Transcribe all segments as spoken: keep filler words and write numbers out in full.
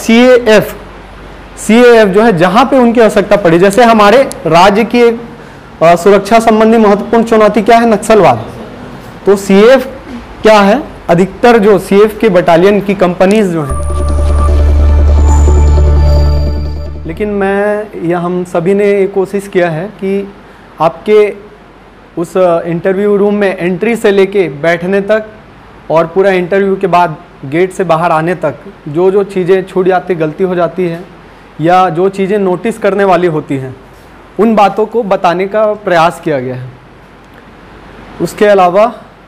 C A F C A F जो है जहां पे उनकी आवश्यकता पड़ी, जैसे हमारे राज्य की एक सुरक्षा संबंधी महत्वपूर्ण चुनौती क्या है, नक्सलवाद। तो सी ए एफ क्या है, अधिकतर जो सी ए एफ के बटालियन की कंपनीज जो हैं, लेकिन मैं या हम सभी ने ये कोशिश किया है कि आपके उस इंटरव्यू रूम में एंट्री से लेके बैठने तक और पूरा इंटरव्यू के बाद गेट से बाहर आने तक जो जो चीज़ें छूट जाती, गलती हो जाती है या जो चीज़ें नोटिस करने वाली होती हैं, उन बातों को बताने का प्रयास किया गया है। उसके अलावा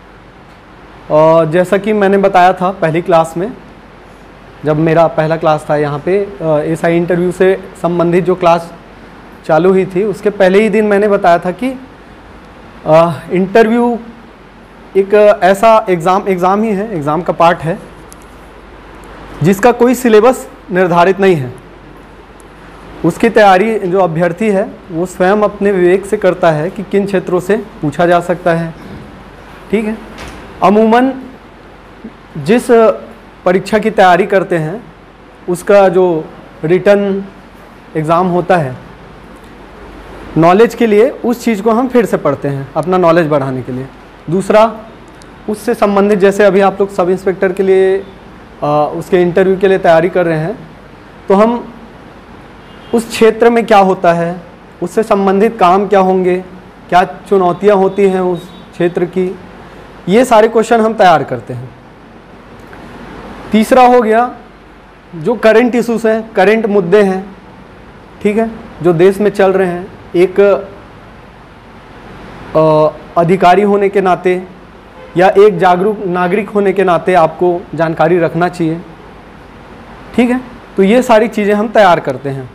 जैसा कि मैंने बताया था पहली क्लास में, जब मेरा पहला क्लास था यहाँ पे एस आई इंटरव्यू से संबंधित जो क्लास चालू हुई थी, उसके पहले ही दिन मैंने बताया था कि इंटरव्यू एक ऐसा एग्ज़ाम एग्ज़ाम ही है, एग्ज़ाम का पार्ट है जिसका कोई सिलेबस निर्धारित नहीं है। उसकी तैयारी जो अभ्यर्थी है वो स्वयं अपने विवेक से करता है कि किन क्षेत्रों से पूछा जा सकता है। ठीक है, अमूमन जिस परीक्षा की तैयारी करते हैं उसका जो रिटन एग्ज़ाम होता है, नॉलेज के लिए उस चीज़ को हम फिर से पढ़ते हैं अपना नॉलेज बढ़ाने के लिए। दूसरा, उससे संबंधित जैसे अभी आप लोग सब इंस्पेक्टर के लिए आ, उसके इंटरव्यू के लिए तैयारी कर रहे हैं, तो हम उस क्षेत्र में क्या होता है, उससे संबंधित काम क्या होंगे, क्या चुनौतियां होती हैं उस क्षेत्र की, ये सारे क्वेश्चन हम तैयार करते हैं। तीसरा हो गया जो करंट इश्यूज हैं, करंट मुद्दे हैं, ठीक है, जो देश में चल रहे हैं। एक आ, अधिकारी होने के नाते या एक जागरूक नागरिक होने के नाते आपको जानकारी रखना चाहिए। ठीक है, तो ये सारी चीज़ें हम तैयार करते हैं।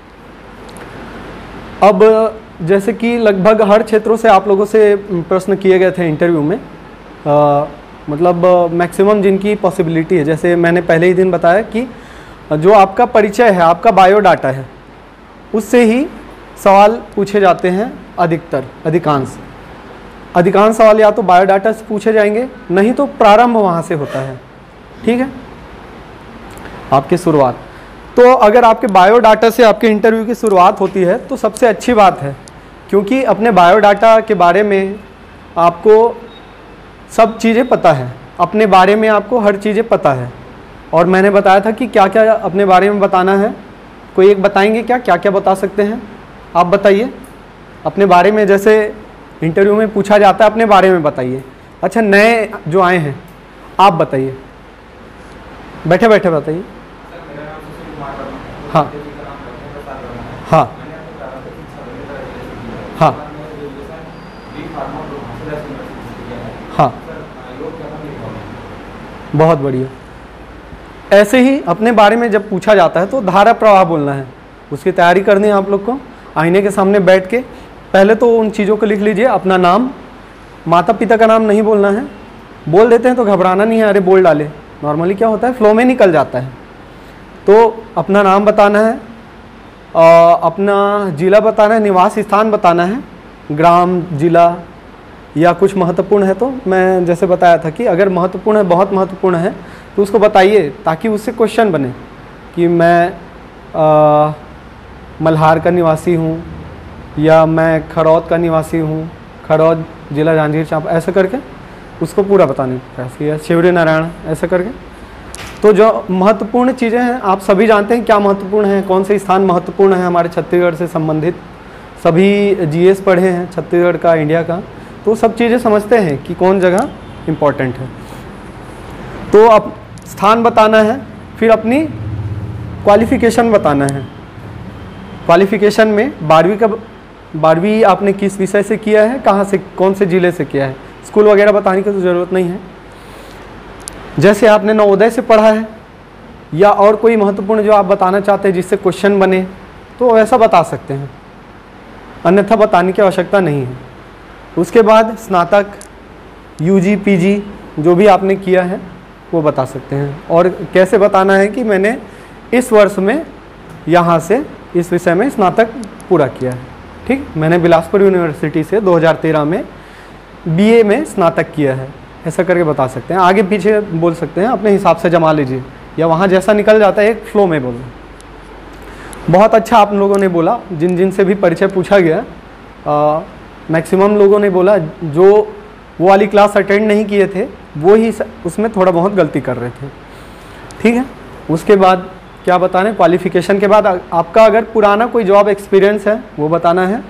अब जैसे कि लगभग हर क्षेत्रों से आप लोगों से प्रश्न किए गए थे इंटरव्यू में, आ, मतलब मैक्सिमम जिनकी पॉसिबिलिटी है, जैसे मैंने पहले ही दिन बताया कि जो आपका परिचय है, आपका बायोडाटा है, उससे ही सवाल पूछे जाते हैं। अधिकतर अधिकांश अधिकांश सवाल या तो बायोडाटा से पूछे जाएंगे, नहीं तो प्रारंभ वहाँ से होता है। ठीक है, आपकी शुरुआत। तो अगर आपके बायोडाटा से आपके इंटरव्यू की शुरुआत होती है तो सबसे अच्छी बात है, क्योंकि अपने बायोडाटा के बारे में आपको सब चीज़ें पता है, अपने बारे में आपको हर चीज़ें पता है। और मैंने बताया था कि क्या क्या अपने बारे में बताना है। कोई एक बताएंगे क्या क्या क्या बता सकते हैं? आप बताइए अपने बारे में, जैसे इंटरव्यू में पूछा जाता है अपने बारे में बताइए। अच्छा, नए जो आए हैं आप बताइए, बैठे बैठे बताइए। हाँ हाँ हाँ हाँ, बहुत बढ़िया। ऐसे ही अपने बारे में जब पूछा जाता है तो धारा प्रवाह बोलना है, उसकी तैयारी करनी है आप लोग को। आईने के सामने बैठ के पहले तो उन चीज़ों को लिख लीजिए। अपना नाम, माता पिता का नाम नहीं बोलना है, बोल देते हैं तो घबराना नहीं है, अरे बोल डाले, नॉर्मली क्या होता है फ्लो में निकल जाता है। तो अपना नाम बताना है, आ, अपना जिला बताना है, निवास स्थान बताना है, ग्राम, जिला या कुछ महत्वपूर्ण है तो मैं जैसे बताया था कि अगर महत्वपूर्ण है, बहुत महत्वपूर्ण है तो उसको बताइए, ताकि उससे क्वेश्चन बने कि मैं आ, मल्हार का निवासी हूँ या मैं खरौद का निवासी हूँ, खरौद जिला जांजगीर चांपा, ऐसा करके उसको पूरा बताने का प्रयास किया। शिवरी नारायण ऐसा करके। तो जो महत्वपूर्ण चीज़ें हैं आप सभी जानते हैं क्या महत्वपूर्ण है, कौन से स्थान महत्वपूर्ण है हमारे छत्तीसगढ़ से संबंधित। सभी जीएस पढ़े हैं छत्तीसगढ़ का, इंडिया का, तो सब चीज़ें समझते हैं कि कौन जगह इम्पोर्टेंट है। तो अब स्थान बताना है, फिर अपनी क्वालिफ़िकेशन बताना है। क्वालिफ़िकेशन में बारहवीं का बारहवीं आपने किस विषय से किया है, कहाँ से, कौन से ज़िले से किया है, स्कूल वगैरह बताने की तो ज़रूरत नहीं है। जैसे आपने नवोदय से पढ़ा है या और कोई महत्वपूर्ण जो आप बताना चाहते हैं जिससे क्वेश्चन बने, तो वैसा बता सकते हैं, अन्यथा बताने की आवश्यकता नहीं है। उसके बाद स्नातक, यूजी, पीजी जो भी आपने किया है वो बता सकते हैं। और कैसे बताना है कि मैंने इस वर्ष में यहाँ से इस विषय में स्नातक पूरा किया है। ठीक, मैंने बिलासपुर यूनिवर्सिटी से दो हज़ार तेरह में बीए में स्नातक किया है, ऐसा करके बता सकते हैं। आगे पीछे बोल सकते हैं, अपने हिसाब से जमा लीजिए या वहाँ जैसा निकल जाता है एक फ्लो में बोलना। बहुत अच्छा आप लोगों ने बोला, जिन जिन से भी परिचय पूछा गया मैक्सिमम लोगों ने बोला जो वो वाली क्लास अटेंड नहीं किए थे वो ही उसमें थोड़ा बहुत गलती कर रहे थे। ठीक है, उसके बाद क्या बताना है, क्वालिफिकेशन के बाद आपका अगर पुराना कोई जॉब एक्सपीरियंस है वो बताना है,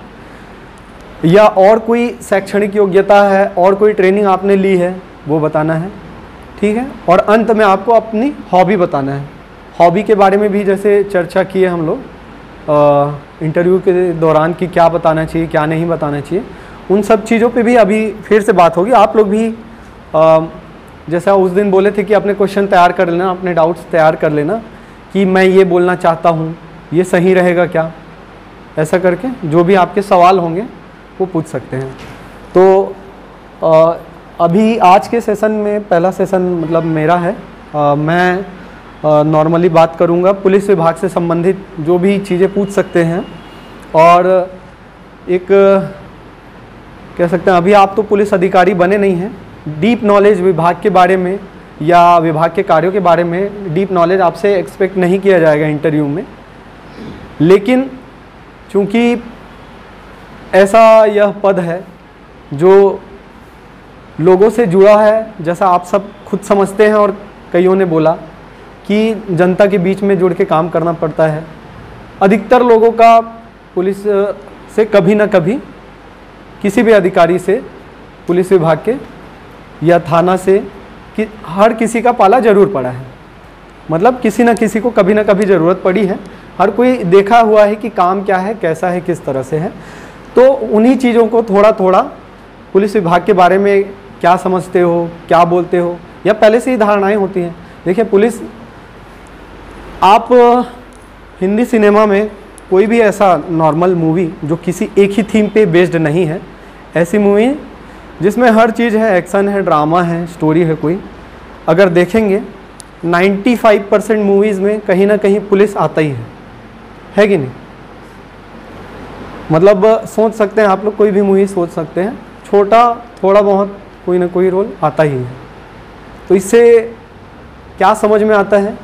या और कोई शैक्षणिक योग्यता है और कोई ट्रेनिंग आपने ली है वो बताना है। ठीक है, और अंत में आपको अपनी हॉबी बताना है। हॉबी के बारे में भी जैसे चर्चा की है हम लोग इंटरव्यू के दौरान कि क्या बताना चाहिए क्या नहीं बताना चाहिए, उन सब चीज़ों पे भी अभी फिर से बात होगी। आप लोग भी आ, जैसा उस दिन बोले थे कि अपने क्वेश्चन तैयार कर लेना, अपने डाउट्स तैयार कर लेना कि मैं ये बोलना चाहता हूँ, ये सही रहेगा क्या, ऐसा करके जो भी आपके सवाल होंगे वो पूछ सकते हैं। तो आ, अभी आज के सेशन में पहला सेशन मतलब मेरा है, आ, मैं नॉर्मली बात करूंगा पुलिस विभाग से संबंधित जो भी चीज़ें पूछ सकते हैं, और एक कह सकते हैं अभी आप तो पुलिस अधिकारी बने नहीं हैं, डीप नॉलेज विभाग के बारे में या विभाग के कार्यों के बारे में डीप नॉलेज आपसे एक्सपेक्ट नहीं किया जाएगा इंटरव्यू में। लेकिन चूँकि ऐसा यह पद है जो लोगों से जुड़ा है, जैसा आप सब खुद समझते हैं और कईयों ने बोला कि जनता के बीच में जुड़ के काम करना पड़ता है। अधिकतर लोगों का पुलिस से कभी ना कभी किसी भी अधिकारी से, पुलिस विभाग के या थाना से, कि हर किसी का पाला ज़रूर पड़ा है, मतलब किसी ना किसी को कभी ना कभी ज़रूरत पड़ी है। हर कोई देखा हुआ है कि काम क्या है, कैसा है, किस तरह से है। तो उन्हीं चीज़ों को थोड़ा थोड़ा पुलिस विभाग के बारे में क्या समझते हो, क्या बोलते हो, या पहले से ही धारणाएं होती हैं। देखिए पुलिस, आप हिंदी सिनेमा में कोई भी ऐसा नॉर्मल मूवी जो किसी एक ही थीम पे बेस्ड नहीं है, ऐसी मूवी जिसमें हर चीज़ है, एक्शन है, ड्रामा है, स्टोरी है, कोई अगर देखेंगे पचानवे परसेंट मूवीज़ में कहीं ना कहीं पुलिस आता ही है, है कि नहीं। मतलब सोच सकते हैं आप लोग, कोई भी मूवी सोच सकते हैं, छोटा थोड़ा बहुत कोई ना कोई रोल आता ही है। तो इससे क्या समझ में आता है,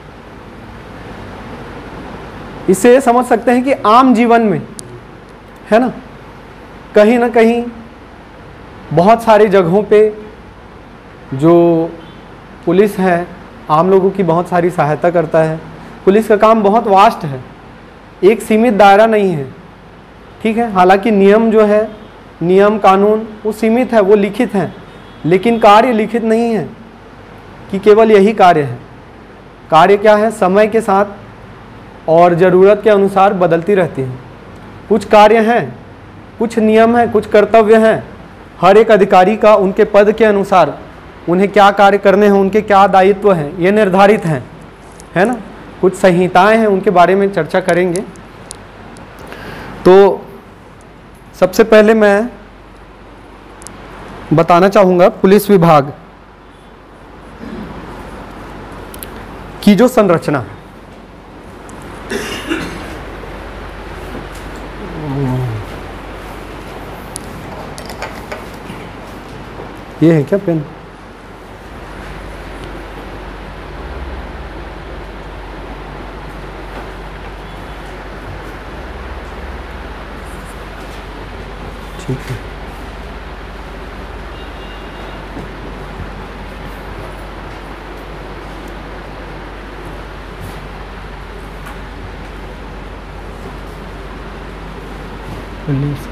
इससे ये समझ सकते हैं कि आम जीवन में है ना, कहीं ना कहीं बहुत सारी जगहों पे जो पुलिस है आम लोगों की बहुत सारी सहायता करता है। पुलिस का काम बहुत वास्ट है, एक सीमित दायरा नहीं है। ठीक है, हालांकि नियम जो है, नियम कानून वो सीमित है, वो लिखित हैं, लेकिन कार्य लिखित नहीं है कि केवल यही कार्य है। कार्य क्या है, समय के साथ और ज़रूरत के अनुसार बदलती रहती हैं। कुछ कार्य हैं, कुछ नियम हैं, कुछ कर्तव्य हैं, हर एक अधिकारी का उनके पद के अनुसार उन्हें क्या कार्य करने हैं, उनके क्या दायित्व हैं, ये निर्धारित हैं, है ना। कुछ संहिताएं हैं, उनके बारे में चर्चा करेंगे। तो सबसे पहले मैं बताना चाहूँगा पुलिस विभाग की जो संरचना है। ये है क्या पेन? ठीक है, पुलिस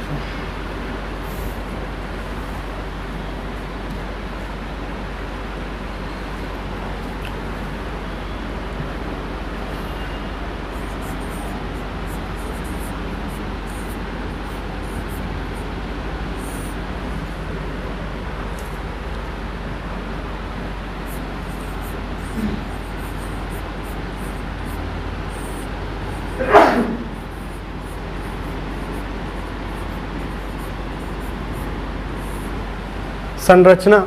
संरचना।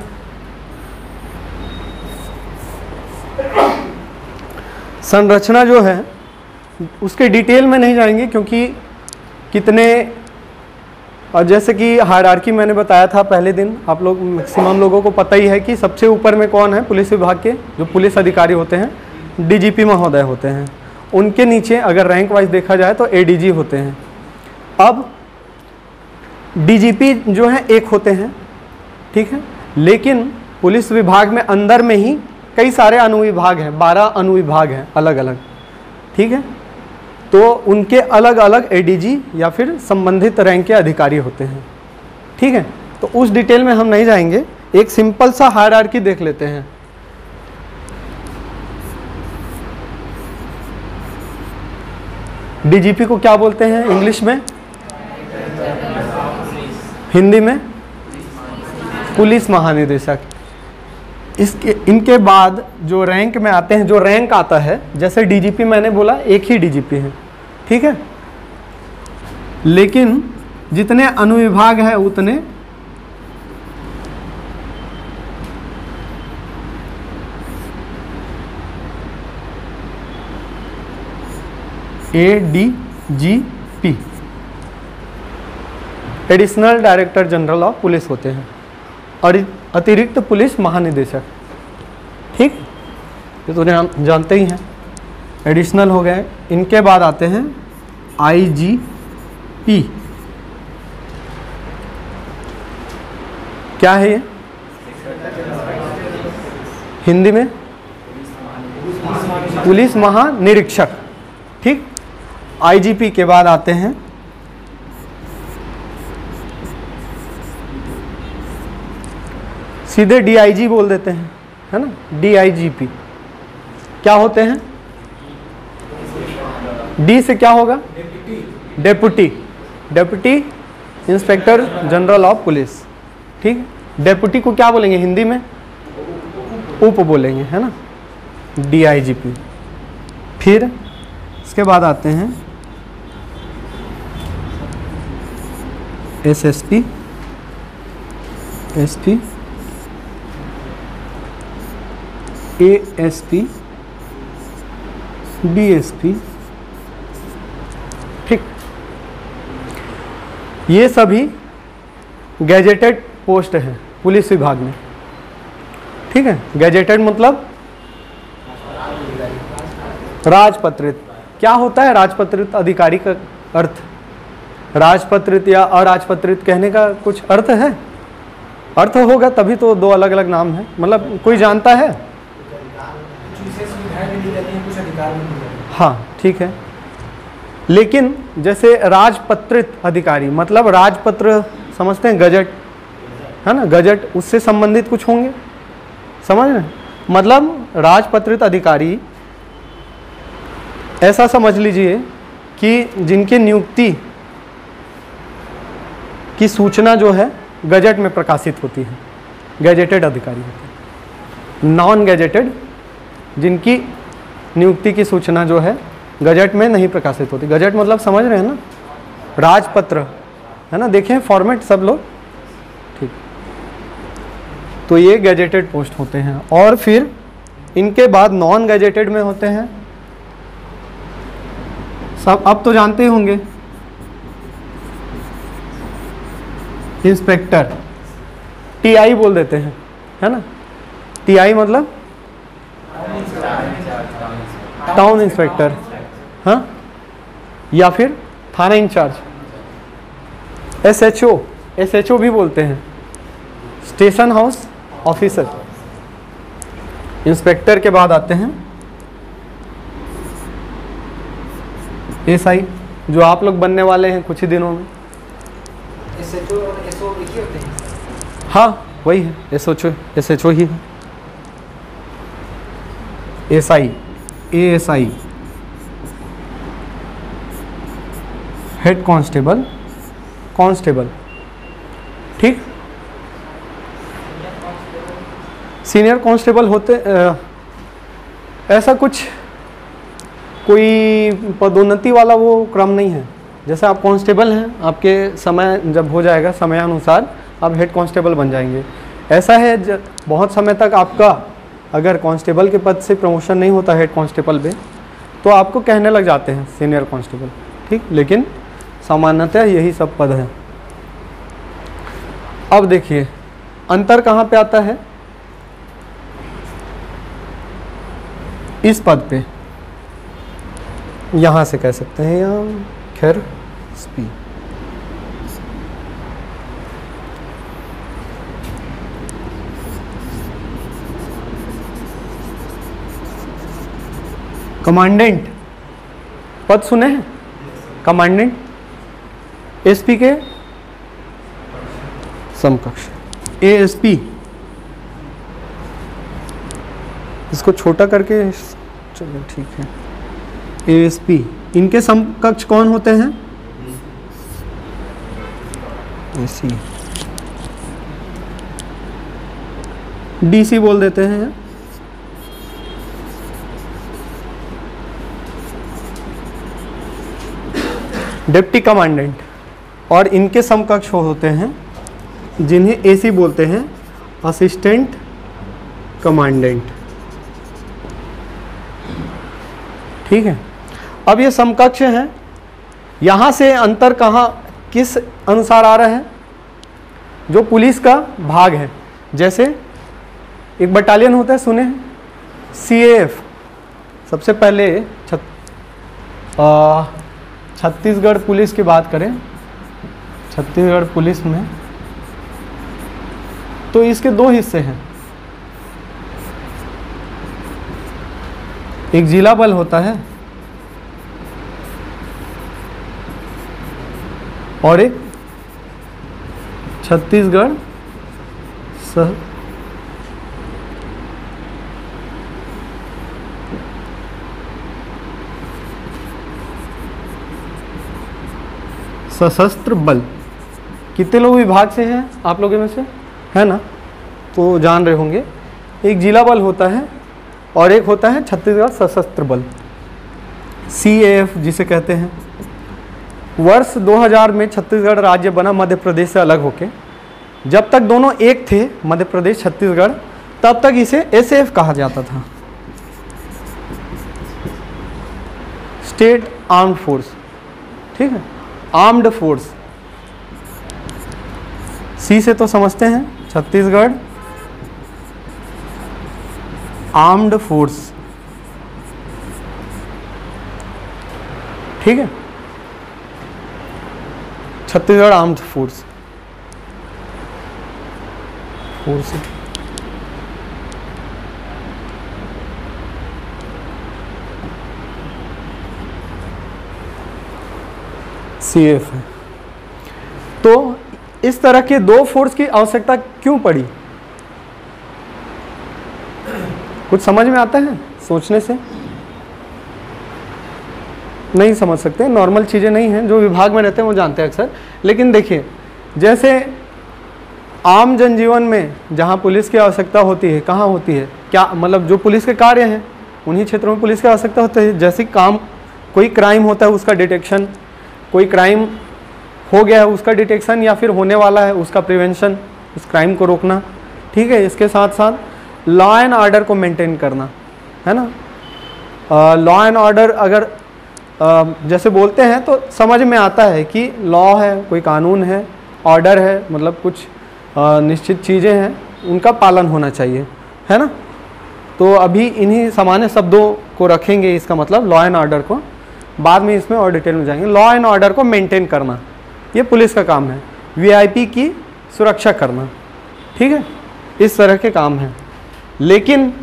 संरचना जो है उसके डिटेल में नहीं जाएंगे, क्योंकि कितने और जैसे कि हायरार्की मैंने बताया था पहले दिन, आप लोग मैक्सिमम लोगों को पता ही है कि सबसे ऊपर में कौन है पुलिस विभाग के, जो पुलिस अधिकारी होते हैं, डीजीपी महोदय होते हैं। उनके नीचे अगर रैंक वाइज देखा जाए तो एडीजी होते हैं। अब डीजीपी जो है एक होते हैं, ठीक है, लेकिन पुलिस विभाग में अंदर में ही कई सारे अनुविभाग हैं, बारह अनुविभाग हैं अलग अलग, ठीक है। तो उनके अलग अलग एडीजी या फिर संबंधित रैंक के अधिकारी होते हैं, ठीक है। तो उस डिटेल में हम नहीं जाएंगे, एक सिंपल सा हायरार्की देख लेते हैं। डीजीपी को क्या बोलते हैं इंग्लिश में, हिंदी में पुलिस महानिदेशक। इसके इनके बाद जो रैंक में आते हैं, जो रैंक आता है, जैसे डीजीपी मैंने बोला एक ही डीजीपी है, ठीक है, लेकिन जितने अनुविभाग हैं उतने A D G P additional director general of police होते हैं और अतिरिक्त पुलिस महानिदेशक, ठीक, ये तो जान, जानते ही हैं, एडिशनल हो गए। इनके बाद आते हैं आईजीपी। क्या है ये हिंदी में, पुलिस महानिरीक्षक, ठीक। आईजीपी के बाद आते हैं सीधे डीआईजी बोल देते हैं, है ना, डीआईजीपी। क्या होते हैं, डी से क्या होगा, deputy, deputy inspector general of police, ठीक। डेप्यूटी को क्या बोलेंगे हिंदी में, उप बोलेंगे, है ना, डीआईजीपी। फिर इसके बाद आते हैं एसएसपी, एसपी, एएसपी, डीएसपी, ठीक। ये सभी गैजेटेड पोस्ट हैं पुलिस विभाग में, ठीक है। गैजेटेड मतलब राजपत्रित। क्या होता है राजपत्रित अधिकारी का अर्थ, राजपत्रित या अराजपत्रित कहने का कुछ अर्थ है, अर्थ होगा तभी तो दो अलग अलग नाम है, मतलब कोई जानता है, हाँ, ठीक है। लेकिन जैसे राजपत्रित अधिकारी मतलब राजपत्र समझते हैं, गजट, है ना, गजट, उससे संबंधित कुछ होंगे, समझ रहे हैं, मतलब राजपत्रित अधिकारी ऐसा समझ लीजिए कि जिनकी नियुक्ति की सूचना जो है गजट में प्रकाशित होती है, गैजेटेड अधिकारी होते हैं। नॉन गैजेटेड जिनकी नियुक्ति की सूचना जो है गजट में नहीं प्रकाशित होती। गजट मतलब समझ रहे हैं ना, राजपत्र, है ना, देखें फॉर्मेट सब लोग, ठीक। तो ये गैजेटेड पोस्ट होते हैं। और फिर इनके बाद नॉन गैजेटेड में होते हैं सब, अब तो जानते ही होंगे, इंस्पेक्टर, टीआई बोल देते हैं, है ना, टीआई मतलब टाउन इंस्पेक्टर, हाँ, या फिर थाना इंचार्ज। एसएचओ, एसएचओ भी बोलते हैं, स्टेशन हाउस ऑफिसर। इंस्पेक्टर के बाद आते हैं एसआई, जो आप लोग बनने वाले हैं कुछ ही दिनों में। एसएचओ और एसओ एक ही होते हैं? हाँ, वही है, एसएचओ एसएचओ ही है। SI, ASI, head constable, constable, ठीक। सीनियर कांस्टेबल होते आ, ऐसा कुछ कोई पदोन्नति वाला वो क्रम नहीं है। जैसे आप कांस्टेबल हैं, आपके समय जब हो जाएगा समयानुसार आप हेड कांस्टेबल बन जाएंगे। ऐसा है जब बहुत समय तक आपका अगर कांस्टेबल के पद से प्रमोशन नहीं होता हेड कांस्टेबल में, तो आपको कहने लग जाते हैं सीनियर कांस्टेबल, ठीक। लेकिन सामान्यतः यही सब पद हैं, अब देखिए अंतर कहाँ पे आता है, इस पद पे, यहां से कह सकते हैं, या खैर स्पी कमांडेंट पद सुने हैं, कमांडेंट एसपी के समकक्ष, एएसपी, इसको छोटा करके, चलो ठीक है, एएसपी, इनके समकक्ष कौन होते हैं, एसी, डीसी बोल देते हैं, डिप्टी कमांडेंट, और इनके समकक्ष होते हैं जिन्हें एसी बोलते हैं, असिस्टेंट कमांडेंट। ठीक है, अब ये समकक्ष हैं, यहाँ से अंतर कहाँ किस अनुसार आ रहा है, जो पुलिस का भाग है, जैसे एक बटालियन होता है, सुने हैं, सीएएफ, सबसे पहले छत, आ, छत्तीसगढ़ पुलिस की बात करें, छत्तीसगढ़ पुलिस में तो इसके दो हिस्से हैं, एक जिला बल होता है और एक छत्तीसगढ़ सह सशस्त्र बल। कितने लोग विभाग से हैं आप लोगों में से, है ना, तो जान रहे होंगे, एक जिला बल होता है और एक होता है छत्तीसगढ़ सशस्त्र बल, सीएएफ जिसे कहते हैं। वर्ष दो हज़ार में छत्तीसगढ़ राज्य बना मध्य प्रदेश से अलग होके, जब तक दोनों एक थे मध्य प्रदेश छत्तीसगढ़, तब तक इसे एसएएफ कहा जाता था, स्टेट आर्म्ड फोर्स। ठीक है, आर्म्ड फोर्स, सी से तो समझते हैं, छत्तीसगढ़ आर्म्ड फोर्स। ठीक है, Chhattisgarh armed force, force CAF है। तो इस तरह के दो फोर्स की आवश्यकता क्यों पड़ी, कुछ समझ में आता है, सोचने से नहीं समझ सकते, नॉर्मल चीज़ें नहीं हैं, जो विभाग में रहते हैं वो जानते हैं अक्सर। लेकिन देखिए, जैसे आम जनजीवन में जहाँ पुलिस की आवश्यकता होती है, कहाँ होती है, क्या मतलब जो पुलिस के कार्य हैं उन्हीं क्षेत्रों में पुलिस की आवश्यकता होती है। जैसे काम, कोई क्राइम होता है उसका डिटेक्शन, कोई क्राइम हो गया है उसका डिटेक्शन, या फिर होने वाला है उसका प्रिवेंशन, उस क्राइम को रोकना। ठीक है, इसके साथ साथ लॉ एंड ऑर्डर को मेंटेन करना, है ना। लॉ एंड ऑर्डर अगर आ, जैसे बोलते हैं तो समझ में आता है कि लॉ है, कोई कानून है, ऑर्डर है, मतलब कुछ आ, निश्चित चीज़ें हैं, उनका पालन होना चाहिए, है ना। तो अभी इन्हीं सामान्य शब्दों को रखेंगे, इसका मतलब लॉ एंड ऑर्डर को, बाद में इसमें और डिटेल में जाएंगे। लॉ एंड ऑर्डर को मेंटेन करना ये पुलिस का काम है, वीआईपी की सुरक्षा करना, ठीक है, इस तरह के काम हैं। लेकिन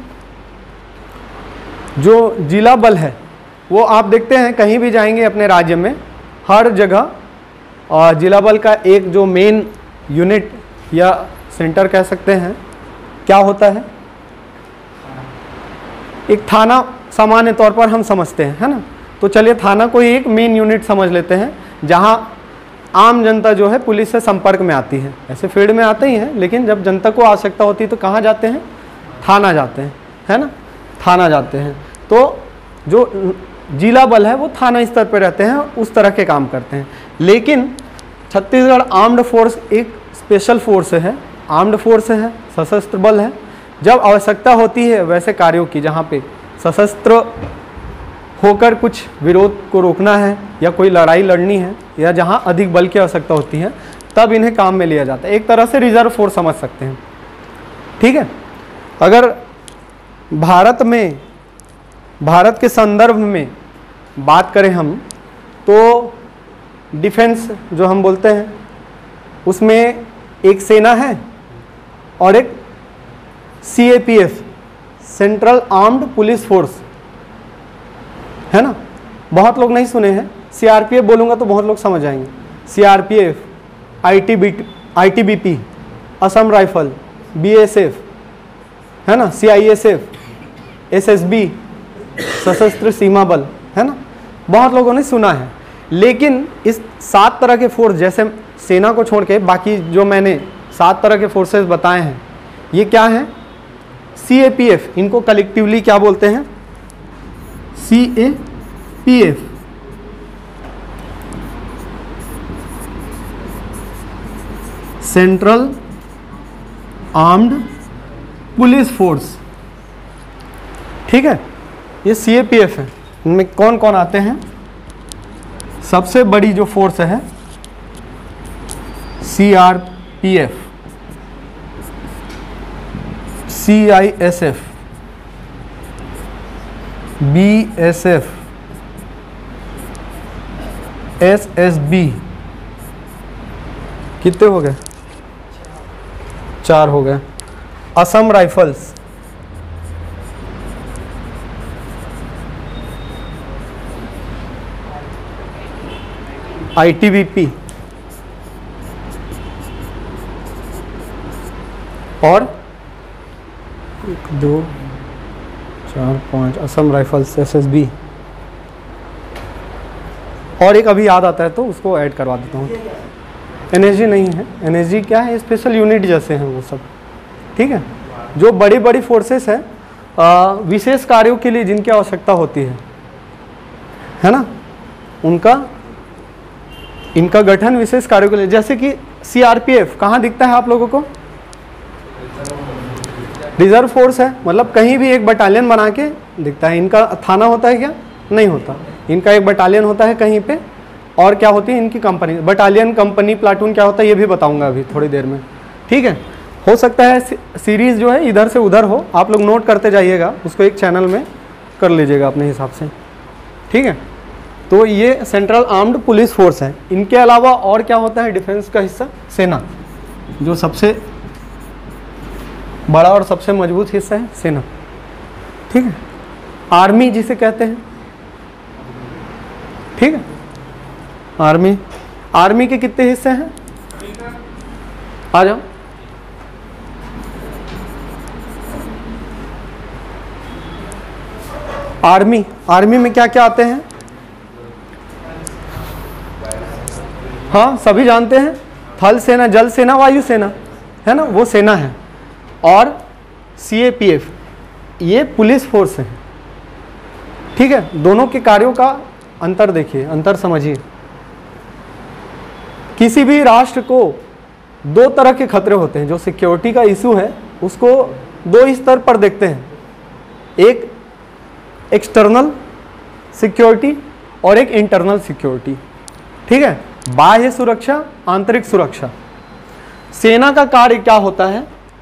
जो जिला बल है वो आप देखते हैं कहीं भी जाएंगे अपने राज्य में, हर जगह और जिला बल का एक जो मेन यूनिट या सेंटर कह सकते हैं, क्या होता है, एक थाना सामान्य तौर पर हम समझते हैं, है ना। तो चलिए थाना को एक मेन यूनिट समझ लेते हैं, जहां आम जनता जो है पुलिस से संपर्क में आती है। ऐसे फील्ड में आते ही हैं, लेकिन जब जनता को आवश्यकता होती है तो कहाँ जाते हैं, थाना जाते हैं, है ना, थाना जाते हैं। तो जो जिला बल है वो थाना स्तर पर रहते हैं, उस तरह के काम करते हैं। लेकिन छत्तीसगढ़ आर्म्ड फोर्स एक स्पेशल फोर्स है, आर्म्ड फोर्स है, सशस्त्र बल है। जब आवश्यकता होती है वैसे कार्यों की, जहाँ पे सशस्त्र होकर कुछ विरोध को रोकना है या कोई लड़ाई लड़नी है, या जहाँ अधिक बल की आवश्यकता होती है, तब इन्हें काम में लिया जाता है। एक तरह से रिजर्व फोर्स समझ सकते हैं, ठीक है। अगर भारत में, भारत के संदर्भ में बात करें हम, तो डिफेंस जो हम बोलते हैं उसमें एक सेना है और एक C A P F, central armed police force, है ना। बहुत लोग नहीं सुने हैं, सी आर पी एफ बोलूँगा तो बहुत लोग समझ आएंगे। C R P F, I T B I T B P, Assam rifle, B S F, है ना, C I S F, S S B, Sashastra Seema बल, है ना। बहुत लोगों ने सुना है, लेकिन इस सात तरह के फोर्स, जैसे सेना को छोड़ के बाकी जो मैंने सात तरह के फोर्सेस बताए हैं, ये क्या हैं? सी ए पी एफ, इनको कलेक्टिवली क्या बोलते हैं? C A P F. Central armed police force, ठीक है। ये सी ए पी एफ है। इनमें कौन कौन आते हैं? सबसे बड़ी जो फोर्स है C R P F, C I S F, B S F, S S B, कितने हो गए? चार हो गए। Assam rifles, I T B P, और एक दो चार पाँच Assam rifles, S S B, और एक अभी याद आता है तो उसको ऐड करवा देता हूँ। एन एस जी नहीं है, एन एस जी क्या है? स्पेशल यूनिट जैसे हैं वो सब, ठीक है। जो बड़ी बड़ी फोर्सेस है, विशेष कार्यों के लिए जिनकी आवश्यकता होती है, है ना, उनका इनका गठन विशेष कार्यों के लिए, जैसे कि सी आर पी एफ कहाँ दिखता है आप लोगों को? रिजर्व फोर्स है, मतलब कहीं भी एक बटालियन बना के दिखता है। इनका थाना होता है क्या? नहीं होता। इनका एक बटालियन होता है कहीं पे, और क्या होती है इनकी कंपनी। बटालियन, कंपनी, प्लाटून क्या होता है ये भी बताऊंगा अभी थोड़ी देर में, ठीक है। हो सकता है सीरीज जो है इधर से उधर हो, आप लोग नोट करते जाइएगा, उसको एक चैनल में कर लीजिएगा अपने हिसाब से, ठीक है। तो ये सेंट्रल आर्म्ड पुलिस फोर्स है। इनके अलावा और क्या होता है डिफेंस का हिस्सा? सेना, जो सबसे बड़ा और सबसे मजबूत हिस्सा है सेना, ठीक है। आर्मी जिसे कहते हैं, ठीक है। आर्मी, आर्मी के कितने हिस्से हैं? आ जाओ। आर्मी, आर्मी में क्या क्या आते हैं? हाँ, सभी जानते हैं, थल सेना, जल सेना, वायु सेना, है ना, वो सेना है। और सी ए पी एफ ये पुलिस फोर्स है, ठीक है। दोनों के कार्यों का अंतर देखिए, अंतर समझिए। किसी भी राष्ट्र को दो तरह के खतरे होते हैं। जो सिक्योरिटी का इशू है उसको दो स्तर पर देखते हैं, एक एक्सटर्नल सिक्योरिटी और एक इंटरनल सिक्योरिटी, ठीक है। बाह्य सुरक्षा, आंतरिक सुरक्षा। सेना का कार्य क्या होता है?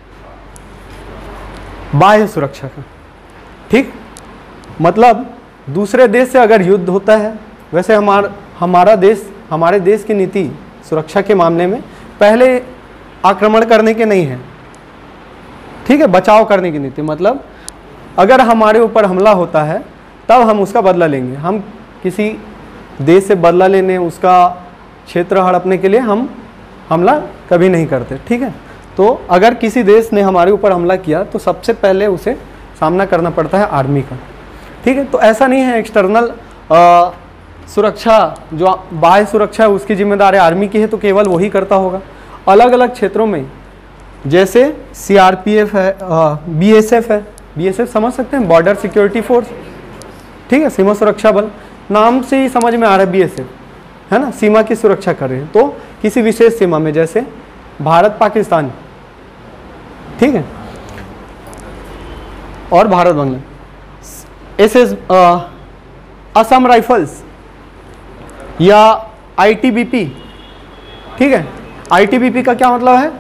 बाह्य सुरक्षा का, ठीक। मतलब दूसरे देश से अगर युद्ध होता है, वैसे हमारा हमारा देश, हमारे देश की नीति सुरक्षा के मामले में पहले आक्रमण करने के नहीं है, ठीक है, बचाव करने की नीति। मतलब अगर हमारे ऊपर हमला होता है तब हम उसका बदला लेंगे। हम किसी देश से बदला लेने, उसका क्षेत्र हड़पने के लिए हम हमला कभी नहीं करते, ठीक है। तो अगर किसी देश ने हमारे ऊपर हमला किया तो सबसे पहले उसे सामना करना पड़ता है आर्मी का, ठीक है। तो ऐसा नहीं है एक्सटर्नल सुरक्षा, जो बाह्य सुरक्षा है उसकी जिम्मेदारी आर्मी की है तो केवल वही करता होगा। अलग अलग क्षेत्रों में जैसे सी आर पी एफ है, बी एस एफ है, बी एस एफ समझ सकते हैं, बॉर्डर सिक्योरिटी फोर्स, ठीक है, सीमा सुरक्षा बल, नाम से ही समझ में आ रहा है बी एस एफ, है ना, सीमा की सुरक्षा कर रहे हैं। तो किसी विशेष सीमा में, जैसे भारत पाकिस्तान, ठीक है, और Bharat Bangladesh. S S Assam rifles या आई टी बी पी, ठीक है, आईटीबीपी का क्या मतलब है?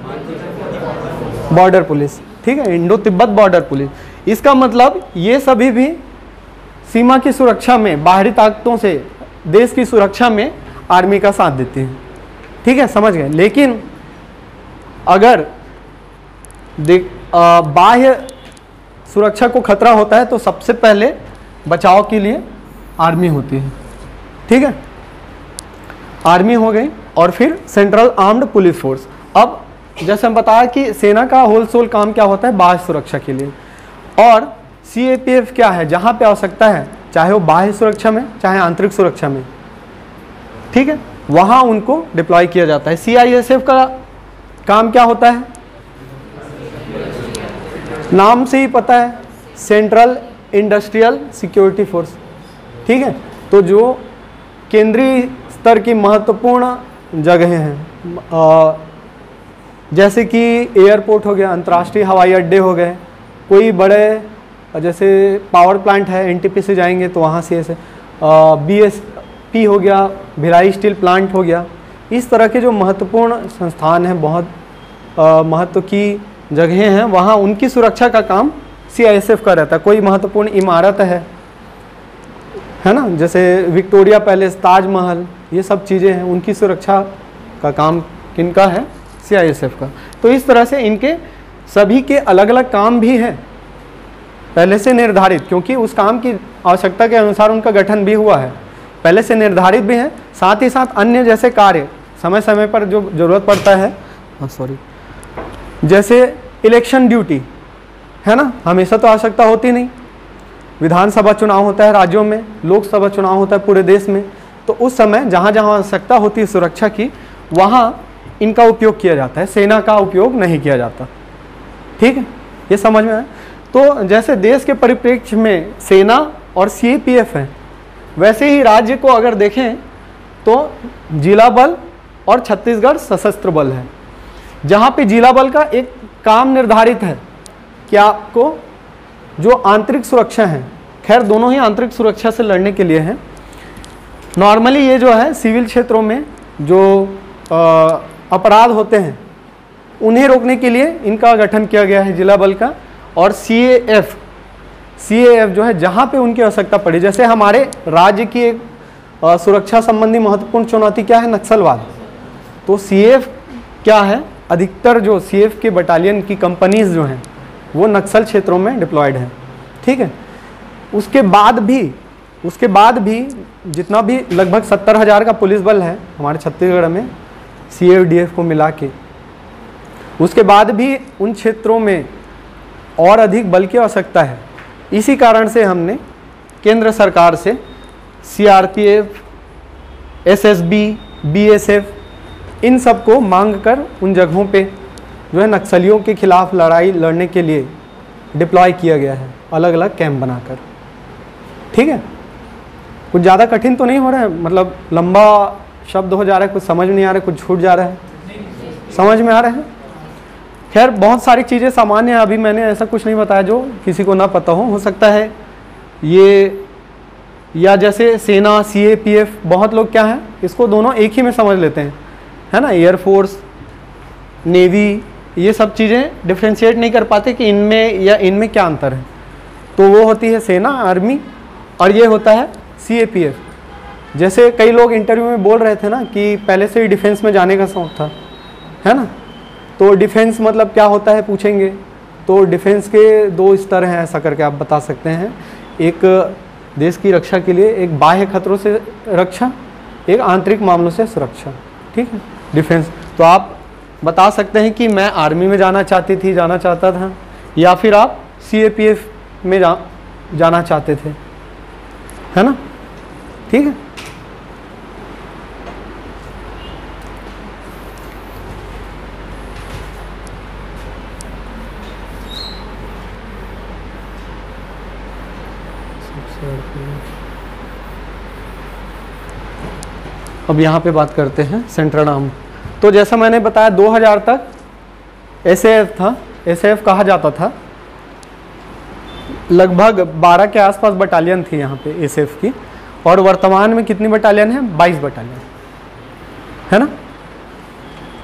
बॉर्डर पुलिस, ठीक है, इंडो तिब्बत बॉर्डर पुलिस। इसका मतलब ये सभी भी सीमा की सुरक्षा में, बाहरी ताकतों से देश की सुरक्षा में आर्मी का साथ देती हैं, ठीक है, समझ गए। लेकिन अगर देख बाह्य सुरक्षा को खतरा होता है तो सबसे पहले बचाव के लिए आर्मी होती है, ठीक है, आर्मी हो गई। और फिर सेंट्रल आर्म्ड पुलिस फोर्स। अब जैसे हम बताया कि सेना का होल सोल काम क्या होता है? बाह्य सुरक्षा के लिए। और सीएपीएफ क्या है? जहां पे आवश्यकता है, चाहे वो बाह्य सुरक्षा में चाहे आंतरिक सुरक्षा में, ठीक है, वहां उनको डिप्लॉय किया जाता है। सीआईएसएफ का काम क्या होता है? नाम से ही पता है, सेंट्रल इंडस्ट्रियल सिक्योरिटी फोर्स, ठीक है। तो जो केंद्रीय स्तर की महत्वपूर्ण जगहें हैं, जैसे कि एयरपोर्ट हो गया, अंतर्राष्ट्रीय हवाई अड्डे हो गए, कोई बड़े जैसे पावर प्लांट है, एनटीपी से जाएंगे तो वहाँ से ऐसे बीएसपी हो गया, भिलाई स्टील प्लांट हो गया, इस तरह के जो महत्वपूर्ण संस्थान हैं, बहुत महत्व की जगहें हैं, वहाँ उनकी सुरक्षा का काम सीआईएसएफ का रहता है। कोई महत्वपूर्ण इमारत है है ना, जैसे विक्टोरिया पैलेस, ताजमहल, ये सब चीज़ें हैं, उनकी सुरक्षा का काम किनका है? सीआईएसएफ का। तो इस तरह से इनके सभी के अलग अलग काम भी हैं पहले से निर्धारित, क्योंकि उस काम की आवश्यकता के अनुसार उनका गठन भी हुआ है, पहले से निर्धारित भी है। साथ ही साथ अन्य जैसे कार्य समय समय पर जो जरूरत पड़ता है, सॉरी जैसे इलेक्शन ड्यूटी है ना, हमेशा तो आवश्यकता होती नहीं, विधानसभा चुनाव होता है राज्यों में, लोकसभा चुनाव होता है पूरे देश में, तो उस समय जहाँ जहाँ आवश्यकता होती है सुरक्षा की, वहाँ इनका उपयोग किया जाता है, सेना का उपयोग नहीं किया जाता, ठीक है, ये समझ में आया। तो जैसे देश के परिप्रेक्ष्य में सेना और सीएपीएफ है, वैसे ही राज्य को अगर देखें तो जिला बल और छत्तीसगढ़ सशस्त्र बल है, जहाँ पे जिला बल का एक काम निर्धारित है कि आपको जो आंतरिक सुरक्षा है, खैर दोनों ही आंतरिक सुरक्षा से लड़ने के लिए हैं। नॉर्मली ये जो है सिविल क्षेत्रों में जो आ, अपराध होते हैं उन्हें रोकने के लिए इनका गठन किया गया है जिला बल का। और सीएएफ सीएएफ जो है जहाँ पे उनकी आवश्यकता पड़ी, जैसे हमारे राज्य की एक आ, सुरक्षा संबंधी महत्वपूर्ण चुनौती क्या है? नक्सलवाद। तो सीएएफ क्या है? अधिकतर जो सीएएफ के बटालियन की कंपनीज जो हैं वो नक्सल क्षेत्रों में डिप्लॉयड है, ठीक है। उसके बाद भी उसके बाद भी जितना भी लगभग सत्तर हज़ार का पुलिस बल है हमारे छत्तीसगढ़ में सीएडीएफ को मिला के, उसके बाद भी उन क्षेत्रों में और अधिक बल की आवश्यकता है। इसी कारण से हमने केंद्र सरकार से सीआरपीएफ, एसएसबी, बीएसएफ इन सब को मांग कर उन जगहों पे जो है नक्सलियों के खिलाफ लड़ाई लड़ने के लिए डिप्लॉय किया गया है, अलग अलग कैंप बनाकर, ठीक है। कुछ ज़्यादा कठिन तो नहीं हो रहा है, मतलब लंबा शब्द हो जा रहा है, कुछ समझ नहीं आ रहा है, कुछ छूट जा रहा है, समझ में आ रहा है। खैर बहुत सारी चीज़ें सामान्य हैं, अभी मैंने ऐसा कुछ नहीं बताया जो किसी को ना पता हो हो सकता है ये, या जैसे सेना, सीएपीएफ, बहुत लोग क्या है इसको दोनों एक ही में समझ लेते हैं, है ना, एयरफोर्स, नेवी, ये सब चीज़ें डिफ्रेंशिएट नहीं कर पाते कि इनमें या इनमें क्या अंतर है। तो वो होती है सेना, आर्मी, और ये होता है सीएपीएफ। जैसे कई लोग इंटरव्यू में बोल रहे थे ना कि पहले से ही डिफेंस में जाने का शौक था, है ना, तो डिफेंस मतलब क्या होता है पूछेंगे, तो डिफेंस के दो स्तर हैं ऐसा करके आप बता सकते हैं। एक देश की रक्षा के लिए एक बाह्य खतरों से रक्षा, एक आंतरिक मामलों से सुरक्षा, ठीक है, डिफेंस। तो आप बता सकते हैं कि मैं आर्मी में जाना चाहती थी जाना चाहता था, या फिर आप सीएपीएफ में जा, जाना चाहते थे, है ना, ठीक है। अब यहाँ पे बात करते हैं सेंट्रल आर्म। तो जैसा मैंने बताया दो हज़ार तक एसएएफ था, एसएएफ कहा जाता था, लगभग बारह के आसपास बटालियन थी यहाँ पे एसएएफ की, और वर्तमान में कितनी बटालियन है? बाईस बटालियन, है ना।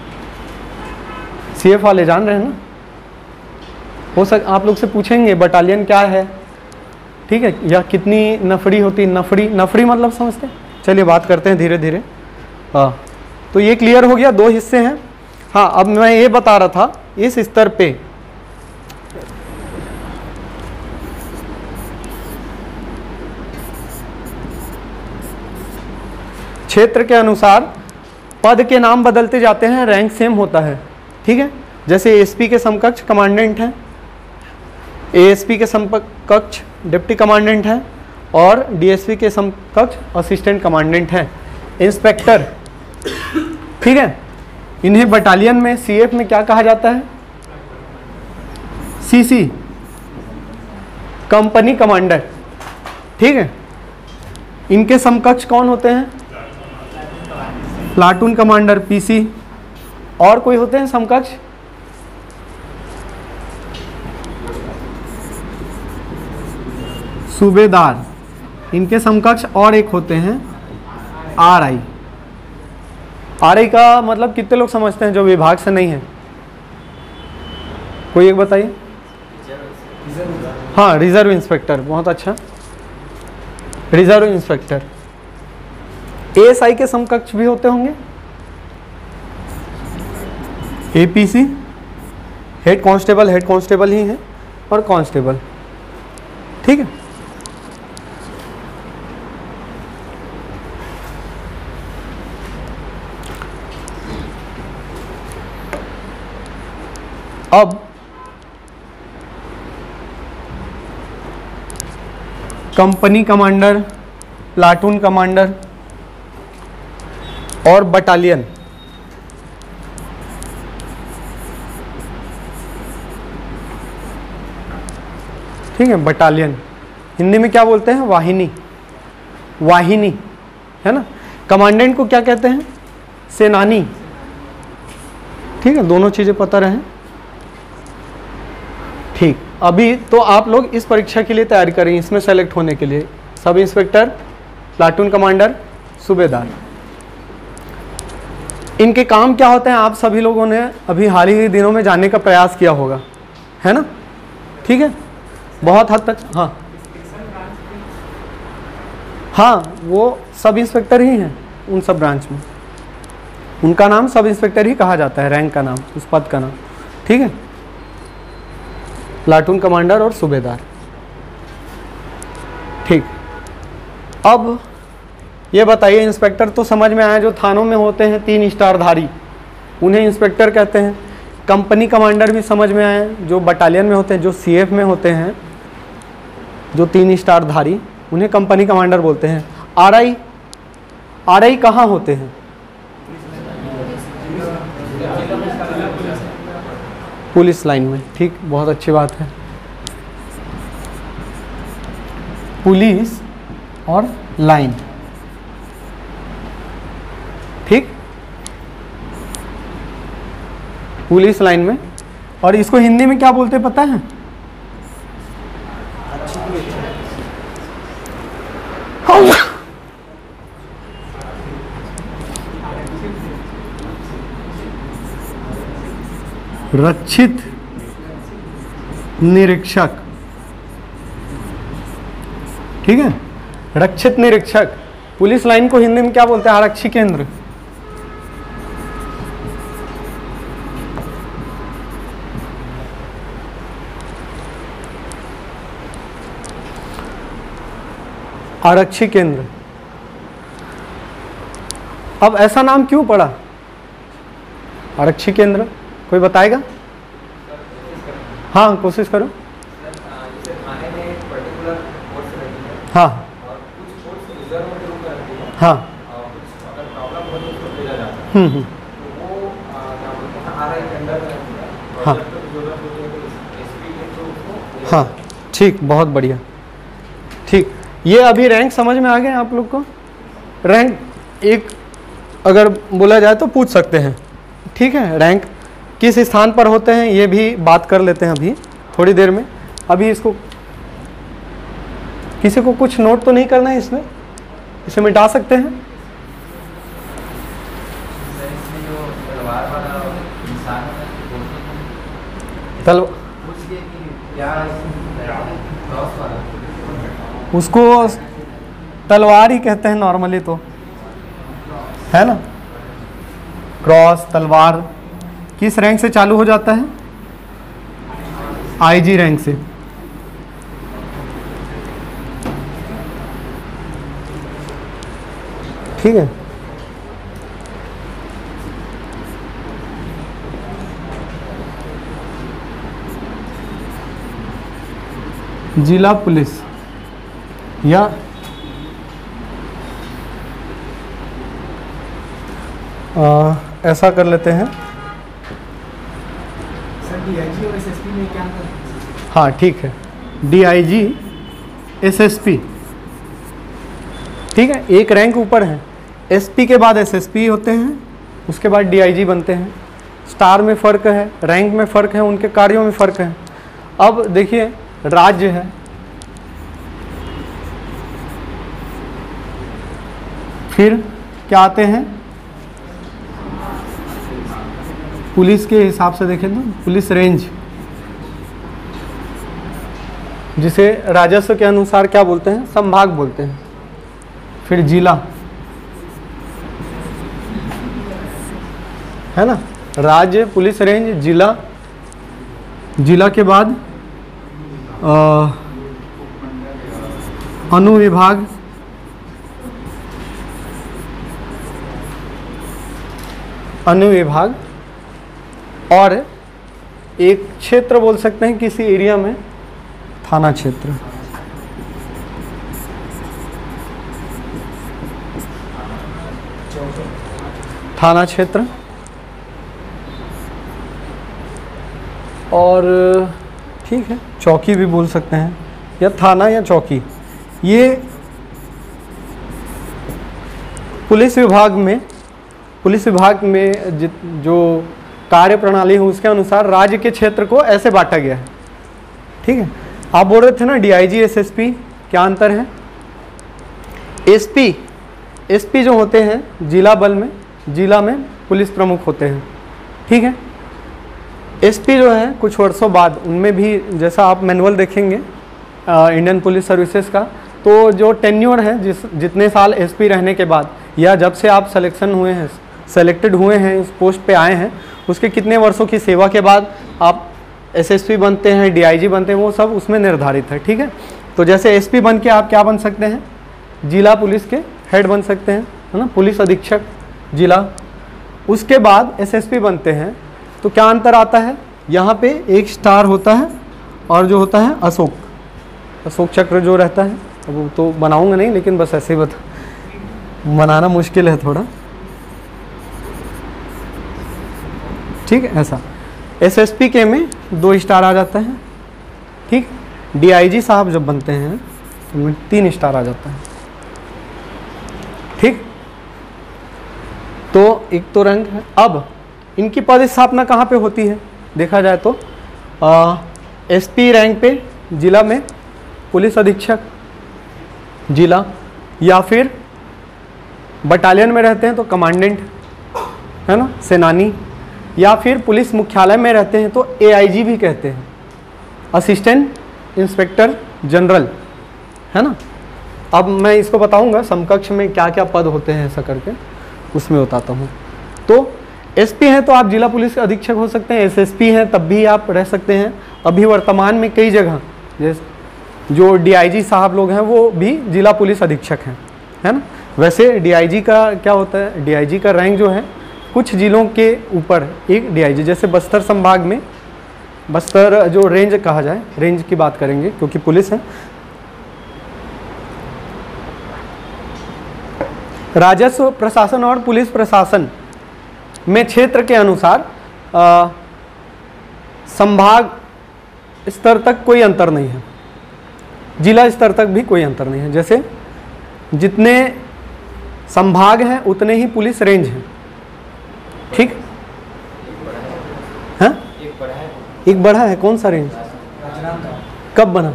सीएफ वाले जान रहे हैं ना, हो सक आप लोग से पूछेंगे बटालियन क्या है, ठीक है, या कितनी नफरी होती, नफरी नफरी मतलब समझते हैं। चलिए बात करते हैं धीरे धीरे। हाँ, तो ये क्लियर हो गया, दो हिस्से हैं। हाँ, अब मैं ये बता रहा था इस स्तर पे क्षेत्र के अनुसार पद के नाम बदलते जाते हैं, रैंक सेम होता है, ठीक है। जैसे एएसपी के समकक्ष कमांडेंट है, एएसपी के समकक्ष डिप्टी कमांडेंट है, और डीएसपी के समकक्ष असिस्टेंट कमांडेंट है। इंस्पेक्टर, ठीक है, इन्हें बटालियन में सीएफ में क्या कहा जाता है? सीसी, कंपनी कमांडर, ठीक है। इनके समकक्ष कौन होते हैं? Platoon commander, PC. और कोई होते हैं समकक्ष? सूबेदार। इनके समकक्ष और एक होते हैं आरआई। आरआई का मतलब कितने लोग समझते हैं जो विभाग से नहीं है? कोई एक बताइए। हाँ, रिजर्व इंस्पेक्टर, बहुत अच्छा, रिजर्व इंस्पेक्टर। एएसआई के समकक्ष भी होते होंगे, APC, head constable, head constable ही है, और कांस्टेबल, ठीक है। अब कंपनी कमांडर, प्लाटून कमांडर और बटालियन, ठीक है। बटालियन हिंदी में क्या बोलते हैं? वाहिनी, वाहिनी, है ना। कमांडेंट को क्या कहते हैं? सेनानी, ठीक है। दोनों चीजें पता रहे, ठीक। अभी तो आप लोग इस परीक्षा के लिए तैयारी करें, इसमें सेलेक्ट होने के लिए। सब इंस्पेक्टर, प्लाटून कमांडर, सूबेदार, इनके काम क्या होते हैं आप सभी लोगों ने अभी हाल ही के दिनों में जानने का प्रयास किया होगा, है ना, ठीक है, बहुत हद तक। हाँ हाँ, वो सब इंस्पेक्टर ही हैं उन सब ब्रांच में, उनका नाम सब इंस्पेक्टर ही कहा जाता है, रैंक का नाम, उस पद का नाम, ठीक है। प्लाटून कमांडर और सूबेदार, ठीक। अब ये बताइए, इंस्पेक्टर तो समझ में आया, जो थानों में होते हैं तीन स्टारधारी, उन्हें इंस्पेक्टर कहते हैं। कंपनी कमांडर भी समझ में आए, जो बटालियन में होते हैं, जो सीएफ में होते हैं, जो तीन स्टारधारी, उन्हें कंपनी कमांडर बोलते हैं। आरआई, आरआई कहाँ होते हैं? पुलिस लाइन में, ठीक, बहुत अच्छी बात है। पुलिस और लाइन, ठीक, पुलिस लाइन में। और इसको हिंदी में क्या बोलते हैं पता है? रक्षित निरीक्षक, ठीक है, रक्षित निरीक्षक। पुलिस लाइन को हिंदी में क्या बोलते हैं? आरक्षी केंद्र। आरक्षी केंद्र। अब ऐसा नाम क्यों पड़ा आरक्षी केंद्र? कोई बताएगा? हाँ, कोशिश करो। हाँ हाँ, हम्म हम्म, हाँ हाँ, ठीक, बहुत बढ़िया, ठीक। ये अभी रैंक समझ में आ गए आप लोग को? रैंक एक अगर बोला जाए तो पूछ सकते हैं, ठीक है। रैंक किस स्थान पर होते हैं ये भी बात कर लेते हैं अभी थोड़ी देर में। अभी इसको किसी को कुछ नोट तो नहीं करना है इसमें, इसे मिटा सकते हैं। तल उसको तलवार ही कहते हैं नॉर्मली, तो है ना। क्रॉस तलवार किस रैंक से चालू हो जाता है? आईजी रैंक से। ठीक है। जिला पुलिस या आ, ऐसा कर लेते हैं। सर डीआईजी और एसएसपी में क्या अंतर है? हाँ ठीक है, डीआईजी एसएसपी, ठीक है, एक रैंक ऊपर है। एसपी के बाद एसएसपी होते हैं, उसके बाद डीआईजी बनते हैं। स्टार में फ़र्क है, रैंक में फ़र्क है, उनके कार्यों में फ़र्क है। अब देखिए राज्य है, फिर क्या आते हैं? पुलिस के हिसाब से देखें तो पुलिस रेंज, जिसे राजस्व के अनुसार क्या बोलते हैं? संभाग बोलते हैं। फिर जिला, है ना, राज्य, पुलिस रेंज, जिला। जिला के बाद अनुविभाग, अनुविभाग, और एक क्षेत्र बोल सकते हैं किसी एरिया में, थाना क्षेत्र। थाना क्षेत्र। और ठीक है, चौकी भी बोल सकते हैं, या थाना या चौकी। ये पुलिस विभाग में पुलिस विभाग में जित जो कार्य प्रणाली है उसके अनुसार राज्य के क्षेत्र को ऐसे बांटा गया है। ठीक है। आप बोल रहे थे ना डीआईजी एसएसपी, क्या अंतर है? एसपी एसपी जो होते हैं जिला बल में, जिला में पुलिस प्रमुख होते हैं। ठीक है। एसपी जो है कुछ वर्षों बाद उनमें भी, जैसा आप मैनुअल देखेंगे इंडियन पुलिस सर्विसेज का, तो जो टेन्योर है, जिस जितने साल एसपी रहने के बाद या जब से आप सिलेक्शन हुए हैं, सेलेक्टेड हुए हैं, उस पोस्ट पे आए हैं, उसके कितने वर्षों की सेवा के बाद आप एसएसपी बनते हैं, डीआईजी बनते हैं, वो सब उसमें निर्धारित है। ठीक है। तो जैसे एसपी बन के आप क्या बन सकते हैं? जिला पुलिस के हेड बन सकते हैं, है ना, पुलिस अधीक्षक जिला। उसके बाद एसएसपी बनते हैं, तो क्या अंतर आता है? यहाँ पे एक स्टार होता है और जो होता है अशोक, अशोक चक्र जो रहता है, वो तो बनाऊंगा नहीं, लेकिन बस ऐसे ही बता, बनाना मुश्किल है थोड़ा। ठीक है, ऐसा। एसएसपी के में दो स्टार आ जाता है। ठीक। डीआईजी साहब जब बनते हैं तो उनमें तीन स्टार आ जाता है। ठीक। तो एक तो रंग है। अब इनकी पदस्थापना कहाँ पे होती है देखा जाए तो एसपी रैंक पे जिला में पुलिस अधीक्षक जिला, या फिर बटालियन में रहते हैं तो कमांडेंट, है ना, सेनानी, या फिर पुलिस मुख्यालय में रहते हैं तो एआईजी भी कहते हैं, असिस्टेंट इंस्पेक्टर जनरल, है ना। अब मैं इसको बताऊंगा समकक्ष में क्या क्या पद होते हैं, ऐसा करके उसमें बताता हूँ। तो एसपी हैं तो आप जिला पुलिस अधीक्षक हो सकते हैं, एसएसपी हैं तब भी आप रह सकते हैं। अभी वर्तमान में कई जगह जैसे जो डीआईजी साहब लोग हैं वो भी जिला पुलिस अधीक्षक हैं, है ना। वैसे डीआईजी का क्या होता है? डीआईजी का रैंक जो है कुछ जिलों के ऊपर एक डीआईजी, जैसे बस्तर संभाग में, बस्तर जो रेंज कहा जाए, रेंज की बात करेंगे क्योंकि पुलिस है। राजस्व प्रशासन और पुलिस प्रशासन में क्षेत्र के अनुसार आ, संभाग स्तर तक कोई अंतर नहीं है, जिला स्तर तक भी कोई अंतर नहीं है। जैसे जितने संभाग हैं उतने ही पुलिस रेंज हैं। ठीक है। एक बड़ा है, एक बढ़ा है, कौन सा रेंज? कब बना?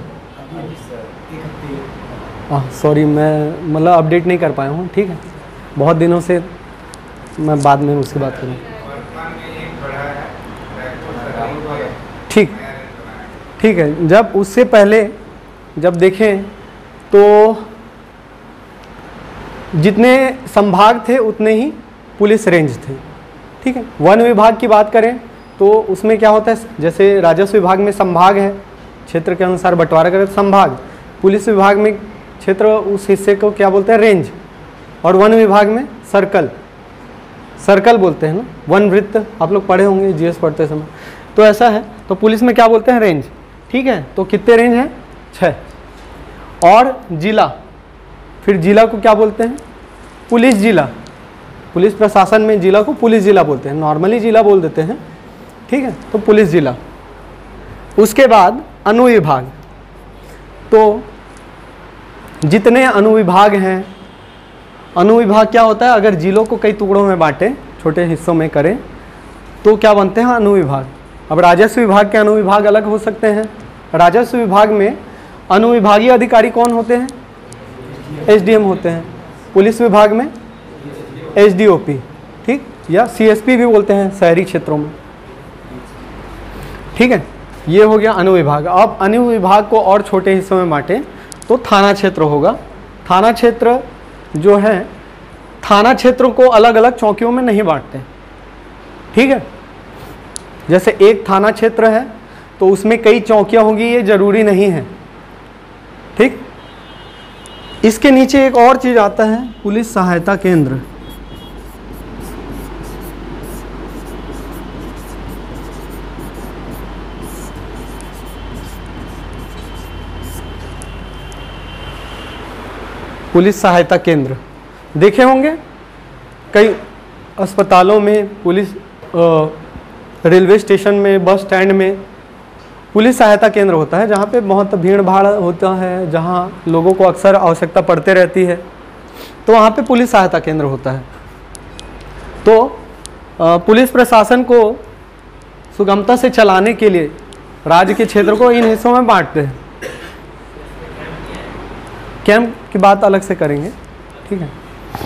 हाँ सॉरी, मैं मतलब अपडेट नहीं कर पाया हूँ। ठीक है, बहुत दिनों से, मैं बाद में उसकी बात करूँ। ठीक। ठीक है, जब उससे पहले जब देखें तो जितने संभाग थे उतने ही पुलिस रेंज थे। ठीक है, वन विभाग की बात करें तो उसमें क्या होता है, जैसे राजस्व विभाग में संभाग है, क्षेत्र के अनुसार बंटवारा करें तो संभाग, पुलिस विभाग में क्षेत्र उस हिस्से को क्या बोलते हैं, रेंज, और वन विभाग में सर्कल, सर्कल बोलते हैं ना, वन वृत्त, आप लोग पढ़े होंगे जीएस पढ़ते समय। तो ऐसा है, तो पुलिस में क्या बोलते हैं, रेंज। ठीक है, तो कितने रेंज हैं, छः। और जिला, फिर जिला को क्या बोलते हैं, पुलिस जिला। पुलिस प्रशासन में जिला को पुलिस जिला बोलते हैं, नॉर्मली जिला बोल देते हैं। ठीक है, तो पुलिस जिला। उसके बाद अनुविभाग, तो जितने अनुविभाग हैं, अनुविभाग क्या होता है, अगर जिलों को कई टुकड़ों में बांटे, छोटे हिस्सों में करें तो क्या बनते हैं, अनुविभाग। अब राजस्व विभाग के अनुविभाग अलग हो सकते हैं। राजस्व विभाग में अनुविभागीय अधिकारी कौन होते हैं, एसडीएम होते हैं। पुलिस विभाग में एसडीओपी, ठीक, या सीएसपी भी बोलते हैं शहरी क्षेत्रों में। ठीक है, ये हो गया अनुविभाग। अब अनुविभाग को और छोटे हिस्सों में बांटे तो थाना क्षेत्र होगा। थाना क्षेत्र जो है, थाना क्षेत्र को अलग अलग चौकियों में नहीं बांटते। ठीक है, जैसे एक थाना क्षेत्र है तो उसमें कई चौकियां होंगी, ये जरूरी नहीं है। ठीक, इसके नीचे एक और चीज आता है, पुलिस सहायता केंद्र। पुलिस सहायता केंद्र देखे होंगे कई अस्पतालों में, पुलिस रेलवे स्टेशन में, बस स्टैंड में पुलिस सहायता केंद्र होता है, जहाँ पे बहुत भीड़ भाड़ होता है, जहाँ लोगों को अक्सर आवश्यकता पड़ते रहती है, तो वहाँ पे पुलिस सहायता केंद्र होता है। तो पुलिस प्रशासन को सुगमता से चलाने के लिए राज्य के क्षेत्र को इन हिस्सों में बांटते हैं। कैंप की बात अलग से करेंगे। ठीक है,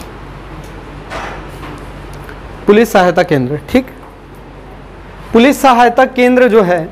पुलिस सहायता केंद्र। ठीक, पुलिस सहायता केंद्र जो है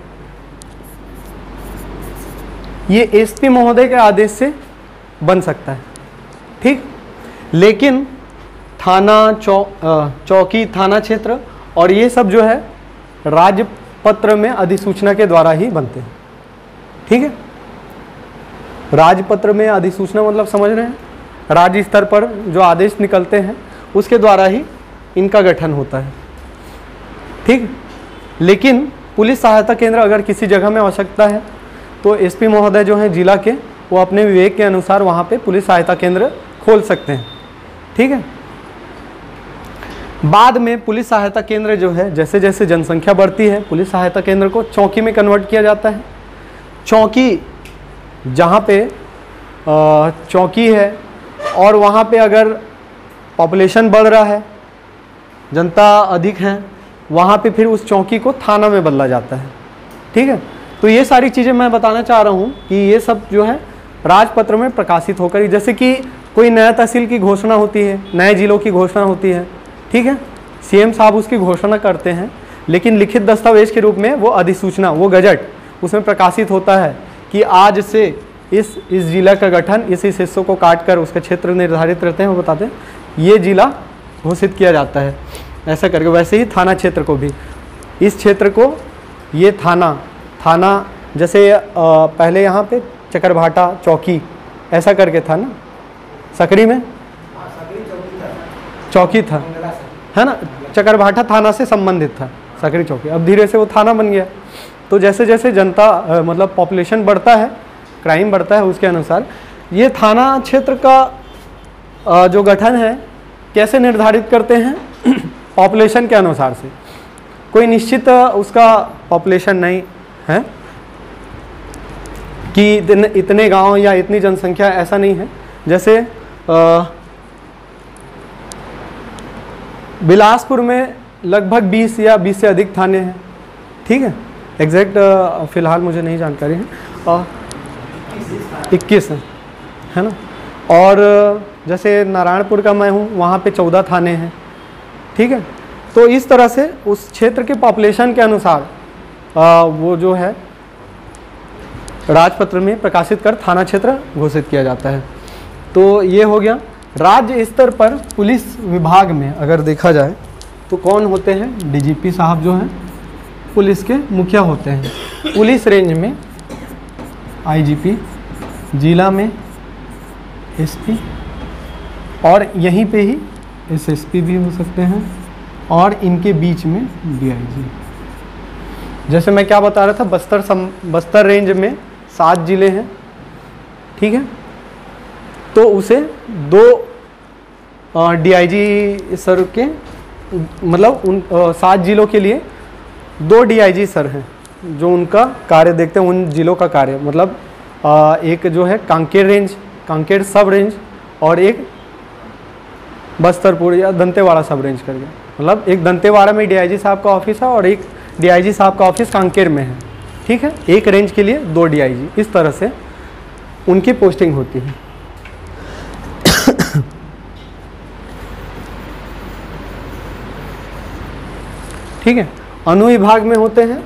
ये एसपी महोदय के आदेश से बन सकता है। ठीक, लेकिन थाना चौ चौकी, थाना क्षेत्र और ये सब जो है राजपत्र में अधिसूचना के द्वारा ही बनते हैं। ठीक है, राजपत्र में अधिसूचना मतलब समझ रहे हैं, राज्य स्तर पर जो आदेश निकलते हैं उसके द्वारा ही इनका गठन होता है। ठीक, लेकिन पुलिस सहायता केंद्र अगर किसी जगह में आवश्यकता है तो एसपी महोदय जो हैं जिला के, वो अपने विवेक के अनुसार वहाँ पे पुलिस सहायता केंद्र खोल सकते हैं। ठीक है, बाद में पुलिस सहायता केंद्र जो है, जैसे जैसे जनसंख्या बढ़ती है, पुलिस सहायता केंद्र को चौकी में कन्वर्ट किया जाता है। चौकी जहाँ पे चौकी है और वहाँ पे अगर पॉपुलेशन बढ़ रहा है, जनता अधिक है, वहाँ पे फिर उस चौकी को थाना में बदला जाता है। ठीक है, तो ये सारी चीज़ें मैं बताना चाह रहा हूँ कि ये सब जो है राजपत्र में प्रकाशित होकर, जैसे कि कोई नया तहसील की घोषणा होती है, नए जिलों की घोषणा होती है। ठीक है, सीएम साहब उसकी घोषणा करते हैं, लेकिन लिखित दस्तावेज के रूप में वो अधिसूचना, वो गजट उसमें प्रकाशित होता है कि आज से इस इस जिला का गठन इस इस हिस्सों को काट कर उसके क्षेत्र निर्धारित रहते हैं, वो बताते हैं, ये जिला घोषित किया जाता है ऐसा करके। वैसे ही थाना क्षेत्र को भी, इस क्षेत्र को ये थाना थाना जैसे आ, पहले यहाँ पे चकरभाटा चौकी ऐसा करके था ना, सकरी में चौकी था, है ना, चकरभाटा थाना से संबंधित था सकरी चौकी। अब धीरे से वो थाना बन गया। तो जैसे जैसे जनता आ, मतलब पॉपुलेशन बढ़ता है, क्राइम बढ़ता है, उसके अनुसार ये थाना क्षेत्र का आ, जो गठन है कैसे निर्धारित करते हैं, पॉपुलेशन के अनुसार से। कोई निश्चित उसका पॉपुलेशन नहीं है कि इतने, इतने गांव या इतनी जनसंख्या, ऐसा नहीं है। जैसे आ, बिलासपुर में लगभग बीस या बीस से अधिक थाने हैं। ठीक है, एग्जैक्ट फ़िलहाल मुझे नहीं जानकारी है, और इक्कीस है, है ना। और जैसे नारायणपुर का मैं हूँ, वहाँ पे चौदह थाने हैं। ठीक है, तो इस तरह से उस क्षेत्र के पॉपुलेशन के अनुसार आ, वो जो है राजपत्र में प्रकाशित कर थाना क्षेत्र घोषित किया जाता है। तो ये हो गया। राज्य स्तर पर पुलिस विभाग में अगर देखा जाए तो कौन होते हैं? डीजीपी साहब जो हैं पुलिस के मुखिया होते हैं। पुलिस रेंज में आईजीपी, जिला में एसपी और यहीं पे ही एसएसपी भी हो सकते हैं और इनके बीच में डीआईजी। जैसे मैं क्या बता रहा था, बस्तर सम बस्तर रेंज में सात जिले हैं, ठीक है, तो उसे दो डीआईजी सर के मतलब उन आ, सात जिलों के लिए दो डीआईजी सर हैं जो उनका कार्य देखते हैं, उन जिलों का कार्य। मतलब आ, एक जो है कांकेर रेंज, कांकेर सब रेंज और एक बस्तरपुर या दंतेवाड़ा सब रेंज करके। मतलब एक दंतेवाड़ा में डीआईजी साहब का ऑफिस है और एक डीआईजी साहब का ऑफिस कांकेर में है, ठीक है। एक रेंज के लिए दो डीआईजी, इस तरह से उनकी पोस्टिंग होती है। ठीक है। अनुविभाग में होते हैं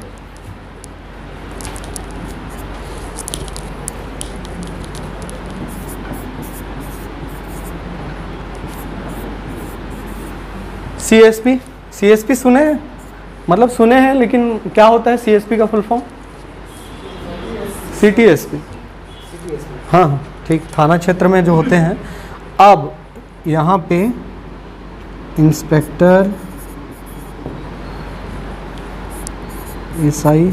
सीएसपी। सीएसपी सुने हैं? मतलब सुने हैं, लेकिन क्या होता है सीएसपी का फुल फॉर्म? सीटीएसपी। हाँ हाँ ठीक, थाना क्षेत्र में जो होते हैं। अब यहाँ पे inspector, SI,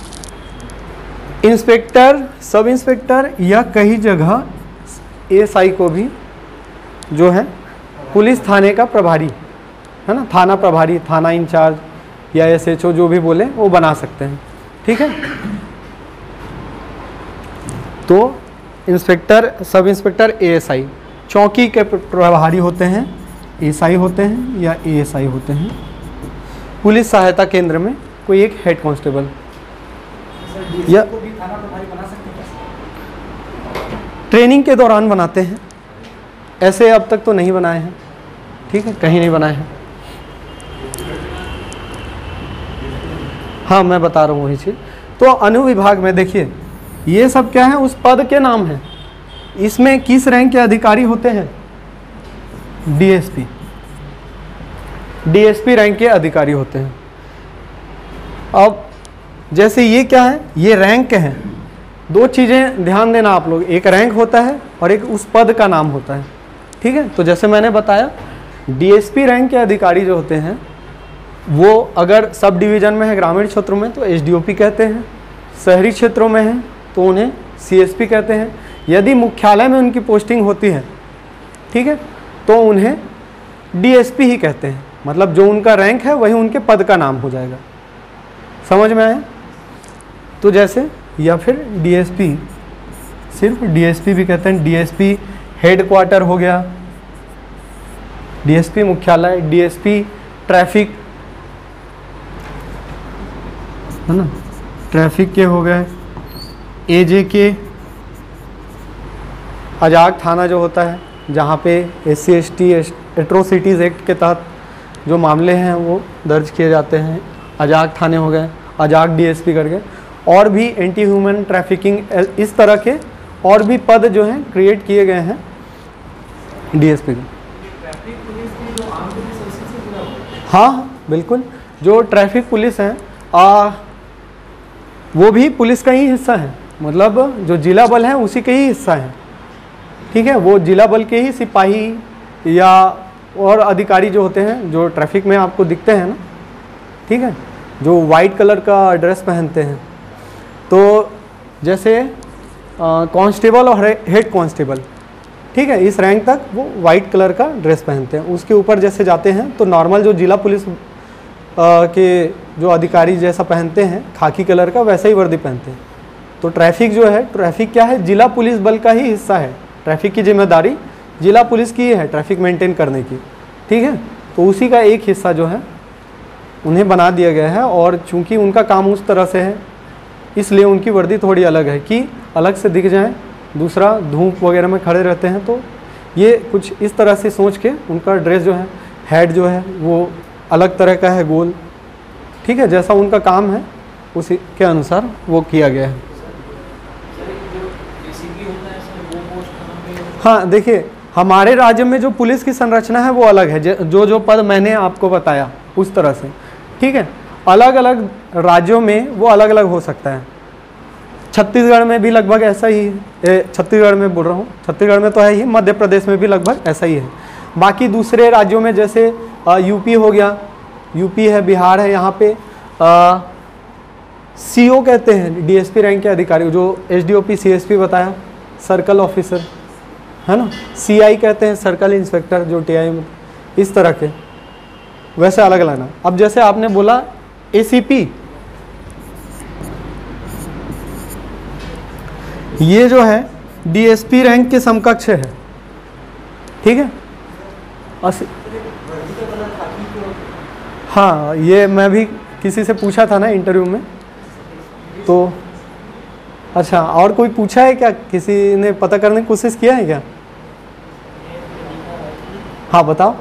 inspector, sub inspector या कई जगह एसआई को भी जो है पुलिस थाने का प्रभारी, है ना, थाना प्रभारी, थाना इंचार्ज या एसएचओ जो भी बोले वो बना सकते हैं, ठीक है। तो इंस्पेक्टर, सब इंस्पेक्टर, एएसआई चौकी के प्रभारी होते हैं, एसआई होते हैं या एएसआई होते हैं। पुलिस सहायता केंद्र में कोई एक हेड कांस्टेबल या को भी थाना प्रभारी बना सकते हैं? ट्रेनिंग के दौरान बनाते हैं, ऐसे अब तक तो नहीं बनाए हैं, ठीक है, कहीं नहीं बनाए हैं। हाँ मैं बता रहा हूँ वही चीज़। तो अनुविभाग में देखिए ये सब क्या है, उस पद के नाम हैं। इसमें किस रैंक के अधिकारी होते हैं? डीएसपी। डीएसपी रैंक के अधिकारी होते हैं। अब जैसे ये क्या है, ये रैंक हैं। दो चीज़ें ध्यान देना आप लोग, एक रैंक होता है और एक उस पद का नाम होता है, ठीक है। तो जैसे मैंने बताया डीएसपी रैंक के अधिकारी जो होते हैं वो अगर सब डिवीज़न में है, ग्रामीण क्षेत्रों में तो एसडीओपी कहते हैं, शहरी क्षेत्रों में है तो उन्हें सीएसपी कहते हैं। यदि मुख्यालय में उनकी पोस्टिंग होती है, ठीक है, तो उन्हें डीएसपी ही कहते हैं। मतलब जो उनका रैंक है वही उनके पद का नाम हो जाएगा। समझ में आया? तो जैसे या फिर डीएसपी, सिर्फ डीएसपी भी कहते हैं। डीएसपी हेड क्वार्टर हो गया, डीएसपी मुख्यालय, डीएसपी ट्रैफिक, है ना, ट्रैफिक के हो गए, एजे के अजाक थाना जो होता है जहाँ पे S C S T atrocities act के तहत जो मामले हैं वो दर्ज किए जाते हैं, अजाक थाने हो गए, अजाक डीएसपी करके। और भी एंटी ह्यूमन ट्रैफिकिंग, इस तरह के और भी पद जो हैं क्रिएट किए गए हैं डीएसपी के। ट्रैफिक पुलिस भी जो आम पुलिस है उसी से जुड़ा हुआ है? हाँ बिल्कुल, जो ट्रैफिक पुलिस है आ, वो भी पुलिस का ही हिस्सा है। मतलब जो जिला बल है उसी के ही हिस्सा है, ठीक है। वो जिला बल के ही सिपाही या और अधिकारी जो होते हैं जो ट्रैफिक में आपको दिखते हैं ना, ठीक है, जो वाइट कलर का ड्रेस पहनते हैं। तो जैसे कांस्टेबल और हेड कांस्टेबल, ठीक है, इस रैंक तक वो वाइट कलर का ड्रेस पहनते हैं। उसके ऊपर जैसे जाते हैं तो नॉर्मल जो जिला पुलिस आ, के जो अधिकारी जैसा पहनते हैं खाकी कलर का, वैसा ही वर्दी पहनते हैं। तो ट्रैफिक जो है, ट्रैफिक क्या है, जिला पुलिस बल का ही हिस्सा है। ट्रैफिक की जिम्मेदारी जिला पुलिस की है ट्रैफिक मेंटेन करने की, ठीक है। तो उसी का एक हिस्सा जो है उन्हें बना दिया गया है। और चूंकि उनका काम उस तरह से है इसलिए उनकी वर्दी थोड़ी अलग है कि अलग से दिख जाए। दूसरा धूप वगैरह में खड़े रहते हैं तो ये कुछ इस तरह से सोच के उनका ड्रेस जो है, हेड जो है वो अलग तरह का है, गोल, ठीक है। जैसा उनका काम है उसी के अनुसार वो किया गया है। हाँ देखिए, हमारे राज्य में जो पुलिस की संरचना है वो अलग है, जो जो पद मैंने आपको बताया उस तरह से, ठीक है। अलग अलग राज्यों में वो अलग अलग हो सकता है। छत्तीसगढ़ में भी लगभग ऐसा ही है, छत्तीसगढ़ में बोल रहा हूँ, छत्तीसगढ़ में तो है ही, मध्य प्रदेश में भी लगभग ऐसा ही है। बाकी दूसरे राज्यों में जैसे यूपी हो गया, यूपी है, बिहार है, यहाँ पे सीओ कहते हैं, डीएसपी रैंक के अधिकारी, जो एसडीओपी सीएसपी बताया, सर्कल ऑफिसर है ना, सीआई कहते हैं, सर्कल इंस्पेक्टर, जो टीआई में, इस तरह के वैसे अलग अलग ना। अब जैसे आपने बोला एसीपी, ये जो है डीएसपी रैंक के समकक्ष है, ठीक है। अस... हाँ, ये मैं भी किसी से पूछा था ना इंटरव्यू में, तो अच्छा, और कोई पूछा है क्या, किसी ने पता करने की कोशिश किया है क्या? हाँ बताओ।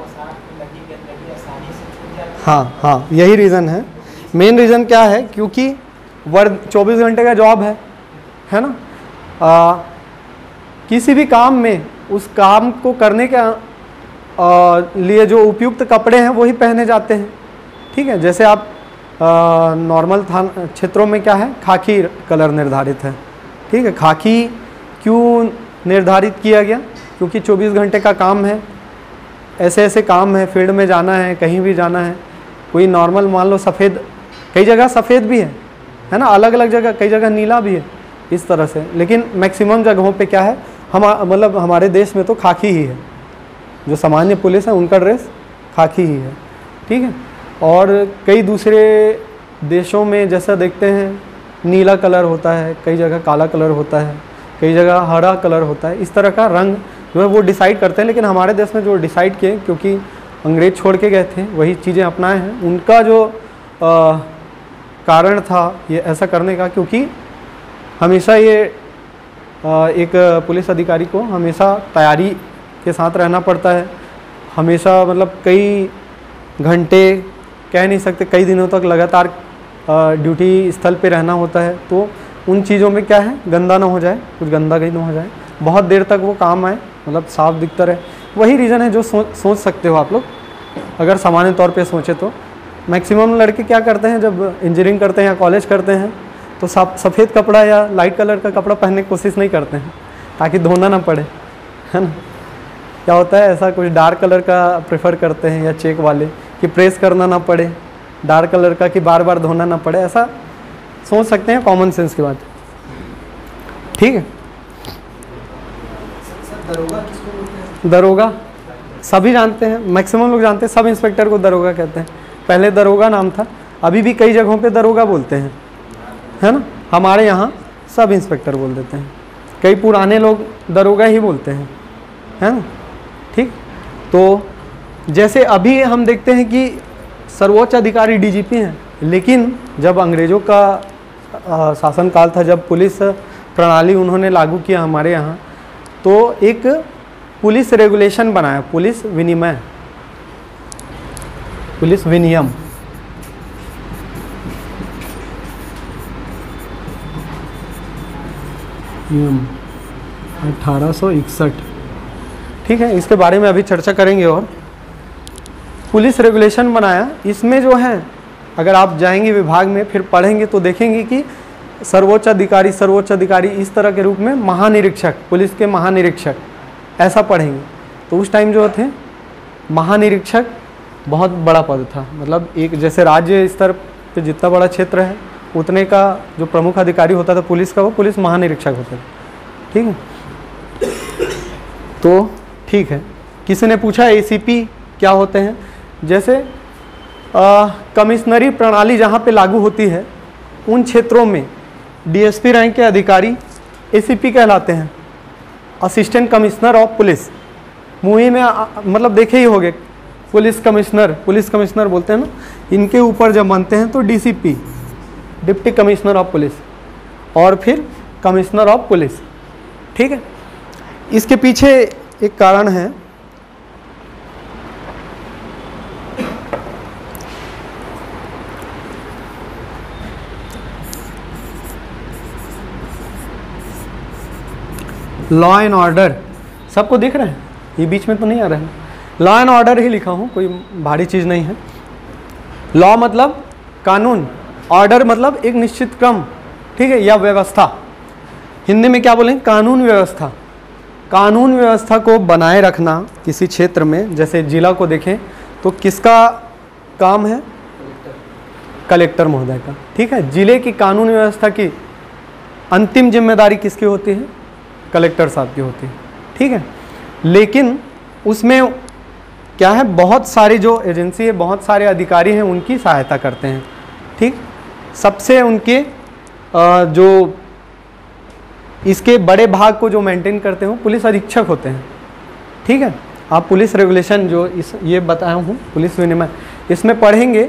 हाँ हाँ, यही रीज़न है, मेन रीज़न क्या है, क्योंकि वर्क चौबीस घंटे का जॉब है है ना। आ, किसी भी काम में उस काम को करने के आ, लिए जो उपयुक्त कपड़े हैं वही पहने जाते हैं, ठीक है। जैसे आप नॉर्मल थाना क्षेत्रों में क्या है, खाकी कलर निर्धारित है, ठीक है। खाकी क्यों निर्धारित किया गया, क्योंकि चौबीस घंटे का काम है, ऐसे ऐसे काम है, फील्ड में जाना है, कहीं भी जाना है। कोई नॉर्मल मान लो सफ़ेद, कई जगह सफ़ेद भी है है ना, अलग अलग जगह, कई जगह नीला भी है, इस तरह से। लेकिन मैक्सिमम जगहों पे क्या है, हम मतलब हमारे देश में तो खाकी ही है, जो सामान्य पुलिस है उनका ड्रेस खाकी ही है, ठीक है। और कई दूसरे देशों में जैसा देखते हैं नीला कलर होता है, कई जगह काला कलर होता है, कई जगह हरा कलर होता है, इस तरह का रंग जो है वो डिसाइड करते हैं। लेकिन हमारे देश में जो डिसाइड किए, क्योंकि अंग्रेज छोड़ के गए थे, वही चीज़ें अपनाए हैं। उनका जो आ, कारण था ये ऐसा करने का, क्योंकि हमेशा ये आ, एक पुलिस अधिकारी को हमेशा तैयारी के साथ रहना पड़ता है, हमेशा मतलब कई घंटे, कह नहीं सकते, कई दिनों तक लगातार ड्यूटी स्थल पे रहना होता है। तो उन चीज़ों में क्या है, गंदा ना हो जाए, कुछ गंदा कहीं ना हो जाए, बहुत देर तक वो काम आए, मतलब साफ दिखता रहे। वही रीज़न है जो सो, सोच सकते हो आप लोग, अगर सामान्य तौर पे सोचे तो। मैक्सिमम लड़के क्या करते हैं, जब इंजीनियरिंग करते हैं या कॉलेज करते हैं, तो सफ़ेद कपड़ा या लाइट कलर का कपड़ा पहनने की कोशिश नहीं करते हैं, ताकि धोना ना पड़े, है ना। क्या होता है, ऐसा कुछ डार्क कलर का प्रेफर करते हैं, या चेक वाले, कि प्रेस करना ना पड़े, डार्क कलर का कि बार बार धोना ना पड़े, ऐसा सोच सकते हैं, कॉमन सेंस की बात, ठीक है। दरोगा किसको बोलते हैं? दरोगा सभी जानते हैं, मैक्सिमम लोग जानते हैं, सब इंस्पेक्टर को दरोगा कहते हैं। पहले दरोगा नाम था, अभी भी कई जगहों पे दरोगा बोलते हैं, है ना। हमारे यहाँ सब इंस्पेक्टर बोल देते हैं, कई पुराने लोग दरोगा ही बोलते हैं, है ना, ठीक। तो जैसे अभी हम देखते हैं कि सर्वोच्च अधिकारी डीजीपी हैं, लेकिन जब अंग्रेज़ों का शासनकाल था, जब पुलिस प्रणाली उन्होंने लागू किया हमारे यहाँ, तो एक पुलिस रेगुलेशन बनाया, पुलिस विनिमय, पुलिस विनियम, नियम अठारह सौ इकसठ, ठीक है। इसके बारे में अभी चर्चा करेंगे। और पुलिस रेगुलेशन बनाया, इसमें जो है अगर आप जाएंगे विभाग में, फिर पढ़ेंगे तो देखेंगे कि सर्वोच्च अधिकारी, सर्वोच्च अधिकारी इस तरह के रूप में महानिरीक्षक, पुलिस के महानिरीक्षक, ऐसा पढ़ेंगे। तो उस टाइम जो थे महानिरीक्षक बहुत बड़ा पद था, मतलब एक जैसे राज्य स्तर पे जितना बड़ा क्षेत्र है उतने का जो प्रमुख अधिकारी होता था पुलिस का, वो पुलिस महानिरीक्षक होता था, ठीक है। तो ठीक है, किसी ने पूछा एसीपी क्या होते हैं। जैसे कमिश्नरी प्रणाली जहाँ पे लागू होती है, उन क्षेत्रों में डीएसपी रैंक के अधिकारी एसीपी कहलाते हैं, assistant commissioner of police. Movie में आ, मतलब देखे ही होंगे, पुलिस कमिश्नर, पुलिस कमिश्नर बोलते हैं ना, इनके ऊपर जब बनते हैं तो DCP, deputy commissioner of police, और फिर कमिश्नर ऑफ पुलिस, ठीक है। इसके पीछे एक कारण है, लॉ एंड ऑर्डर सबको दिख रहा है? ये बीच में तो नहीं आ रहा है? लॉ एंड ऑर्डर ही लिखा हूँ, कोई भारी चीज़ नहीं है। लॉ मतलब कानून, ऑर्डर मतलब एक निश्चित क्रम, ठीक है, या व्यवस्था। हिंदी में क्या बोलेंगे? कानून व्यवस्था। कानून व्यवस्था को बनाए रखना किसी क्षेत्र में, जैसे जिला को देखें तो किसका काम है? कलेक्टर महोदय का, ठीक है। जिले की कानून व्यवस्था की अंतिम जिम्मेदारी किसकी होती है? कलेक्टर साहब की होती है, ठीक है। लेकिन उसमें क्या है, बहुत सारी जो एजेंसी है, बहुत सारे अधिकारी हैं, उनकी सहायता करते हैं, ठीक। सबसे उनके जो इसके बड़े भाग को जो मेंटेन करते हैं वो पुलिस अधीक्षक होते हैं, ठीक है। आप पुलिस रेगुलेशन जो इस ये बताया हूँ, पुलिस विनिमय, इसमें पढ़ेंगे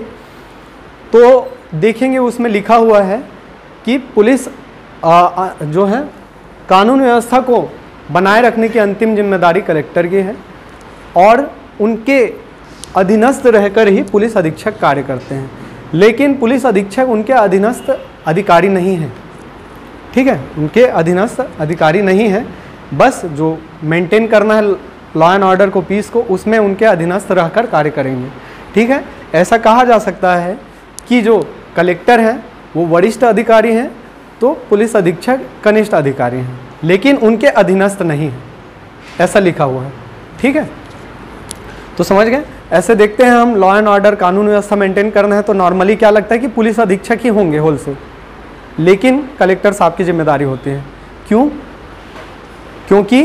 तो देखेंगे उसमें लिखा हुआ है कि पुलिस आ, आ, जो है कानून व्यवस्था को बनाए रखने की अंतिम जिम्मेदारी कलेक्टर की है और उनके अधीनस्थ रहकर ही पुलिस अधीक्षक कार्य करते हैं। लेकिन पुलिस अधीक्षक उनके अधीनस्थ अधिकारी नहीं है, ठीक है, उनके अधीनस्थ अधिकारी नहीं है। बस जो मेंटेन करना है लॉ एंड ऑर्डर को, पीस को, उसमें उनके अधीनस्थ रहकर कार्य करेंगे, ठीक है। ऐसा कहा जा सकता है कि जो कलेक्टर हैं वो वरिष्ठ अधिकारी हैं तो पुलिस अधीक्षक कनिष्ठ अधिकारी हैं, लेकिन उनके अधीनस्थ नहीं है, ऐसा लिखा हुआ है, ठीक है। तो समझ गए? ऐसे देखते हैं हम, लॉ एंड ऑर्डर, कानून व्यवस्था मेंटेन करना है तो नॉर्मली क्या लगता है कि पुलिस अधीक्षक ही होंगे होलसेल, लेकिन कलेक्टर साहब की जिम्मेदारी होती है। क्यों? क्योंकि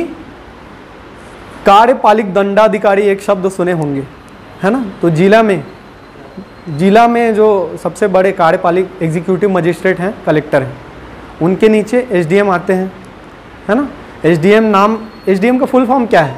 कार्यपालिक दंडाधिकारी एक शब्द सुने होंगे, है ना। तो जिला में जिला में जो सबसे बड़े कार्यपालिक एग्जीक्यूटिव मजिस्ट्रेट हैं कलेक्टर हैं, उनके नीचे एसडीएम आते हैं, है ना। एसडीएम नाम, एसडीएम का फुल फॉर्म क्या है?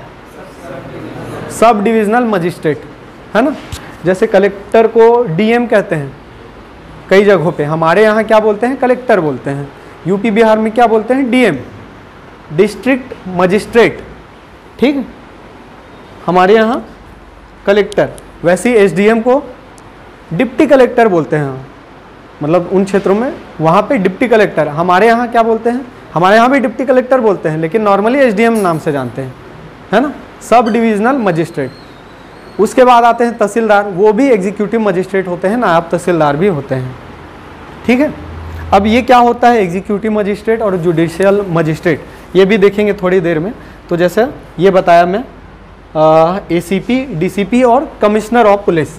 सब डिविजनल मजिस्ट्रेट, है ना। जैसे कलेक्टर को डीएम कहते हैं कई जगहों पे, हमारे यहाँ क्या बोलते हैं? कलेक्टर बोलते हैं। यूपी बिहार में क्या बोलते हैं? डीएम, डिस्ट्रिक्ट मजिस्ट्रेट, ठीक है, हमारे यहाँ कलेक्टर। वैसे ही एसडीएम को डिप्टी कलेक्टर बोलते हैं, मतलब उन क्षेत्रों में वहाँ पे डिप्टी कलेक्टर। हमारे यहाँ क्या बोलते हैं? हमारे यहाँ भी डिप्टी कलेक्टर बोलते हैं, लेकिन नॉर्मली एसडीएम नाम से जानते हैं, है ना, सब डिविजनल मजिस्ट्रेट। उसके बाद आते हैं तहसीलदार, वो भी एग्जीक्यूटिव मजिस्ट्रेट होते हैं, नायब तहसीलदार भी होते हैं, ठीक है। अब ये क्या होता है एग्जीक्यूटिव मजिस्ट्रेट और जुडिशियल मजिस्ट्रेट, ये भी देखेंगे थोड़ी देर में। तो जैसे ये बताया मैं, एसीपी, डीसीपी और commissioner of police,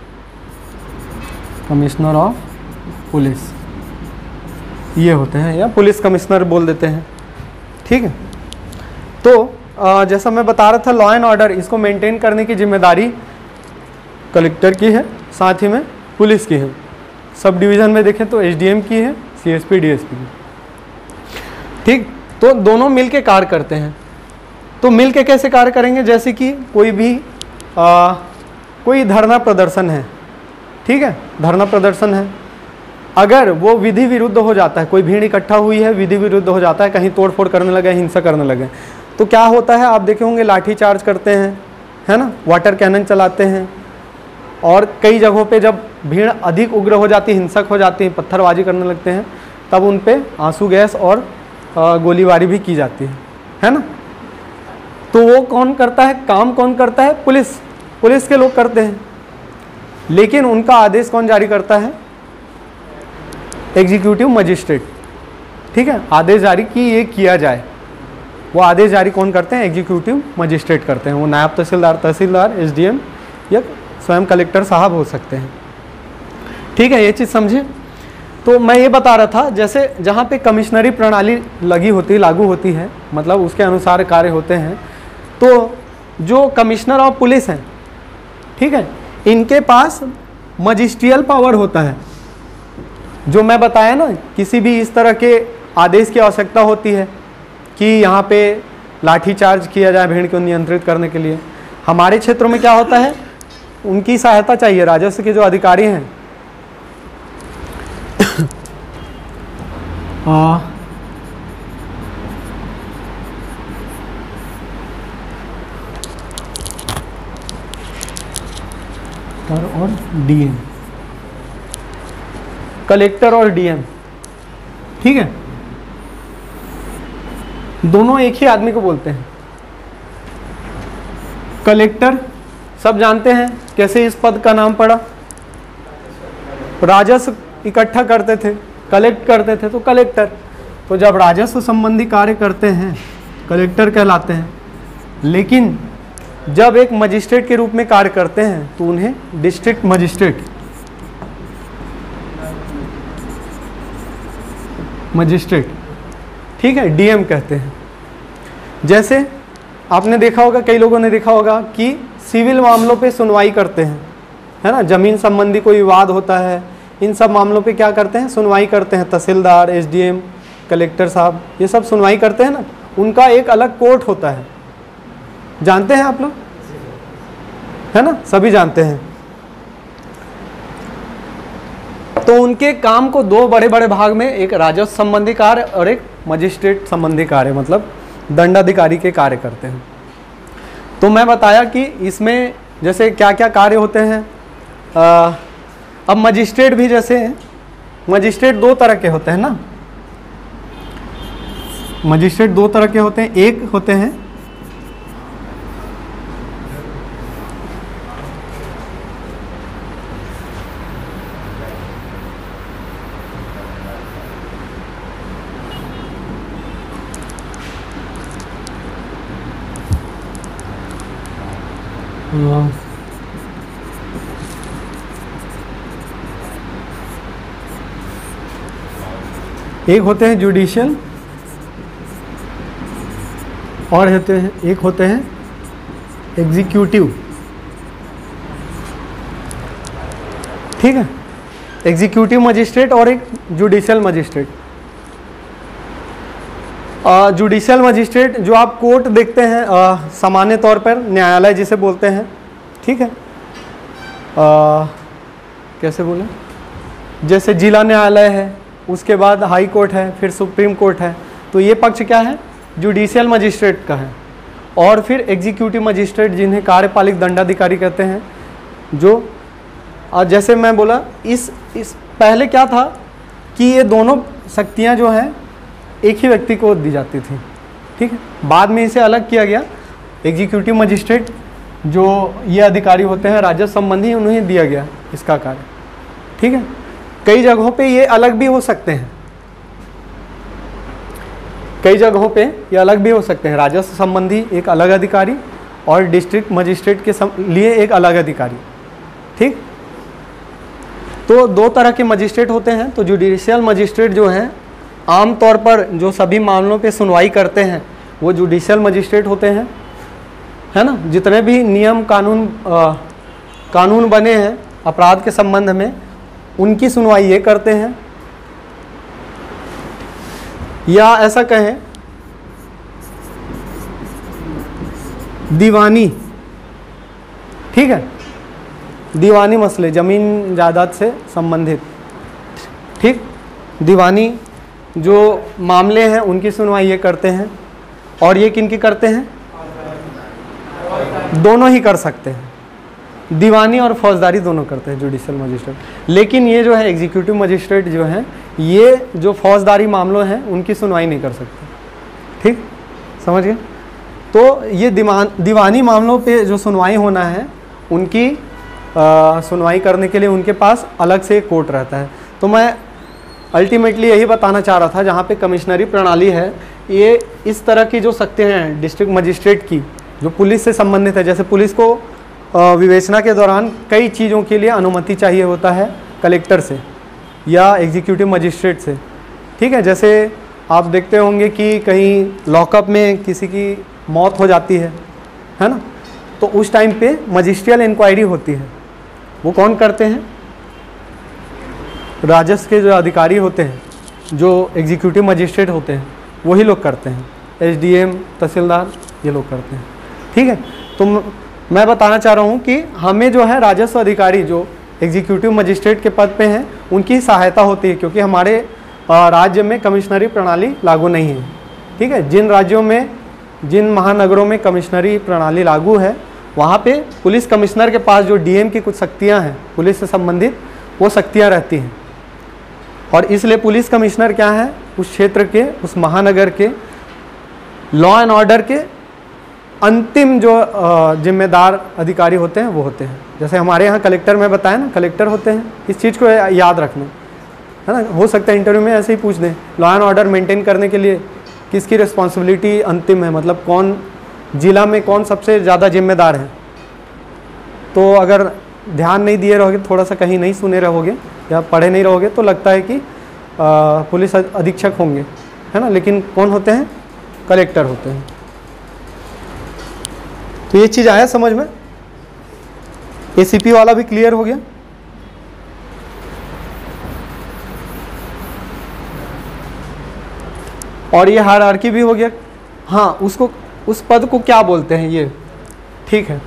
commissioner of police ये होते हैं, या पुलिस कमिश्नर बोल देते हैं, ठीक है। तो आ, जैसा मैं बता रहा था, लॉ एंड ऑर्डर इसको मेंटेन करने की जिम्मेदारी कलेक्टर की है, साथ ही में पुलिस की है। सब डिवीज़न में देखें तो एसडीएम की है, सीएसपी, डीएसपी की, ठीक। तो दोनों मिलके कार्य करते हैं। तो मिलके कैसे कार्य करेंगे? जैसे कि कोई भी आ, कोई धरना प्रदर्शन है, ठीक है, धरना प्रदर्शन है, अगर वो विधि विरुद्ध हो जाता है, कोई भीड़ इकट्ठा हुई है, विधि विरुद्ध हो जाता है, कहीं तोड़फोड़ करने लगे, हिंसा करने लगे, तो क्या होता है? आप देखे होंगे लाठी चार्ज करते हैं, है ना, वाटर कैनन चलाते हैं, और कई जगहों पे जब भीड़ अधिक उग्र हो जाती है, हिंसक हो जाती है, पत्थरबाजी करने लगते हैं, तब उन पे आंसू गैस और गोलीबारी भी की जाती है, है ना। तो वो कौन करता है? काम कौन करता है? पुलिस, पुलिस के लोग करते हैं, लेकिन उनका आदेश कौन जारी करता है? एग्जीक्यूटिव मजिस्ट्रेट, ठीक है। आदेश जारी कि ये किया जाए, वो आदेश जारी कौन करते हैं? एग्जीक्यूटिव मजिस्ट्रेट करते हैं। वो नायब तहसीलदार, तहसीलदार, एसडीएम या स्वयं कलेक्टर साहब हो सकते हैं, ठीक है। ये चीज़ समझे। तो मैं ये बता रहा था, जैसे जहाँ पे कमिश्नरी प्रणाली लगी होती, लागू होती है, मतलब उसके अनुसार कार्य होते हैं, तो जो कमिश्नर ऑफ पुलिस हैं, ठीक है, इनके पास मजिस्ट्रियल पावर होता है। जो मैं बताया ना, किसी भी इस तरह के आदेश की आवश्यकता होती है कि यहाँ पे लाठीचार्ज किया जाए भीड़ को नियंत्रित करने के लिए, हमारे क्षेत्रों में क्या होता है? उनकी सहायता चाहिए, राजस्व के जो अधिकारी हैं, आ, और डीएम, कलेक्टर और डीएम, ठीक है, दोनों एक ही आदमी को बोलते हैं, कलेक्टर सब जानते हैं कैसे इस पद का नाम पड़ा, राजस्व इकट्ठा करते थे, कलेक्ट करते थे, तो कलेक्टर। तो जब राजस्व संबंधी कार्य करते हैं कलेक्टर कहलाते हैं, लेकिन जब एक मजिस्ट्रेट के रूप में कार्य करते हैं तो उन्हें डिस्ट्रिक्ट मजिस्ट्रेट मजिस्ट्रेट ठीक है, डीएम कहते हैं। जैसे आपने देखा होगा, कई लोगों ने देखा होगा कि सिविल मामलों पे सुनवाई करते हैं, है ना, जमीन संबंधी कोई विवाद होता है, इन सब मामलों पे क्या करते हैं, सुनवाई करते हैं। तहसीलदार, एसडीएम, कलेक्टर साहब, ये सब सुनवाई करते हैं ना, उनका एक अलग कोर्ट होता है, जानते हैं आप लोग, है ना, सभी जानते हैं। तो उनके काम को दो बड़े बड़े भाग में, एक राजस्व संबंधी कार्य और एक मजिस्ट्रेट संबंधी कार्य, मतलब दंडाधिकारी के कार्य करते हैं। तो मैं बताया कि इसमें जैसे क्या क्या कार्य होते हैं। आ, अब मजिस्ट्रेट भी जैसे, मजिस्ट्रेट दो तरह के होते हैं ना, मजिस्ट्रेट दो तरह के होते हैं। एक होते हैं एक होते हैं जुडिशियल और होते हैं एक होते हैं एग्जीक्यूटिव, ठीक है, एग्जीक्यूटिव मजिस्ट्रेट और एक जुडिशियल मजिस्ट्रेट। जुडिशियल मजिस्ट्रेट जो आप कोर्ट देखते हैं, आ, सामान्य तौर पर न्यायालय जिसे बोलते हैं, ठीक है, आ, कैसे बोले, जैसे जिला न्यायालय है, उसके बाद हाई कोर्ट है, फिर सुप्रीम कोर्ट है। तो ये पक्ष क्या है, जुडिशियल मजिस्ट्रेट का है। और फिर एग्जीक्यूटिव मजिस्ट्रेट जिन्हें कार्यपालिक दंडाधिकारी कहते हैं, जो आ, जैसे मैं बोला, इस इस पहले क्या था कि ये दोनों शक्तियाँ जो हैं एक ही व्यक्ति को दी जाती थी, ठीक है, बाद में इसे अलग किया गया। एग्जीक्यूटिव मजिस्ट्रेट जो ये अधिकारी होते हैं राजस्व संबंधी, उन्हें दिया गया इसका कार्य, ठीक है। कई जगहों पे ये अलग भी हो सकते हैं, कई जगहों पे ये अलग भी हो सकते हैं, राजस्व संबंधी एक अलग अधिकारी और डिस्ट्रिक्ट मजिस्ट्रेट के लिए एक अलग अधिकारी, ठीक। तो दो तरह के मजिस्ट्रेट होते हैं। तो जुडिशियल मजिस्ट्रेट जो हैं आम तौर पर जो सभी मामलों पे सुनवाई करते हैं वो जुडिशियल मजिस्ट्रेट होते हैं, है ना। जितने भी नियम कानून आ, कानून बने हैं अपराध के संबंध में, उनकी सुनवाई ये करते हैं। या ऐसा कहें दीवानी, ठीक है, दीवानी मसले ज़मीन जायदाद से संबंधित, ठीक, दीवानी जो मामले हैं उनकी सुनवाई ये करते हैं। और ये किनकी करते हैं, दोनों ही कर सकते हैं, दीवानी और फौजदारी दोनों करते हैं जुडिशियल मजिस्ट्रेट। लेकिन ये जो है एग्जीक्यूटिव मजिस्ट्रेट जो हैं, ये जो फौजदारी मामलों हैं उनकी सुनवाई नहीं कर सकते, ठीक, समझ गए। तो ये दीवान दीवानी मामलों पे जो सुनवाई होना है, उनकी आ, सुनवाई करने के लिए उनके पास अलग से एक कोर्ट रहता है। तो मैं अल्टीमेटली यही बताना चाह रहा था, जहाँ पे कमिश्नरी प्रणाली है, ये इस तरह की जो शक्तियाँ हैं डिस्ट्रिक्ट मजिस्ट्रेट की, जो पुलिस से संबंधित है। जैसे पुलिस को विवेचना के दौरान कई चीज़ों के लिए अनुमति चाहिए होता है कलेक्टर से या एग्जीक्यूटिव मजिस्ट्रेट से, ठीक है। जैसे आप देखते होंगे कि कहीं लॉकअप में किसी की मौत हो जाती है, है ना, तो उस टाइम पे मजिस्ट्रियल इंक्वायरी होती है। वो कौन करते हैं, राजस्व के जो अधिकारी होते हैं, जो एग्जीक्यूटिव मजिस्ट्रेट होते हैं, वही लोग करते हैं। एसडीएम, तहसीलदार, ये लोग करते हैं, ठीक है। तो मैं बताना चाह रहा हूँ कि हमें जो है राजस्व अधिकारी जो एग्जीक्यूटिव मजिस्ट्रेट के पद पे हैं, उनकी सहायता होती है, क्योंकि हमारे राज्य में कमिश्नरी प्रणाली लागू नहीं है, ठीक है। जिन राज्यों में, जिन महानगरों में कमिश्नरी प्रणाली लागू है, वहाँ पे पुलिस कमिश्नर के पास जो डीएम की कुछ शक्तियाँ हैं पुलिस से संबंधित, वो शक्तियाँ रहती हैं। और इसलिए पुलिस कमिश्नर क्या है, उस क्षेत्र के, उस महानगर के लॉ एंड ऑर्डर के अंतिम जो अ, जिम्मेदार अधिकारी होते हैं वो होते हैं। जैसे हमारे यहाँ कलेक्टर में बताया ना, कलेक्टर होते हैं, इस चीज़ को याद रखना है ना। हो सकता है इंटरव्यू में ऐसे ही पूछ दें, लॉ एंड ऑर्डर मेंटेन करने के लिए किसकी रिस्पॉन्सिबिलिटी अंतिम है, मतलब कौन जिला में कौन सबसे ज़्यादा जिम्मेदार है। तो अगर ध्यान नहीं दिए रहोगे, थोड़ा सा कहीं नहीं सुने रहोगे या पढ़े नहीं रहोगे तो लगता है कि आ, पुलिस अधीक्षक होंगे, है ना, लेकिन कौन होते हैं, कलेक्टर होते हैं। तो ये चीज़ आया समझ में। एसीपी वाला भी क्लियर हो गया। और ये हायरार्की भी हो गया। हाँ, उसको उस पद को क्या बोलते हैं ये, ठीक है।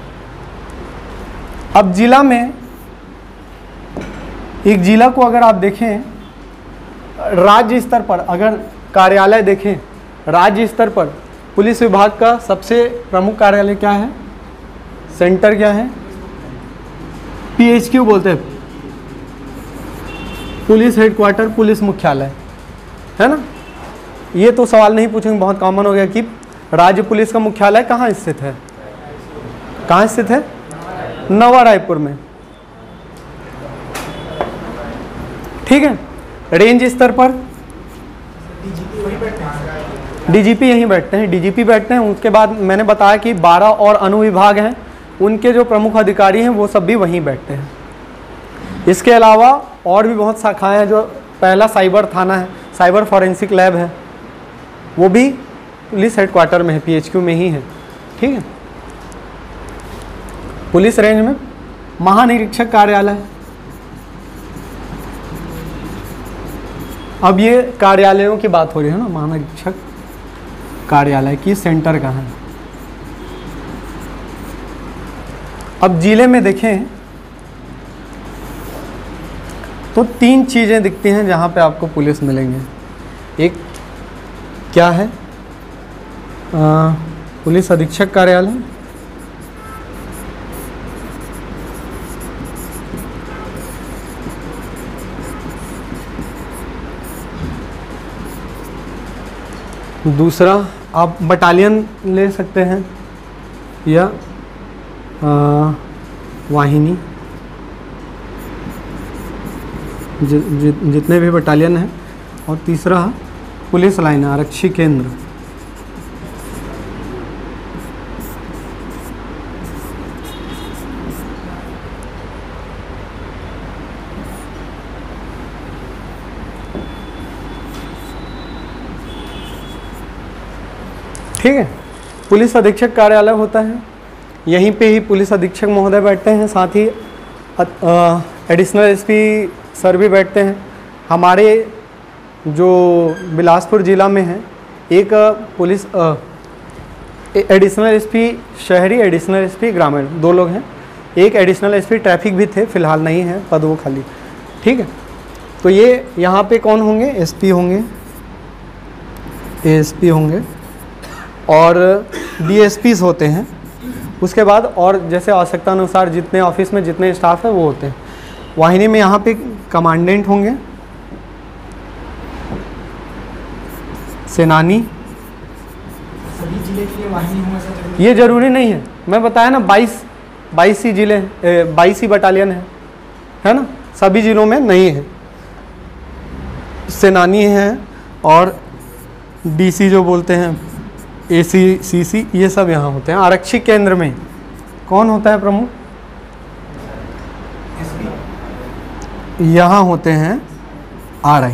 अब जिला में, एक जिला को अगर आप देखें राज्य स्तर पर, अगर कार्यालय देखें राज्य स्तर पर, पुलिस विभाग का सबसे प्रमुख कार्यालय क्या है, सेंटर क्या है, पीएचक्यू बोलते हैं, पुलिस हेडक्वार्टर, पुलिस मुख्यालय, है ना। ये तो सवाल नहीं पूछेंगे, बहुत कॉमन हो गया कि राज्य पुलिस का मुख्यालय कहाँ स्थित है, कहाँ स्थित है, नवा रायपुर में, ठीक है। रेंज स्तर पर डीजीपी यहीं बैठते हैं, डीजीपी बैठते हैं। उसके बाद मैंने बताया कि बारह और अनुविभाग हैं, उनके जो प्रमुख अधिकारी हैं वो सब भी वहीं बैठते हैं। इसके अलावा और भी बहुत शाखाएं हैं, जो पहला साइबर थाना है, साइबर फॉरेंसिक लैब है, वो भी पुलिस हेडक्वार्टर में है, पीएचक्यू में ही है, ठीक है। पुलिस रेंज में महानिरीक्षक कार्यालय, अब ये कार्यालयों की बात हो रही है ना, महानिरीक्षक कार्यालय की सेंटर कहाँ है। अब जिले में देखें तो तीन चीज़ें दिखती हैं जहाँ पे आपको पुलिस मिलेंगे। एक क्या है, आ, पुलिस अधीक्षक कार्यालय, दूसरा आप बटालियन ले सकते हैं या आ, वाहिनी, जि, जि, जितने भी बटालियन हैं, और तीसरा पुलिस लाइन, आरक्षी केंद्र। ठीक है, पुलिस अधीक्षक कार्यालय होता है, यहीं पे ही पुलिस अधीक्षक महोदय बैठते हैं, साथ ही एडिशनल एसपी सर भी बैठते हैं। हमारे जो बिलासपुर ज़िला में है, एक पुलिस एडिशनल एसपी शहरी, एडिशनल एसपी ग्रामीण, दो लोग हैं। एक एडिशनल एसपी ट्रैफिक भी थे, फिलहाल नहीं है, पद वो खाली, ठीक है। तो ये यहाँ पे कौन होंगे, एसपी होंगे, एएसपी होंगे और डीएसपीज होते हैं। उसके बाद और जैसे आवश्यकता अनुसार जितने ऑफिस में जितने स्टाफ है वो होते हैं। वाहिनी में यहाँ पे कमांडेंट होंगे, सेनानी। सभी जिले के लिए वाहिनी होना जरूरी ये जरूरी नहीं है, मैं बताया ना, बाईस बाईस ही जिले, बाईस ही बटालियन है, है ना, सभी जिलों में नहीं है। सेनानी है और डीसी जो बोलते हैं, एसी, सीसी, ये सब यहाँ होते हैं। आरक्षी केंद्र में कौन होता है प्रमुख, यहाँ होते हैं आरआई।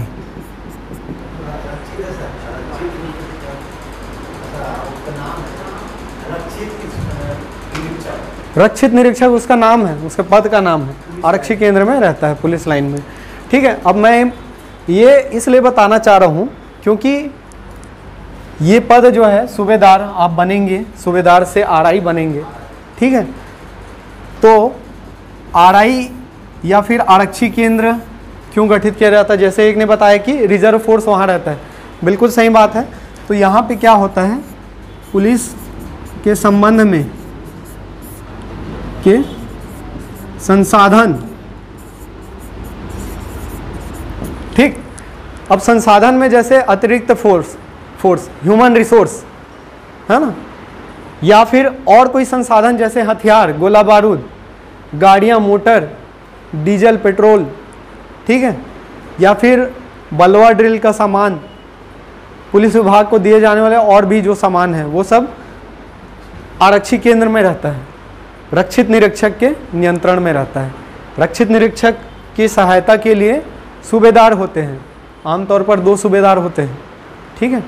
रक्षित निरीक्षक उसका नाम है, उसके पद का नाम है, आरक्षी केंद्र में रहता है, पुलिस लाइन में, ठीक है। अब मैं ये इसलिए बताना चाह रहा हूँ क्योंकि ये पद जो है सूबेदार आप बनेंगे, सूबेदार से आरआई बनेंगे, ठीक है। तो आरआई या फिर आरक्षी केंद्र क्यों गठित किया जाता है, जैसे एक ने बताया कि रिजर्व फोर्स वहाँ रहता है, बिल्कुल सही बात है। तो यहाँ पे क्या होता है, पुलिस के संबंध में के संसाधन, ठीक। अब संसाधन में जैसे अतिरिक्त फोर्स, फोर्स ह्यूमन रिसोर्स, है ना, या फिर और कोई संसाधन जैसे हथियार, गोला बारूद, गाड़ियाँ, मोटर, डीजल, पेट्रोल, ठीक है, या फिर बलवा ड्रिल का सामान, पुलिस विभाग को दिए जाने वाले और भी जो सामान है वो सब आरक्षी केंद्र में रहता है, रक्षित निरीक्षक के नियंत्रण में रहता है। रक्षित निरीक्षक की सहायता के लिए सूबेदार होते हैं, आमतौर पर दो सूबेदार होते हैं, ठीक है,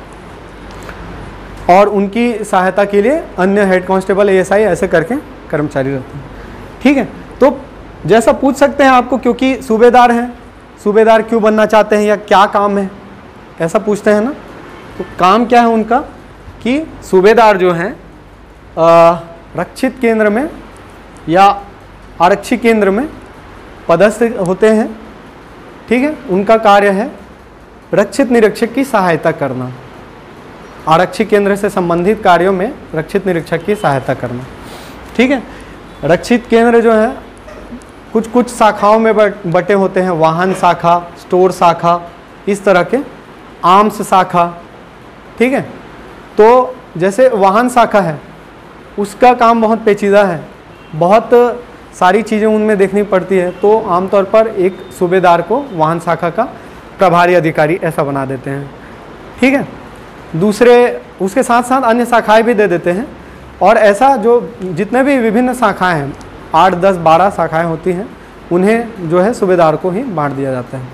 और उनकी सहायता के लिए अन्य हेड कांस्टेबल, एएसआई ऐसे करके कर्मचारी रहते हैं, ठीक है। तो जैसा पूछ सकते हैं आपको, क्योंकि सूबेदार हैं, सूबेदार क्यों बनना चाहते हैं या क्या काम है, ऐसा पूछते हैं ना। तो काम क्या है उनका कि सूबेदार जो हैं रक्षित केंद्र में या आरक्षी केंद्र में पदस्थ होते हैं, ठीक है। उनका कार्य है रक्षित निरीक्षक की सहायता करना, आरक्षी केंद्र से संबंधित कार्यों में रक्षित निरीक्षक की सहायता करना, ठीक है। रक्षित केंद्र जो है कुछ कुछ शाखाओं में बटे होते हैं, वाहन शाखा, स्टोर शाखा, इस तरह के, आर्म्स शाखा, ठीक है। तो जैसे वाहन शाखा है उसका काम बहुत पेचीदा है, बहुत सारी चीज़ें उनमें देखनी पड़ती है, तो आमतौर पर एक सूबेदार को वाहन शाखा का प्रभारी अधिकारी ऐसा बना देते हैं, ठीक है। दूसरे उसके साथ साथ अन्य शाखाएं भी दे देते हैं, और ऐसा जो जितने भी विभिन्न शाखाएं हैं, आठ दस बारह शाखाएं होती हैं, उन्हें जो है सूबेदार को ही बांट दिया जाता है,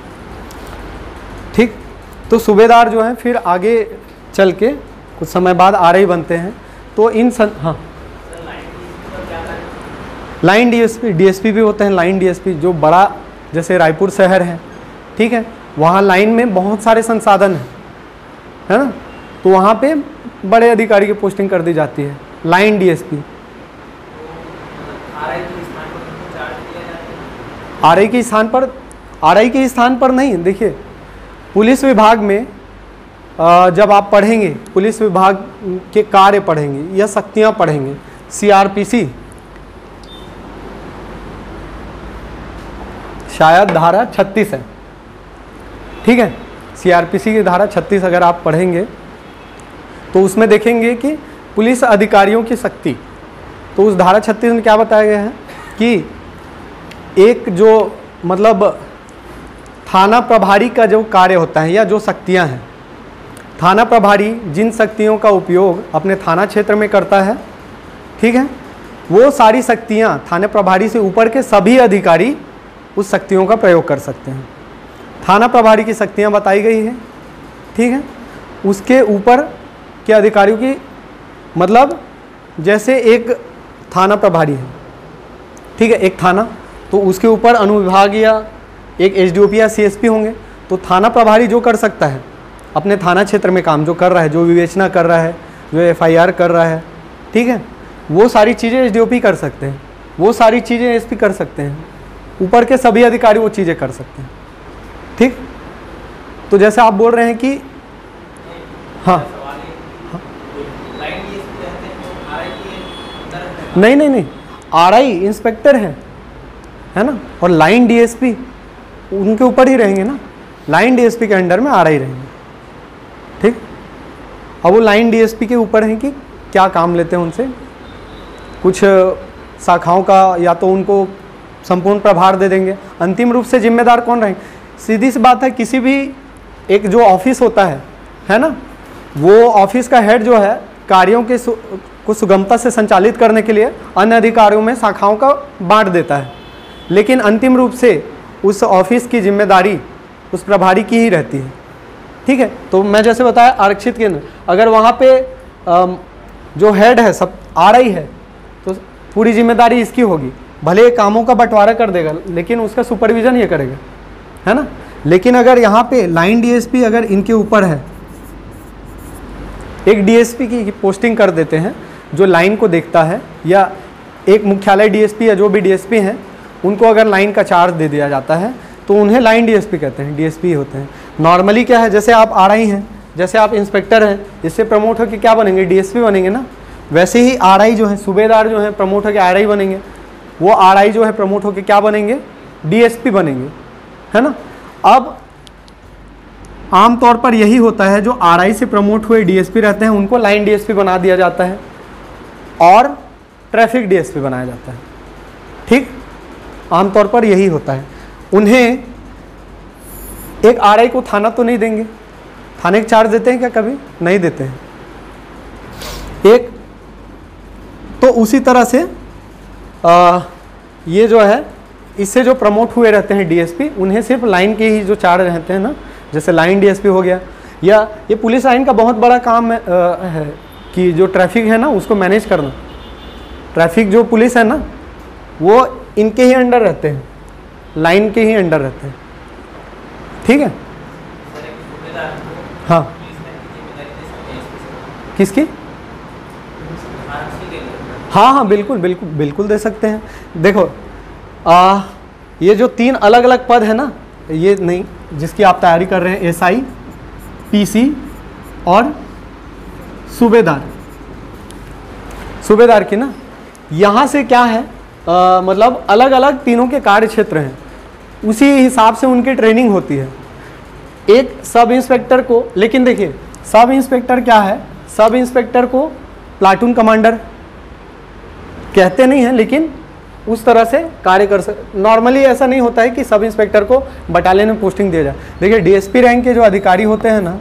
ठीक। तो सूबेदार जो है फिर आगे चल के कुछ समय बाद आरआई बनते हैं। तो इन सन हाँ लाइन डीएसपी, डीएसपी भी होते हैं, लाइन डीएसपी जो बड़ा, जैसे रायपुर शहर है, ठीक है, वहाँ लाइन में बहुत सारे संसाधन हैं, है ना, तो वहाँ पे बड़े अधिकारी की पोस्टिंग कर दी जाती है, लाइन डीएसपी। आरआई के स्थान पर, आरआई के स्थान पर नहीं, देखिए पुलिस विभाग में जब आप पढ़ेंगे, पुलिस विभाग के कार्य पढ़ेंगे या शक्तियाँ पढ़ेंगे, सीआरपीसी, शायद धारा छत्तीस है, ठीक है, सीआरपीसी की धारा छत्तीस अगर आप पढ़ेंगे तो उसमें देखेंगे कि पुलिस अधिकारियों की शक्ति, तो उस धारा छत्तीस में क्या बताया गया है कि एक जो मतलब थाना प्रभारी का जो कार्य होता है या जो शक्तियां हैं, थाना प्रभारी जिन शक्तियों का उपयोग अपने थाना क्षेत्र में करता है, ठीक है, वो सारी शक्तियां थाना प्रभारी से ऊपर के सभी अधिकारी उस शक्तियों का प्रयोग कर सकते हैं। थाना प्रभारी की शक्तियां बताई गई है, ठीक है, उसके ऊपर के अधिकारियों की, मतलब जैसे एक थाना प्रभारी है, ठीक है, एक थाना, तो उसके ऊपर अनुविभाग या एक एसडीओपी या सीएसपी होंगे। तो थाना प्रभारी जो कर सकता है अपने थाना क्षेत्र में काम जो कर रहा है, जो विवेचना कर रहा है, जो एफआईआर कर रहा है, ठीक है, वो सारी चीज़ें एसडीओपी कर सकते हैं, वो सारी चीज़ें एसपी कर सकते हैं, ऊपर के सभी अधिकारी वो चीज़ें कर सकते हैं, ठीक। तो जैसे आप बोल रहे हैं कि हाँ, हाँ। नहीं नहीं नहीं आरआई इंस्पेक्टर है है ना, और लाइन डीएसपी उनके ऊपर ही रहेंगे ना, लाइन डीएसपी के अंडर में आरआई रहेंगे, ठीक। अब वो लाइन डीएसपी के ऊपर हैं कि क्या काम लेते हैं उनसे, कुछ शाखाओं का या तो उनको संपूर्ण प्रभार दे देंगे। अंतिम रूप से जिम्मेदार कौन रहेंगे, सीधी सी बात है, किसी भी एक जो ऑफिस होता है है ना, वो ऑफिस का हेड जो है कार्यों के सु, को सुगमता से संचालित करने के लिए अन्य अधिकारियों में शाखाओं का बांट देता है, लेकिन अंतिम रूप से उस ऑफिस की जिम्मेदारी उस प्रभारी की ही रहती है, ठीक है। तो मैं जैसे बताया आरक्षित केंद्र, अगर वहाँ पे जो हेड है सब आरआई है तो पूरी जिम्मेदारी इसकी होगी, भले ये कामों का बंटवारा कर देगा लेकिन उसका सुपरविजन ये करेगा, है ना। लेकिन अगर यहाँ पे लाइन डीएसपी अगर इनके ऊपर है, एक डीएसपी की पोस्टिंग कर देते हैं जो लाइन को देखता है, या एक मुख्यालय डीएसपी या जो भी डीएसपी हैं उनको अगर लाइन का चार्ज दे दिया जाता है तो उन्हें लाइन डीएसपी कहते हैं, डीएसपी होते हैं। नॉर्मली क्या है, जैसे आप आरआई हैं, जैसे आप इंस्पेक्टर हैं, इससे प्रमोट होकर क्या बनेंगे, डीएसपी बनेंगे ना, वैसे ही आरआई जो है, सूबेदार जो है प्रमोट होकर आरआई बनेंगे, वो आरआई जो है प्रमोट होकर क्या बनेंगे, डीएसपी बनेंगे, है ना। अब आमतौर पर यही होता है, जो आरआई से प्रमोट हुए डीएसपी रहते हैं उनको लाइन डीएसपी बना दिया जाता है और ट्रैफिक डीएसपी बनाया जाता है। ठीक, आमतौर पर यही होता है। उन्हें एक आरआई को थाना तो नहीं देंगे, थाने के चार्ज देते हैं क्या? कभी नहीं देते हैं। एक तो उसी तरह से आ, ये जो है, इससे जो प्रमोट हुए रहते हैं डीएसपी, उन्हें सिर्फ लाइन के ही जो चार्ज रहते हैं ना, जैसे लाइन डीएसपी हो गया, या ये पुलिस लाइन का बहुत बड़ा काम है, आ, है कि जो ट्रैफिक है ना उसको मैनेज करना। ट्रैफिक जो पुलिस है ना वो इनके ही अंडर रहते हैं, लाइन के ही अंडर रहते हैं। ठीक है, हाँ, किसकी? हाँ हाँ बिल्कुल बिल्कुल बिल्कुल दे सकते हैं। देखो आ, ये जो तीन अलग अलग पद है ना, ये नहीं, जिसकी आप तैयारी कर रहे हैं, एसआई, पीसी और सूबेदार, सूबेदार की ना, यहाँ से क्या है, आ, मतलब अलग अलग तीनों के कार्य क्षेत्र हैं, उसी हिसाब से उनकी ट्रेनिंग होती है। एक सब इंस्पेक्टर को, लेकिन देखिए सब इंस्पेक्टर क्या है, सब इंस्पेक्टर को प्लाटून कमांडर कहते नहीं हैं, लेकिन उस तरह से कार्य कर सकते। नॉर्मली ऐसा नहीं होता है कि सब इंस्पेक्टर को बटालियन में पोस्टिंग दिया जाए। देखिए डीएसपी रैंक के जो अधिकारी होते हैं ना,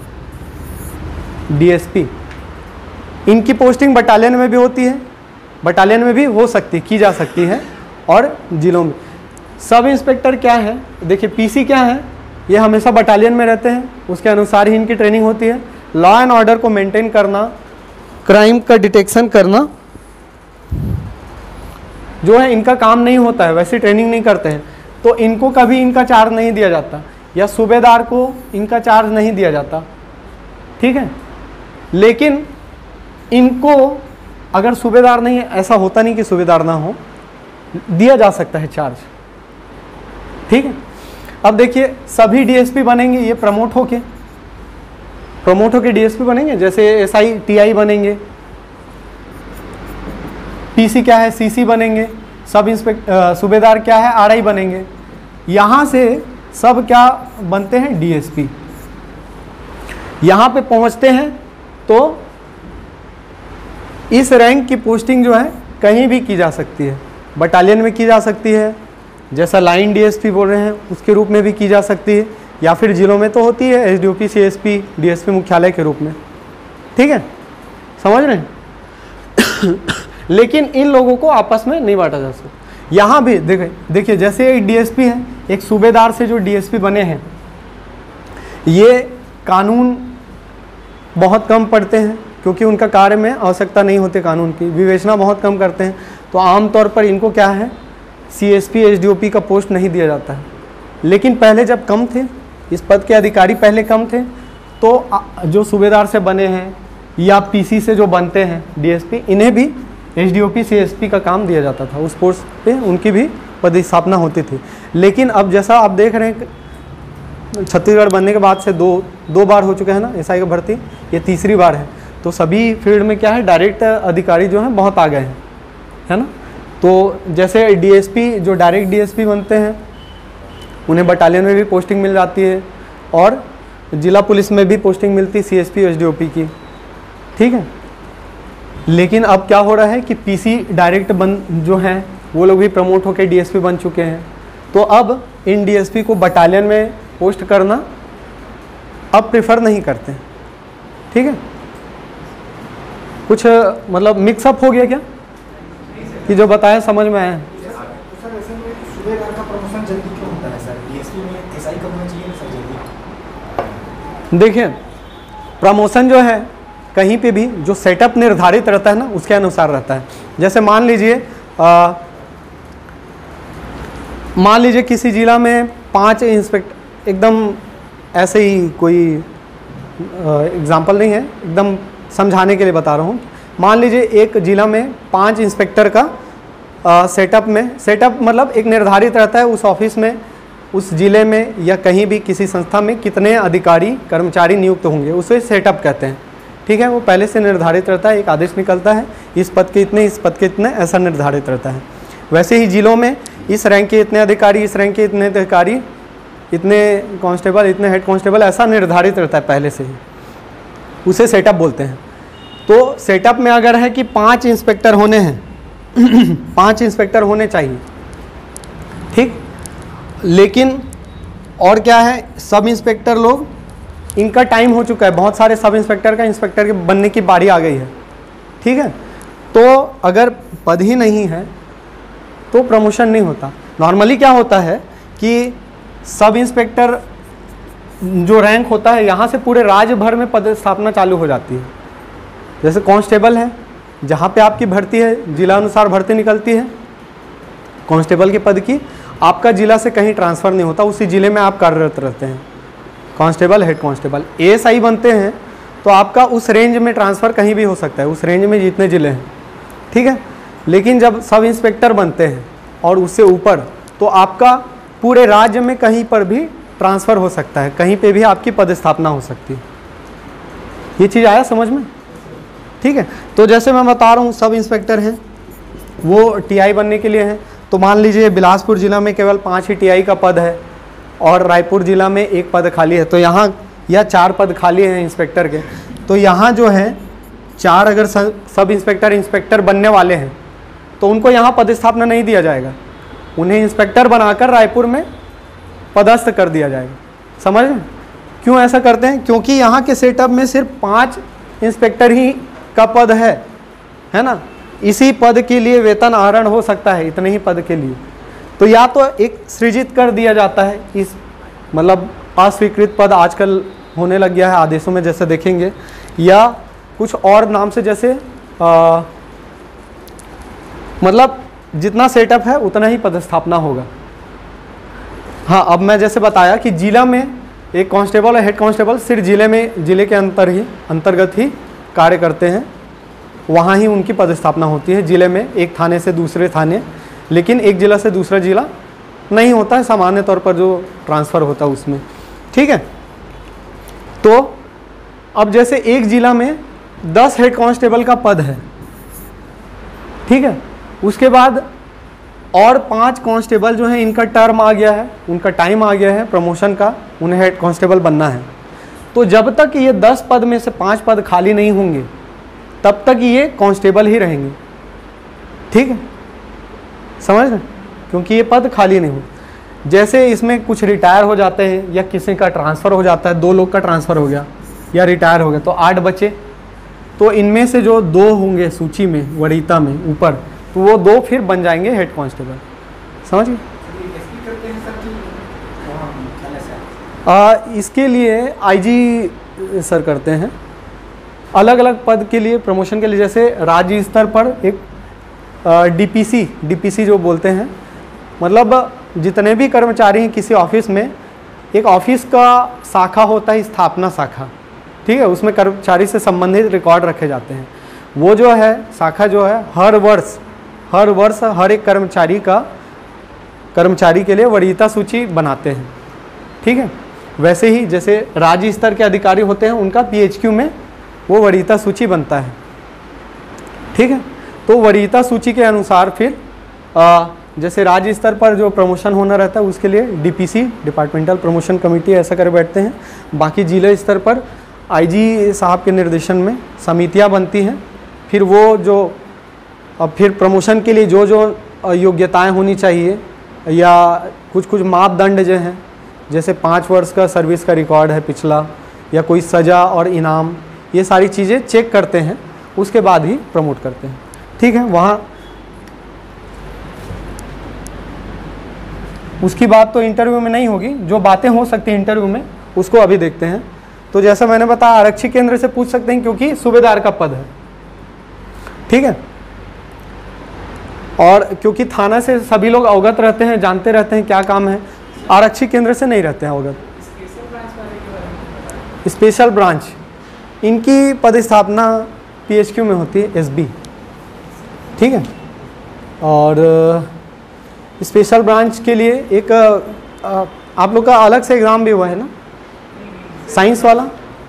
डीएसपी, इनकी पोस्टिंग बटालियन में भी होती है, बटालियन में भी हो सकती, की जा सकती है, और जिलों में। सब इंस्पेक्टर क्या है, देखिए पीसी क्या है, ये हमेशा बटालियन में रहते हैं, उसके अनुसार ही इनकी ट्रेनिंग होती है। लॉ एंड ऑर्डर को मेंटेन करना, क्राइम का डिटेक्शन करना जो है इनका काम नहीं होता है, वैसी ट्रेनिंग नहीं करते हैं, तो इनको कभी इनका चार्ज नहीं दिया जाता, या सूबेदार को इनका चार्ज नहीं दिया जाता। ठीक है, लेकिन इनको अगर सूबेदार नहीं है, ऐसा होता नहीं कि सूबेदार ना हो, दिया जा सकता है चार्ज। ठीक है, अब देखिए सभी डीएसपी बनेंगे, ये प्रमोट होके प्रमोट होके डीएसपी बनेंगे, जैसे एसआई टीआई बनेंगे, पीसी क्या है, सीसी बनेंगे, सब इंस्पेक्ट सूबेदार क्या है, आरआई बनेंगे। यहाँ से सब क्या बनते हैं, डीएसपी। यहाँ पे पहुँचते हैं तो इस रैंक की पोस्टिंग जो है कहीं भी की जा सकती है, बटालियन में की जा सकती है, जैसा लाइन डीएसपी बोल रहे हैं उसके रूप में भी की जा सकती है, या फिर जिलों में तो होती है एसडीओपी, सीएसपी, डीएसपी मुख्यालय के रूप में। ठीक है, समझ रहे हैं? लेकिन इन लोगों को आपस में नहीं बांटा जा सकता। यहाँ भी देखिए देखिए जैसे एक डीएसपी है, एक सूबेदार से जो डीएसपी बने हैं, ये कानून बहुत कम पढ़ते हैं, क्योंकि उनका कार्य में आवश्यकता नहीं होती कानून की, विवेचना बहुत कम करते हैं, तो आमतौर पर इनको क्या है, सीएसपी, एसडीओपी का पोस्ट नहीं दिया जाता है। लेकिन पहले जब कम थे, इस पद के अधिकारी पहले कम थे, तो जो सूबेदार से बने हैं या पीसी से जो बनते हैं डीएसपी, इन्हें भी एसडीओपी, सीएसपी का काम दिया जाता था, उस पोस्ट पे उनकी भी पदस्थापना होती थी। लेकिन अब जैसा आप देख रहे हैं, छत्तीसगढ़ बनने के बाद से दो दो बार हो चुका है ना एसआई का भर्ती, ये तीसरी बार है, तो सभी फील्ड में क्या है, डायरेक्ट अधिकारी जो हैं बहुत आ गए हैं, है ना। तो जैसे डीएसपी, जो डायरेक्ट डीएसपी बनते हैं, उन्हें बटालियन में भी पोस्टिंग मिल जाती है, और जिला पुलिस में भी पोस्टिंग मिलती है सीएसपी, एसडीओपी की। ठीक है, लेकिन अब क्या हो रहा है कि पीसी डायरेक्ट बन जो हैं वो लोग भी प्रमोट होकर डीएसपी बन चुके हैं, तो अब इन डीएसपी को बटालियन में पोस्ट करना अब प्रेफर नहीं करते हैं। ठीक है, कुछ मतलब मिक्सअप हो गया क्या, कि जो बताया समझ में आया? तो सर ऐसे में सूबेदार का प्रमोशन जल्दी क्यों होता है सर? डीएसपी में एसआई कब होना चाहिए सर जल्दी? देखिए प्रमोशन जो है कहीं पे भी जो सेटअप निर्धारित रहता है ना, उसके अनुसार रहता है। जैसे मान लीजिए मान लीजिए किसी जिला में पांच इंस्पेक्टर, एकदम ऐसे ही कोई एग्जांपल नहीं है, एकदम समझाने के लिए बता रहा हूँ। मान लीजिए एक जिला में पांच इंस्पेक्टर का सेटअप में, सेटअप मतलब एक निर्धारित रहता है उस ऑफिस में, उस जिले में या कहीं भी किसी संस्था में कितने अधिकारी कर्मचारी नियुक्त होंगे, उसे सेटअप कहते हैं। ठीक है, वो पहले से निर्धारित रहता है, एक आदेश निकलता है, इस पद के इतने, इस पद के इतने, ऐसा निर्धारित रहता है। वैसे ही जिलों में इस रैंक के इतने अधिकारी, इस रैंक के इतने अधिकारी इतने कांस्टेबल, इतने हेड कांस्टेबल, ऐसा निर्धारित रहता है पहले से ही, उसे सेटअप बोलते हैं। तो सेटअप में अगर है कि पांच इंस्पेक्टर होने हैं पांच इंस्पेक्टर होने चाहिए, ठीक। लेकिन और क्या है, सब इंस्पेक्टर लोग, इनका टाइम हो चुका है, बहुत सारे सब इंस्पेक्टर का इंस्पेक्टर के बनने की बारी आ गई है, ठीक है। तो अगर पद ही नहीं है तो प्रमोशन नहीं होता। नॉर्मली क्या होता है कि सब इंस्पेक्टर जो रैंक होता है, यहाँ से पूरे राज्य भर में पदस्थापना चालू हो जाती है। जैसे कांस्टेबल है, जहाँ पे आपकी भर्ती है, जिला अनुसार भर्ती निकलती है कांस्टेबल के पद की, आपका जिला से कहीं ट्रांसफ़र नहीं होता, उसी ज़िले में आप कार्यरत रहते हैं, कांस्टेबल, हेड कांस्टेबल। एएसआई बनते हैं तो आपका उस रेंज में ट्रांसफ़र कहीं भी हो सकता है, उस रेंज में जितने ज़िले हैं, ठीक है। लेकिन जब सब इंस्पेक्टर बनते हैं और उससे ऊपर, तो आपका पूरे राज्य में कहीं पर भी ट्रांसफ़र हो सकता है, कहीं पे भी आपकी पदस्थापना हो सकती है। ये चीज़ आया समझ में, ठीक है। तो जैसे मैं बता रहा हूँ, सब इंस्पेक्टर हैं, वो टीआई बनने के लिए हैं। तो मान लीजिए बिलासपुर ज़िला में केवल पाँच ही टीआई का पद है और रायपुर ज़िला में एक पद खाली है, तो यहाँ या चार पद खाली हैं इंस्पेक्टर के, तो यहाँ जो है चार अगर सब इंस्पेक्टर इंस्पेक्टर बनने वाले हैं तो उनको यहाँ पदस्थापना नहीं दिया जाएगा, उन्हें इंस्पेक्टर बनाकर रायपुर में पदस्थ कर दिया जाएगा। समझ में क्यों ऐसा करते हैं? क्योंकि यहाँ के सेटअप में सिर्फ पाँच इंस्पेक्टर ही का पद है, है ना। इसी पद के लिए वेतन आहरण हो सकता है, इतने ही पद के लिए। तो या तो एक सृजित कर दिया जाता है, इस मतलब अस्वीकृत पद आजकल होने लग गया है आदेशों में, जैसे देखेंगे, या कुछ और नाम से, जैसे आ, मतलब जितना सेटअप है उतना ही पदस्थापना होगा। हाँ, अब मैं जैसे बताया कि जिला में एक कांस्टेबल और हेड कांस्टेबल सिर्फ जिले में, जिले के अंतर ही अंतर्गत ही कार्य करते हैं, वहाँ ही उनकी पदस्थापना होती है, जिले में एक थाने से दूसरे थाने, लेकिन एक जिला से दूसरा जिला नहीं होता है सामान्य तौर पर जो ट्रांसफ़र होता है उसमें, ठीक है। तो अब जैसे एक जिला में दस हेड कांस्टेबल का पद है, ठीक है, उसके बाद और पांच कांस्टेबल जो हैं, इनका टर्म आ गया है, उनका टाइम आ गया है प्रमोशन का, उन्हें हेड कांस्टेबल बनना है। तो जब तक ये दस पद में से पांच पद खाली नहीं होंगे तब तक ये कांस्टेबल ही रहेंगे, ठीक है, समझ रहे, क्योंकि ये पद खाली नहीं हो। जैसे इसमें कुछ रिटायर हो जाते हैं या किसी का ट्रांसफ़र हो जाता है, दो लोग का ट्रांसफ़र हो गया या रिटायर हो गया, तो आठ बचे, तो इनमें से जो दो होंगे सूची में, वरीयता में ऊपर, तो वो दो फिर बन जाएंगे हेड कांस्टेबल। समझ गए? आ, इसके लिए आईजी सर करते हैं, अलग अलग पद के लिए, प्रमोशन के लिए। जैसे राज्य स्तर पर एक डीपीसी, डीपीसी जो बोलते हैं, मतलब जितने भी कर्मचारी हैं किसी ऑफिस में, एक ऑफिस का शाखा होता है, स्थापना शाखा, ठीक है, उसमें कर्मचारी से संबंधित रिकॉर्ड रखे जाते हैं। वो जो है शाखा जो है हर वर्ष हर वर्ष हर एक कर्मचारी का कर्मचारी के लिए वरीयता सूची बनाते हैं, ठीक है। वैसे ही जैसे राज्य स्तर के अधिकारी होते हैं, उनका पीएचक्यू में वो वरीयता सूची बनता है, ठीक है। तो वरीयता सूची के अनुसार फिर आ, जैसे राज्य स्तर पर जो प्रमोशन होना रहता है उसके लिए डीपीसी, डिपार्टमेंटल प्रमोशन कमेटी, ऐसा कर बैठते हैं। बाकी जिला स्तर पर आईजी साहब के निर्देशन में समितियां बनती हैं। फिर वो जो अब फिर प्रमोशन के लिए जो जो योग्यताएं होनी चाहिए या कुछ कुछ मापदंड जो हैं, जैसे पाँच वर्ष का सर्विस का रिकॉर्ड है पिछला, या कोई सज़ा और इनाम, ये सारी चीज़ें चेक करते हैं, उसके बाद ही प्रमोट करते हैं, ठीक है। वहाँ उसकी बात तो इंटरव्यू में नहीं होगी, जो बातें हो सकती हैं इंटरव्यू में उसको अभी देखते हैं। तो जैसा मैंने बताया, आरक्षी केंद्र से पूछ सकते हैं क्योंकि सूबेदार का पद है, ठीक है, और क्योंकि थाना से सभी लोग अवगत रहते हैं, जानते रहते हैं क्या काम है, आरक्षी केंद्र से नहीं रहते हैं अवगत। स्पेशल ब्रांच, इनकी पदस्थापना पीएचक्यू में होती है, एसबी, ठीक है। और स्पेशल ब्रांच के लिए एक आ, आप लोग का अलग से एग्ज़ाम भी हुआ है ना, साइंस वाला,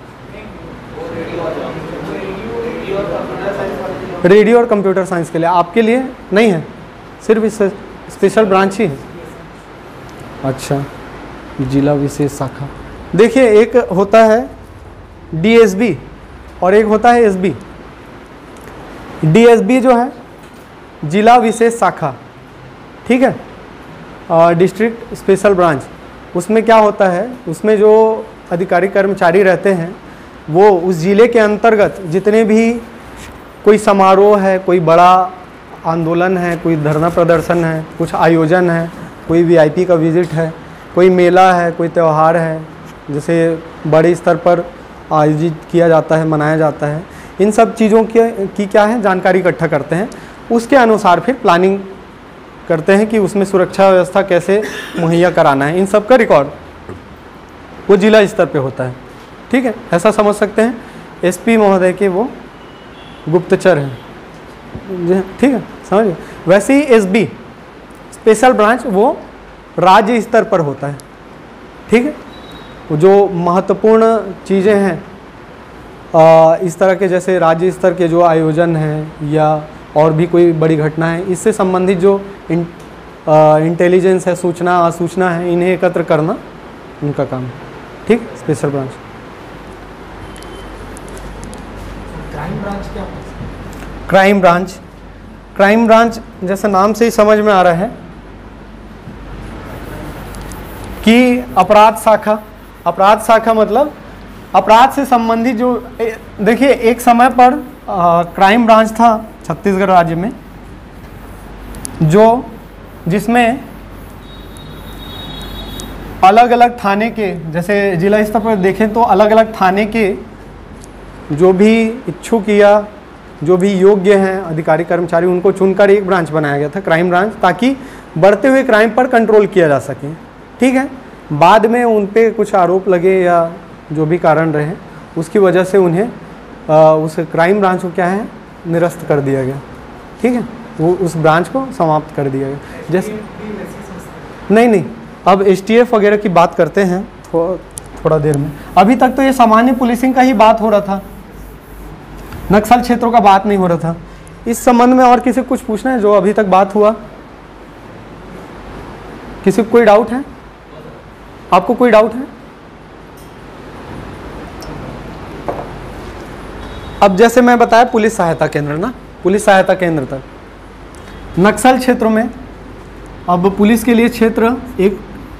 रेडियो और कंप्यूटर साइंस के लिए, आपके लिए नहीं है, सिर्फ इस स्पेशल ब्रांच ही है। अच्छा, जिला विशेष शाखा, देखिए एक होता है डीएसबी और एक होता है एसबी। डीएसबी जो है जिला विशेष शाखा, ठीक है, और डिस्ट्रिक्ट स्पेशल ब्रांच, उसमें क्या होता है, उसमें जो अधिकारी कर्मचारी रहते हैं वो उस ज़िले के अंतर्गत जितने भी कोई समारोह है, कोई बड़ा आंदोलन है, कोई धरना प्रदर्शन है, कुछ आयोजन है, कोई वीआईपी का विजिट है, कोई मेला है, कोई त्यौहार है, जैसे बड़े स्तर पर आयोजित किया जाता है, मनाया जाता है, इन सब चीज़ों की की क्या है जानकारी इकट्ठा करते हैं। उसके अनुसार फिर प्लानिंग करते हैं कि उसमें सुरक्षा व्यवस्था कैसे मुहैया कराना है। इन सब का रिकॉर्ड वो जिला स्तर पे होता है, ठीक है, ऐसा समझ सकते हैं। एसपी महोदय के वो गुप्तचर हैं, ठीक है, समझिए। वैसे ही एसबी स्पेशल ब्रांच वो राज्य स्तर पर होता है, ठीक है। जो महत्वपूर्ण चीज़ें हैं आ, इस तरह के, जैसे राज्य स्तर के जो आयोजन हैं या और भी कोई बड़ी घटना है, इससे संबंधित जो इन, आ, इंटेलिजेंस है, सूचना असूचना है, इन्हें एकत्र करना उनका काम है, ठीक। Special branch. क्राइम ब्रांच क्या होता है? क्राइम ब्रांच, क्राइम ब्रांच जैसे नाम से ही समझ में आ रहा है कि अपराध शाखा। अपराध शाखा मतलब अपराध से संबंधित जो, देखिए एक समय पर आ, क्राइम ब्रांच था छत्तीसगढ़ राज्य में, जो जिसमें अलग अलग थाने के, जैसे जिला स्तर पर देखें तो अलग अलग थाने के जो भी इच्छुक या जो भी योग्य हैं अधिकारी कर्मचारी, उनको चुनकर एक ब्रांच बनाया गया था, क्राइम ब्रांच, ताकि बढ़ते हुए क्राइम पर कंट्रोल किया जा सके, ठीक है। बाद में उन पे कुछ आरोप लगे या जो भी कारण रहे, उसकी वजह से उन्हें आ, उस क्राइम ब्रांच को क्या है निरस्त कर दिया गया, ठीक है, वो उस ब्रांच को समाप्त कर दिया गया। जैसे नहीं नहीं अब एसटीएफ वगैरह की बात करते हैं थो, थोड़ा देर में। अभी तक तो ये सामान्य पुलिसिंग का ही बात हो रहा था, नक्सल क्षेत्रों का बात नहीं हो रहा था। इस संबंध में और किसी को कुछ पूछना है जो अभी तक बात हुआ? किसी को कोई डाउट है? आपको कोई डाउट है? अब जैसे मैं बताया पुलिस सहायता केंद्र ना, पुलिस सहायता केंद्र तक नक्सल क्षेत्रों में, अब पुलिस के लिए क्षेत्र एक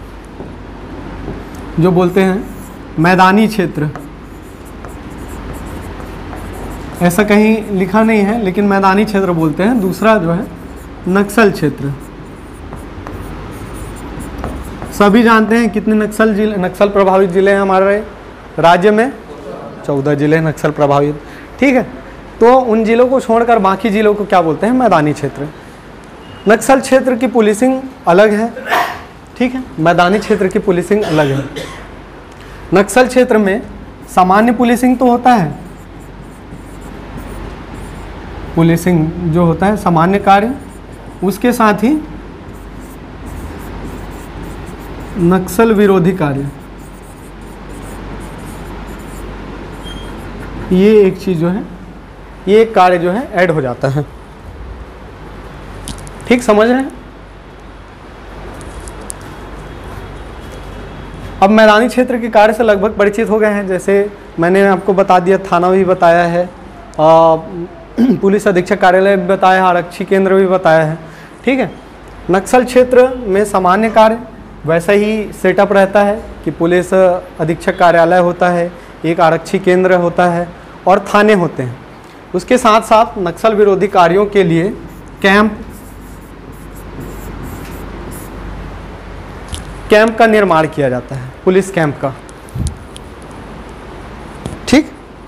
जो बोलते हैं मैदानी क्षेत्र, ऐसा कहीं लिखा नहीं है लेकिन मैदानी क्षेत्र बोलते हैं। दूसरा जो है नक्सल क्षेत्र। सभी जानते हैं कितने नक्सल जिले, नक्सल प्रभावित जिले हैं हमारे राज्य में? चौदह जिले नक्सल प्रभावित, ठीक है। तो उन जिलों को छोड़कर बाकी जिलों को क्या बोलते हैं? मैदानी क्षेत्र। नक्सल क्षेत्र की पुलिसिंग अलग है, ठीक है, मैदानी क्षेत्र की पुलिसिंग अलग है। नक्सल क्षेत्र में सामान्य पुलिसिंग तो होता है, पुलिसिंग जो होता है सामान्य कार्य, उसके साथ ही नक्सल विरोधी कार्य, ये एक चीज जो है, ये एक कार्य जो है ऐड हो जाता है, ठीक, समझ रहे हैं? अब मैदानी क्षेत्र के कार्य से लगभग परिचित हो गए हैं। जैसे मैंने आपको बता दिया, थाना भी बताया है, आ, पुलिस अधीक्षक कार्यालय भी बताया है, आरक्षी केंद्र भी बताया है, ठीक है। नक्सल क्षेत्र में सामान्य कार्य वैसा ही सेटअप रहता है कि पुलिस अधीक्षक कार्यालय होता है, एक आरक्षी केंद्र होता है और थाने होते हैं। उसके साथ साथ नक्सल विरोधी कार्यों के लिए कैंप कैंप का निर्माण किया जाता है, पुलिस कैंप का, ठीक,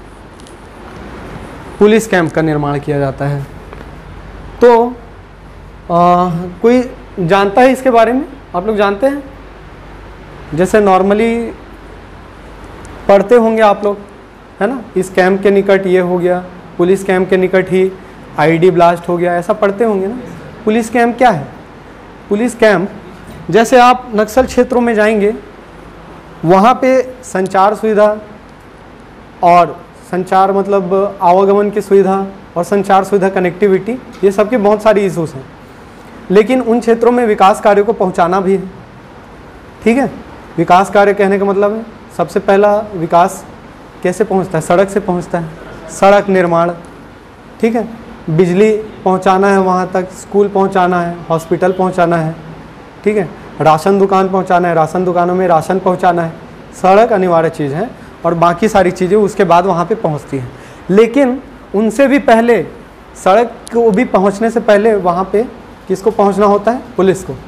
पुलिस कैंप का निर्माण किया जाता है। तो आ, कोई जानता है इसके बारे में? आप लोग जानते हैं? जैसे नॉर्मली पढ़ते होंगे आप लोग, है ना, इस कैंप के निकट ये हो गया, पुलिस कैंप के निकट ही आईडी ब्लास्ट हो गया, ऐसा पढ़ते होंगे ना। पुलिस कैंप क्या है? पुलिस कैंप, जैसे आप नक्सल क्षेत्रों में जाएंगे, वहाँ पे संचार सुविधा और संचार मतलब आवागमन की सुविधा और संचार सुविधा, कनेक्टिविटी, ये सबके बहुत सारी इशूज़ हैं। लेकिन उन क्षेत्रों में विकास कार्यों को पहुँचाना भी है, ठीक है। विकास कार्य कहने का मतलब है सबसे पहला विकास कैसे पहुंचता है? सड़क से पहुंचता है, सड़क निर्माण, ठीक है। बिजली पहुंचाना है वहाँ तक, स्कूल पहुंचाना है, हॉस्पिटल पहुंचाना है, ठीक है। राशन दुकान पहुंचाना है, राशन दुकानों में राशन पहुंचाना है। सड़क अनिवार्य चीज़ है और बाकी सारी चीज़ें उसके बाद वहाँ पे पहुँचती हैं। लेकिन उनसे भी पहले, सड़क को भी पहुँचने से पहले वहाँ पे किसको पहुँचना होता है? पुलिस को।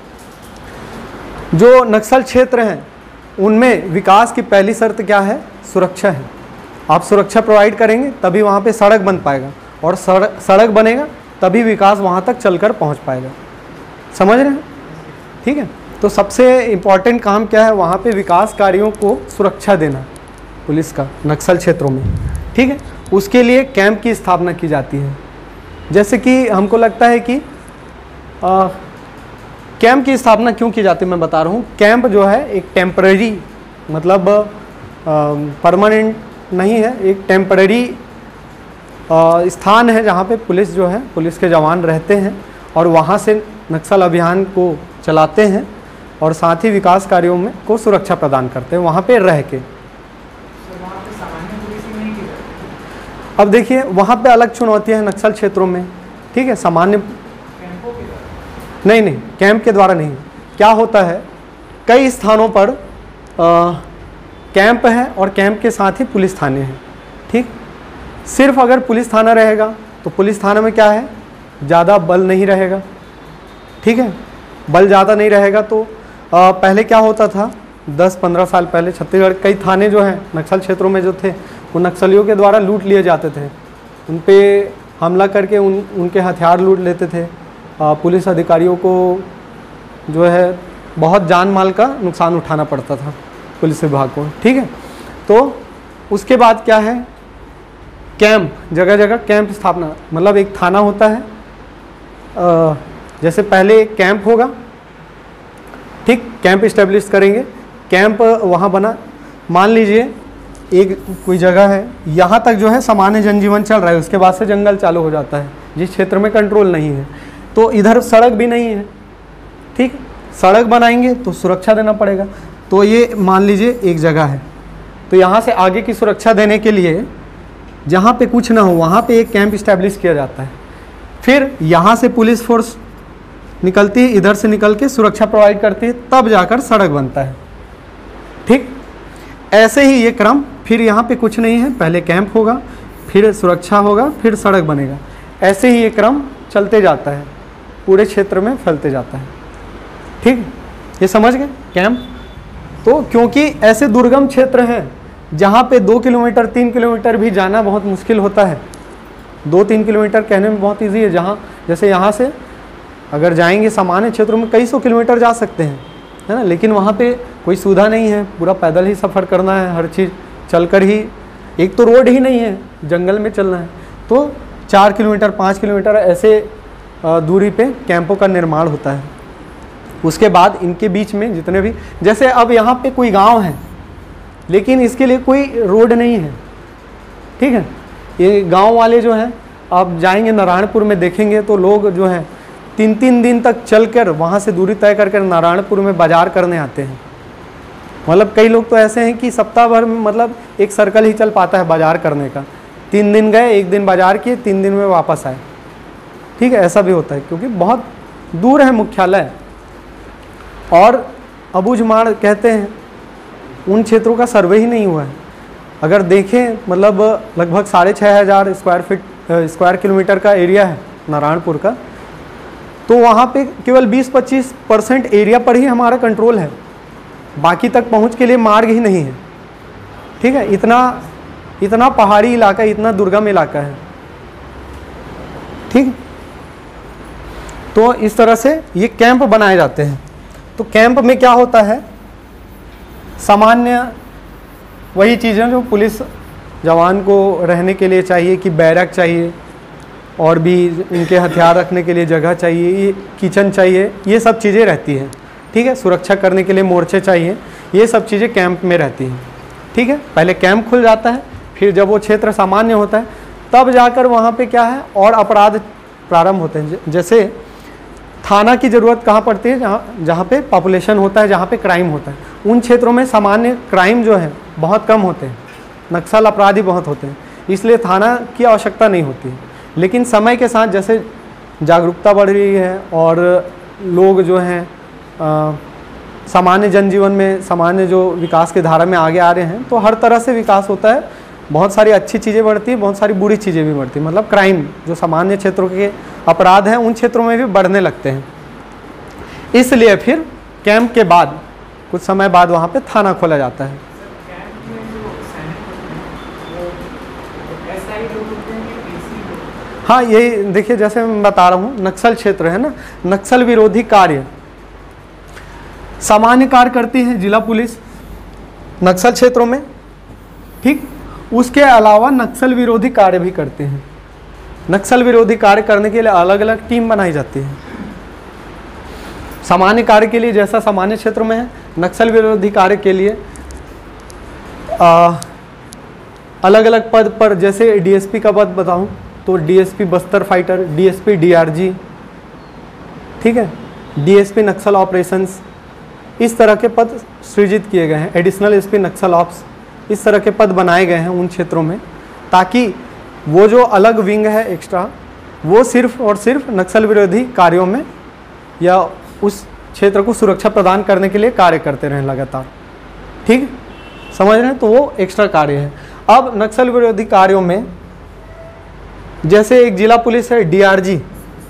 जो नक्सल क्षेत्र हैं उनमें विकास की पहली शर्त क्या है? सुरक्षा है। आप सुरक्षा प्रोवाइड करेंगे तभी वहाँ पे सड़क बन पाएगा, और सड़क सड़क बनेगा तभी विकास वहाँ तक चलकर पहुँच पाएगा। समझ रहे हैं? ठीक है। तो सबसे इम्पॉर्टेंट काम क्या है? वहाँ पे विकास कार्यों को सुरक्षा देना पुलिस का नक्सल क्षेत्रों में, ठीक है। उसके लिए कैंप की स्थापना की जाती है। जैसे कि हमको लगता है कि आ, कैंप की स्थापना क्यों की जाती है, मैं बता रहा हूँ। कैंप जो है एक टेम्पररी, मतलब परमानेंट नहीं है, एक टेम्पररी स्थान है जहाँ पे पुलिस जो है, पुलिस के जवान रहते हैं और वहाँ से नक्सल अभियान को चलाते हैं और साथ ही विकास कार्यों में को सुरक्षा प्रदान करते हैं वहाँ पे रह के। अब देखिए वहाँ पे अलग चुनौतियाँ हैं नक्सल क्षेत्रों में, ठीक है। सामान्य नहीं नहीं कैंप के द्वारा नहीं। क्या होता है, कई स्थानों पर आ, कैंप है और कैंप के साथ ही पुलिस थाने हैं, ठीक। सिर्फ अगर पुलिस थाना रहेगा तो पुलिस थाना में क्या है, ज़्यादा बल नहीं रहेगा, ठीक है। बल ज़्यादा नहीं रहेगा तो आ, पहले क्या होता था, दस पंद्रह साल पहले छत्तीसगढ़ कई थाने जो हैं नक्सल क्षेत्रों में जो थे वो नक्सलियों के द्वारा लूट लिए जाते थे। उन पे हमला करके उन उनके हथियार लूट लेते थे। आ, पुलिस अधिकारियों को जो है बहुत जान माल का नुकसान उठाना पड़ता था पुलिस विभाग को, ठीक है। तो उसके बाद क्या है, कैंप, जगह जगह कैंप स्थापना, मतलब एक थाना होता है। आ, जैसे पहले एक कैंप होगा, ठीक, कैंप इस्टेब्लिश करेंगे। कैंप वहाँ बना, मान लीजिए एक कोई जगह है, यहाँ तक जो है सामान्य जनजीवन चल रहा है, उसके बाद से जंगल चालू हो जाता है जिस क्षेत्र में कंट्रोल नहीं है, तो इधर सड़क भी नहीं है, ठीक। सड़क बनाएंगे तो सुरक्षा देना पड़ेगा। तो ये मान लीजिए एक जगह है, तो यहाँ से आगे की सुरक्षा देने के लिए जहाँ पे कुछ ना हो वहाँ पे एक कैंप इस्टेब्लिश किया जाता है। फिर यहाँ से पुलिस फोर्स निकलती है, इधर से निकल के सुरक्षा प्रोवाइड करती है, तब जाकर सड़क बनता है, ठीक। ऐसे ही ये क्रम, फिर यहाँ पे कुछ नहीं है, पहले कैंप होगा, फिर सुरक्षा होगा, फिर सड़क बनेगा। ऐसे ही ये क्रम चलते जाता है, पूरे क्षेत्र में फैलते जाता है, ठीक। ये समझ गए कैंप। तो क्योंकि ऐसे दुर्गम क्षेत्र हैं जहाँ पे दो किलोमीटर तीन किलोमीटर भी जाना बहुत मुश्किल होता है। दो तीन किलोमीटर कहने में बहुत इजी है, जहाँ जैसे यहाँ से अगर जाएंगे सामान्य क्षेत्रों में कई सौ किलोमीटर जा सकते हैं, है ना। लेकिन वहाँ पे कोई सुविधा नहीं है, पूरा पैदल ही सफ़र करना है, हर चीज़ चलकर ही, एक तो रोड ही नहीं है, जंगल में चलना है। तो चार किलोमीटर पाँच किलोमीटर ऐसे दूरी पे कैंपों का निर्माण होता है। उसके बाद इनके बीच में जितने भी, जैसे अब यहाँ पे कोई गांव है लेकिन इसके लिए कोई रोड नहीं है, ठीक है। ये गांव वाले जो हैं, आप जाएंगे नारायणपुर में देखेंगे तो लोग जो हैं तीन तीन दिन तक चलकर वहाँ से दूरी तय कर कर नारायणपुर में बाज़ार करने आते हैं। मतलब कई लोग तो ऐसे हैं कि सप्ताह भर में मतलब एक सर्कल ही चल पाता है बाज़ार करने का। तीन दिन गए, एक दिन बाज़ार किए, तीन दिन में वापस आए, ठीक है। ऐसा भी होता है क्योंकि बहुत दूर है मुख्यालय। और अबूझमाड़ कहते हैं, उन क्षेत्रों का सर्वे ही नहीं हुआ है। अगर देखें मतलब लगभग साढ़े छः हज़ार स्क्वायर फीट स्क्वायर किलोमीटर का एरिया है नारायणपुर का, तो वहाँ पे केवल बीस पच्चीस परसेंट एरिया पर ही हमारा कंट्रोल है, बाकी तक पहुँच के लिए मार्ग ही नहीं है, ठीक है। इतना इतना पहाड़ी इलाका, इतना दुर्गम इलाका है, ठीक। तो इस तरह से ये कैंप बनाए जाते हैं। तो कैंप में क्या होता है, सामान्य वही चीज़ें जो पुलिस जवान को रहने के लिए चाहिए, कि बैरक चाहिए और भी उनके हथियार रखने के लिए जगह चाहिए, ये किचन चाहिए, ये सब चीज़ें रहती हैं, ठीक है। सुरक्षा करने के लिए मोर्चे चाहिए, ये सब चीज़ें कैंप में रहती हैं, ठीक है। पहले कैंप खुल जाता है, फिर जब वो क्षेत्र सामान्य होता है तब जाकर वहाँ पे क्या है और अपराध प्रारंभ होते हैं। जैसे थाना की ज़रूरत कहाँ पड़ती है? जहाँ जहाँ पे पॉपुलेशन होता है, जहाँ पे क्राइम होता है। उन क्षेत्रों में सामान्य क्राइम जो है बहुत कम होते हैं, नक्सल अपराधी बहुत होते हैं, इसलिए थाना की आवश्यकता नहीं होती है। लेकिन समय के साथ जैसे जागरूकता बढ़ रही है और लोग जो हैं सामान्य जनजीवन में, सामान्य जो विकास की धारा में आगे आ रहे हैं, तो हर तरह से विकास होता है। बहुत सारी अच्छी चीज़ें बढ़ती हैं, बहुत सारी बुरी चीज़ें भी बढ़ती हैं। मतलब क्राइम जो सामान्य क्षेत्रों के अपराध हैं उन क्षेत्रों में भी बढ़ने लगते हैं। इसलिए फिर कैंप के बाद कुछ समय बाद वहाँ पे थाना खोला जाता है। हाँ, यही देखिए, जैसे मैं बता रहा हूँ, नक्सल क्षेत्र है ना, नक्सल विरोधी कार्य सामान्य कार्य करती है जिला पुलिस नक्सल क्षेत्रों में, ठीक। उसके अलावा नक्सल विरोधी कार्य भी करते हैं। नक्सल विरोधी कार्य करने के लिए अलग अलग टीम बनाई जाती है। सामान्य कार्य के लिए जैसा सामान्य क्षेत्र में है, नक्सल विरोधी कार्य के लिए आ, अलग अलग पद पर, जैसे डीएसपी का पद बताऊं तो DSP Bastar fighter, DSP DRG, ठीक है, डीएसपी नक्सल ऑपरेशंस, इस तरह के पद सृजित किए गए हैं। एडिशनल एसपी नक्सल ऑप्स, इस तरह के पद बनाए गए हैं उन क्षेत्रों में, ताकि वो जो अलग विंग है एक्स्ट्रा, वो सिर्फ और सिर्फ नक्सल विरोधी कार्यों में या उस क्षेत्र को सुरक्षा प्रदान करने के लिए कार्य करते रहें लगातार, ठीक, समझ रहे हैं? तो वो एक्स्ट्रा कार्य है। अब नक्सल विरोधी कार्यों में जैसे एक जिला पुलिस है डीआरजी,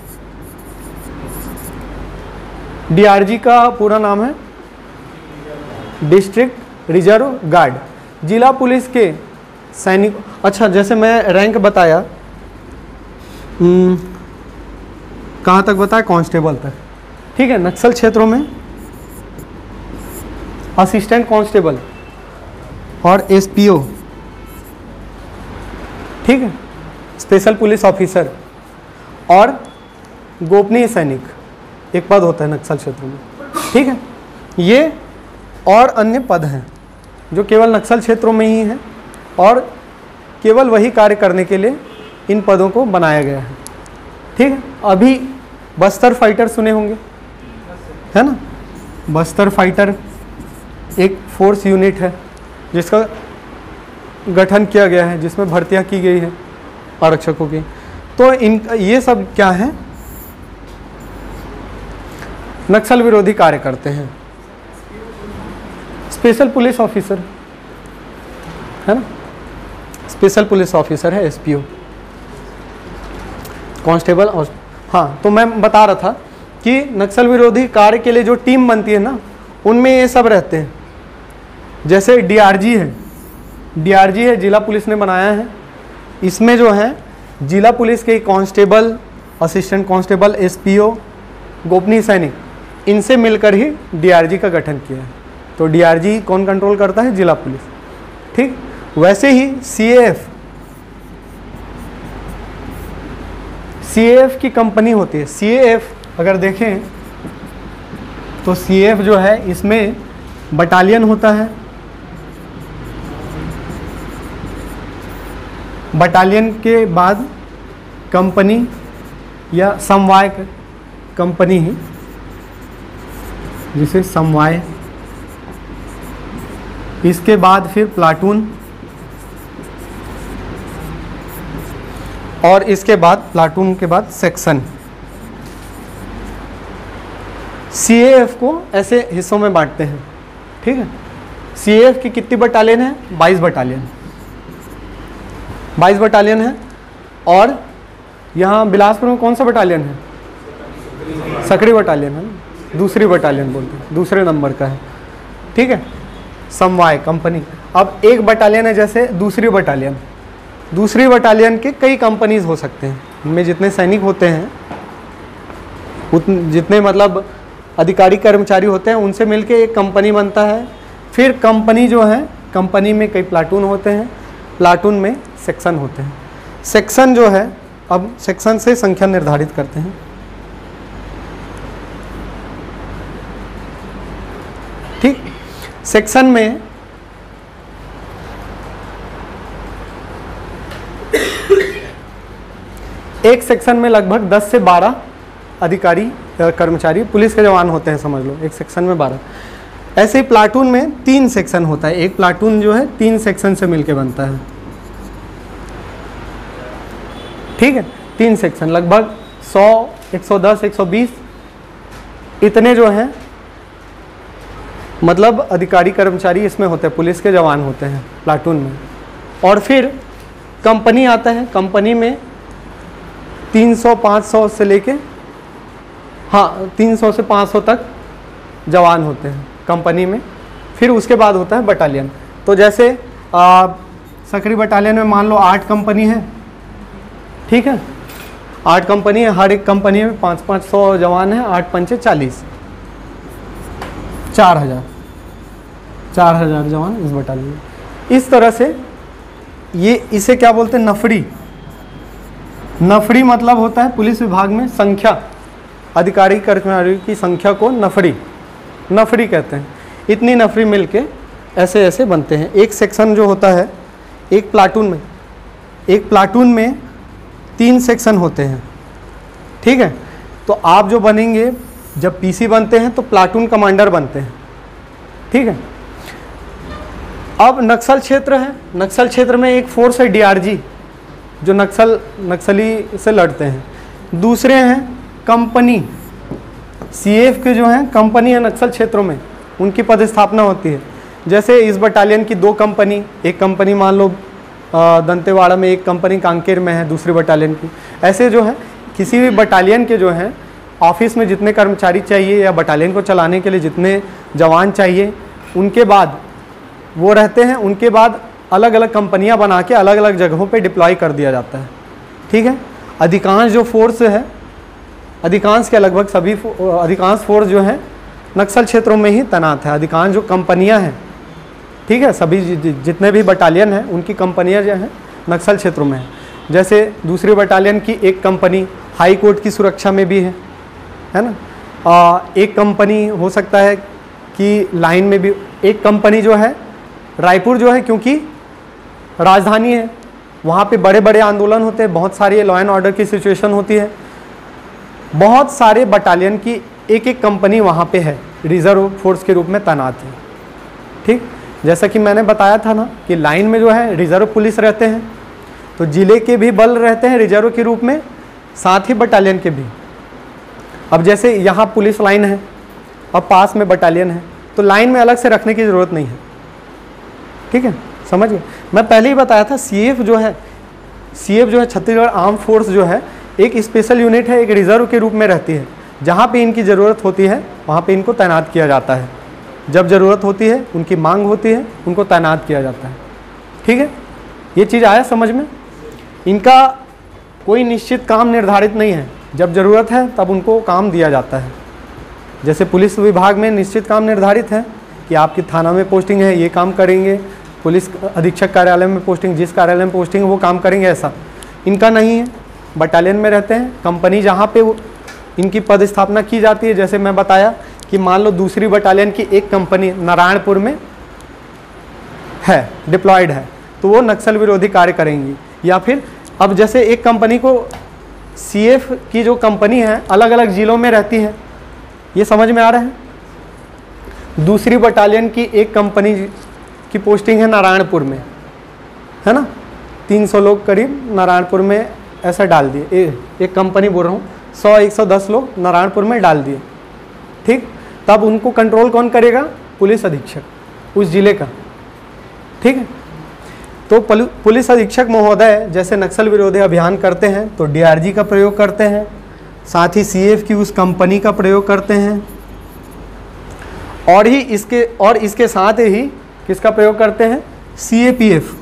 डीआरजी का पूरा नाम है डिस्ट्रिक्ट रिजर्व गार्ड। जिला पुलिस के सैनिक, अच्छा जैसे मैं रैंक बताया, कहाँ तक बताया? कांस्टेबल तक, ठीक है। नक्सल क्षेत्रों में असिस्टेंट कांस्टेबल और एसपीओ, ठीक है, स्पेशल पुलिस ऑफिसर और गोपनीय सैनिक, एक पद होता है नक्सल क्षेत्रों में, ठीक है। ये और अन्य पद हैं जो केवल नक्सल क्षेत्रों में ही हैं और केवल वही कार्य करने के लिए इन पदों को बनाया गया है, ठीक है। अभी बस्तर फाइटर सुने होंगे, है ना? बस्तर फाइटर एक फोर्स यूनिट है जिसका गठन किया गया है, जिसमें भर्तियां की गई है आरक्षकों की। तो इन ये सब क्या है? नक्सल विरोधी कार्य करते हैं। स्पेशल पुलिस ऑफिसर है ना, स्पेशल पुलिस ऑफिसर है एसपीओ, कांस्टेबल। और हाँ, तो मैं बता रहा था कि नक्सल विरोधी कार्य के लिए जो टीम बनती है ना, उनमें ये सब रहते हैं। जैसे डीआरजी है, डीआरजी है जिला पुलिस ने बनाया है। इसमें जो है जिला पुलिस के कांस्टेबल, असिस्टेंट कांस्टेबल, एसपीओ, गोपनीय सैनिक, इनसे मिलकर ही डीआरजी का गठन किया है। तो डीआरजी कौन कंट्रोल करता है? जिला पुलिस, ठीक। वैसे ही सीएएफ, सीएएफ की कंपनी होती है। सीएएफ अगर देखें तो सीएएफ जो है, इसमें बटालियन होता है, बटालियन के बाद कंपनी या समवाय कंपनी ही, जिसे समवाय, इसके बाद फिर प्लाटून, और इसके बाद प्लाटून के बाद सेक्शन। सीएएफ को ऐसे हिस्सों में बांटते हैं, ठीक है। सीएएफ की कितनी बटालियन है? बाईस बटालियन, बाईस बटालियन है। और यहाँ बिलासपुर में कौन सा बटालियन है? सकरी बटालियन है ना, दूसरी बटालियन बोलते हैं, दूसरे नंबर का है, ठीक है। समवाय कंपनी। अब एक बटालियन है, जैसे दूसरी बटालियन, दूसरी बटालियन के कई कंपनीज हो सकते हैं। इनमें जितने सैनिक होते हैं, उतने जितने मतलब अधिकारी कर्मचारी होते हैं, उनसे मिलके एक कंपनी बनता है। फिर कंपनी जो है, कंपनी में कई प्लाटून होते हैं, प्लाटून में सेक्शन होते हैं। सेक्शन जो है, अब सेक्शन से संख्या निर्धारित करते हैं, ठीक। सेक्शन में एक सेक्शन में लगभग दस से बारह अधिकारी कर्मचारी पुलिस के जवान होते हैं, समझ लो, एक सेक्शन में बारह। ऐसे ही प्लाटून में तीन सेक्शन होता है, एक प्लाटून जो है तीन सेक्शन से मिलके बनता है, ठीक है, तीन सेक्शन, लगभग सौ, एक सौ दस, एक सौ बीस इतने जो हैं मतलब अधिकारी कर्मचारी इसमें होते हैं, पुलिस के जवान होते हैं प्लाटून में। और फिर कंपनी आता है, कंपनी में तीन सौ पाँच सौ से लेके, हाँ तीन सौ से पाँच सौ तक जवान होते हैं कंपनी में। फिर उसके बाद होता है बटालियन। तो जैसे आ, सकरी बटालियन में मान लो आठ कंपनी है, ठीक है, आठ कंपनी है, हर एक कंपनी में पाँच पाँच सौ जवान है, आठ पंचे चालीस, चार हजार चार हजार जवान इस बटालियन में। इस तरह से ये, इसे क्या बोलते हैं, नफरी। नफरी मतलब होता है पुलिस विभाग में संख्या, अधिकारी कर्मचारियों की संख्या को नफरी नफरी कहते हैं। इतनी नफरी मिलके ऐसे ऐसे बनते हैं। एक सेक्शन जो होता है, एक प्लाटून में एक प्लाटून में तीन सेक्शन होते हैं, ठीक है। तो आप जो बनेंगे, जब पीसी बनते हैं तो प्लाटून कमांडर बनते हैं, ठीक है। अब नक्सल क्षेत्र है, नक्सल क्षेत्र में एक फोर्स है डीआरजी, जो नक्सल नक्सली से लड़ते हैं। दूसरे हैं कंपनी, सीएफ के जो हैं कंपनी है नक्सल क्षेत्रों में, उनकी पदस्थापना होती है। जैसे इस बटालियन की दो कंपनी, एक कंपनी मान लो दंतेवाड़ा में, एक कंपनी कांकेर में है दूसरी बटालियन की। ऐसे जो है किसी भी बटालियन के जो हैं ऑफिस में जितने कर्मचारी चाहिए या बटालियन को चलाने के लिए जितने जवान चाहिए, उनके बाद वो रहते हैं, उनके बाद अलग अलग कंपनियां बना के अलग अलग जगहों पे डिप्लॉय कर दिया जाता है, ठीक है। अधिकांश जो फोर्स है, अधिकांश के लगभग सभी अधिकांश फोर्स जो है नक्सल क्षेत्रों में ही तैनात है। अधिकांश जो कंपनियां हैं, ठीक है, सभी जि, जितने भी बटालियन हैं उनकी कंपनियां जो हैं नक्सल क्षेत्रों में हैं। जैसे दूसरी बटालियन की एक कंपनी हाई कोर्ट की सुरक्षा में भी है है ना। आ, एक कंपनी हो सकता है कि लाइन में भी, एक कंपनी जो है रायपुर जो है, क्योंकि राजधानी है, वहाँ पे बड़े बड़े आंदोलन होते हैं, बहुत सारी लॉ एंड ऑर्डर की सिचुएशन होती है, बहुत सारे बटालियन की एक एक कंपनी वहाँ पे है, रिजर्व फोर्स के रूप में तैनात है, ठीक। जैसा कि मैंने बताया था ना कि लाइन में जो है रिजर्व पुलिस रहते हैं, तो जिले के भी बल रहते हैं रिजर्व के रूप में, साथ ही बटालियन के भी। अब जैसे यहाँ पुलिस लाइन है, अब पास में बटालियन है, तो लाइन में अलग से रखने की ज़रूरत नहीं है, ठीक है, समझ गए। मैं पहले ही बताया था सीएफ जो है, सीएफ जो है छत्तीसगढ़ आर्म फोर्स जो है एक स्पेशल यूनिट है, एक रिजर्व के रूप में रहती है। जहाँ पे इनकी ज़रूरत होती है वहाँ पे इनको तैनात किया जाता है, जब ज़रूरत होती है, उनकी मांग होती है, उनको तैनात किया जाता है, ठीक है। ये चीज़ आया समझ में। इनका कोई निश्चित काम निर्धारित नहीं है, जब ज़रूरत है तब उनको काम दिया जाता है। जैसे पुलिस विभाग में निश्चित काम निर्धारित है कि आपकी थाना में पोस्टिंग है, ये काम करेंगे, पुलिस अधीक्षक कार्यालय में पोस्टिंग, जिस कार्यालय में पोस्टिंग है वो काम करेंगे, ऐसा इनका नहीं है। बटालियन में रहते हैं, कंपनी जहाँ पे इनकी पदस्थापना की जाती है, जैसे मैं बताया कि मान लो दूसरी बटालियन की एक कंपनी नारायणपुर में है, डिप्लॉयड है, तो वो नक्सल विरोधी कार्य करेंगी। या फिर अब जैसे एक कंपनी को, सीएफ की जो कंपनी है अलग अलग जिलों में रहती है, ये समझ में आ रहा है। दूसरी बटालियन की एक कंपनी की पोस्टिंग है नारायणपुर में, है ना, तीन सौ लोग करीब नारायणपुर में ऐसा डाल दिए, ए, एक कंपनी बोल रहा हूँ, सौ एक सौ दस लोग नारायणपुर में डाल दिए, ठीक। तब उनको कंट्रोल कौन करेगा? पुलिस अधीक्षक उस जिले का, ठीक है। तो पुलिस अधीक्षक महोदय जैसे नक्सल विरोधी अभियान करते हैं तो डीआरजी का प्रयोग करते हैं, साथ ही सीएफ की उस कंपनी का प्रयोग करते हैं, और ही इसके और इसके साथ ही किसका प्रयोग करते हैं? सीएपीएफ।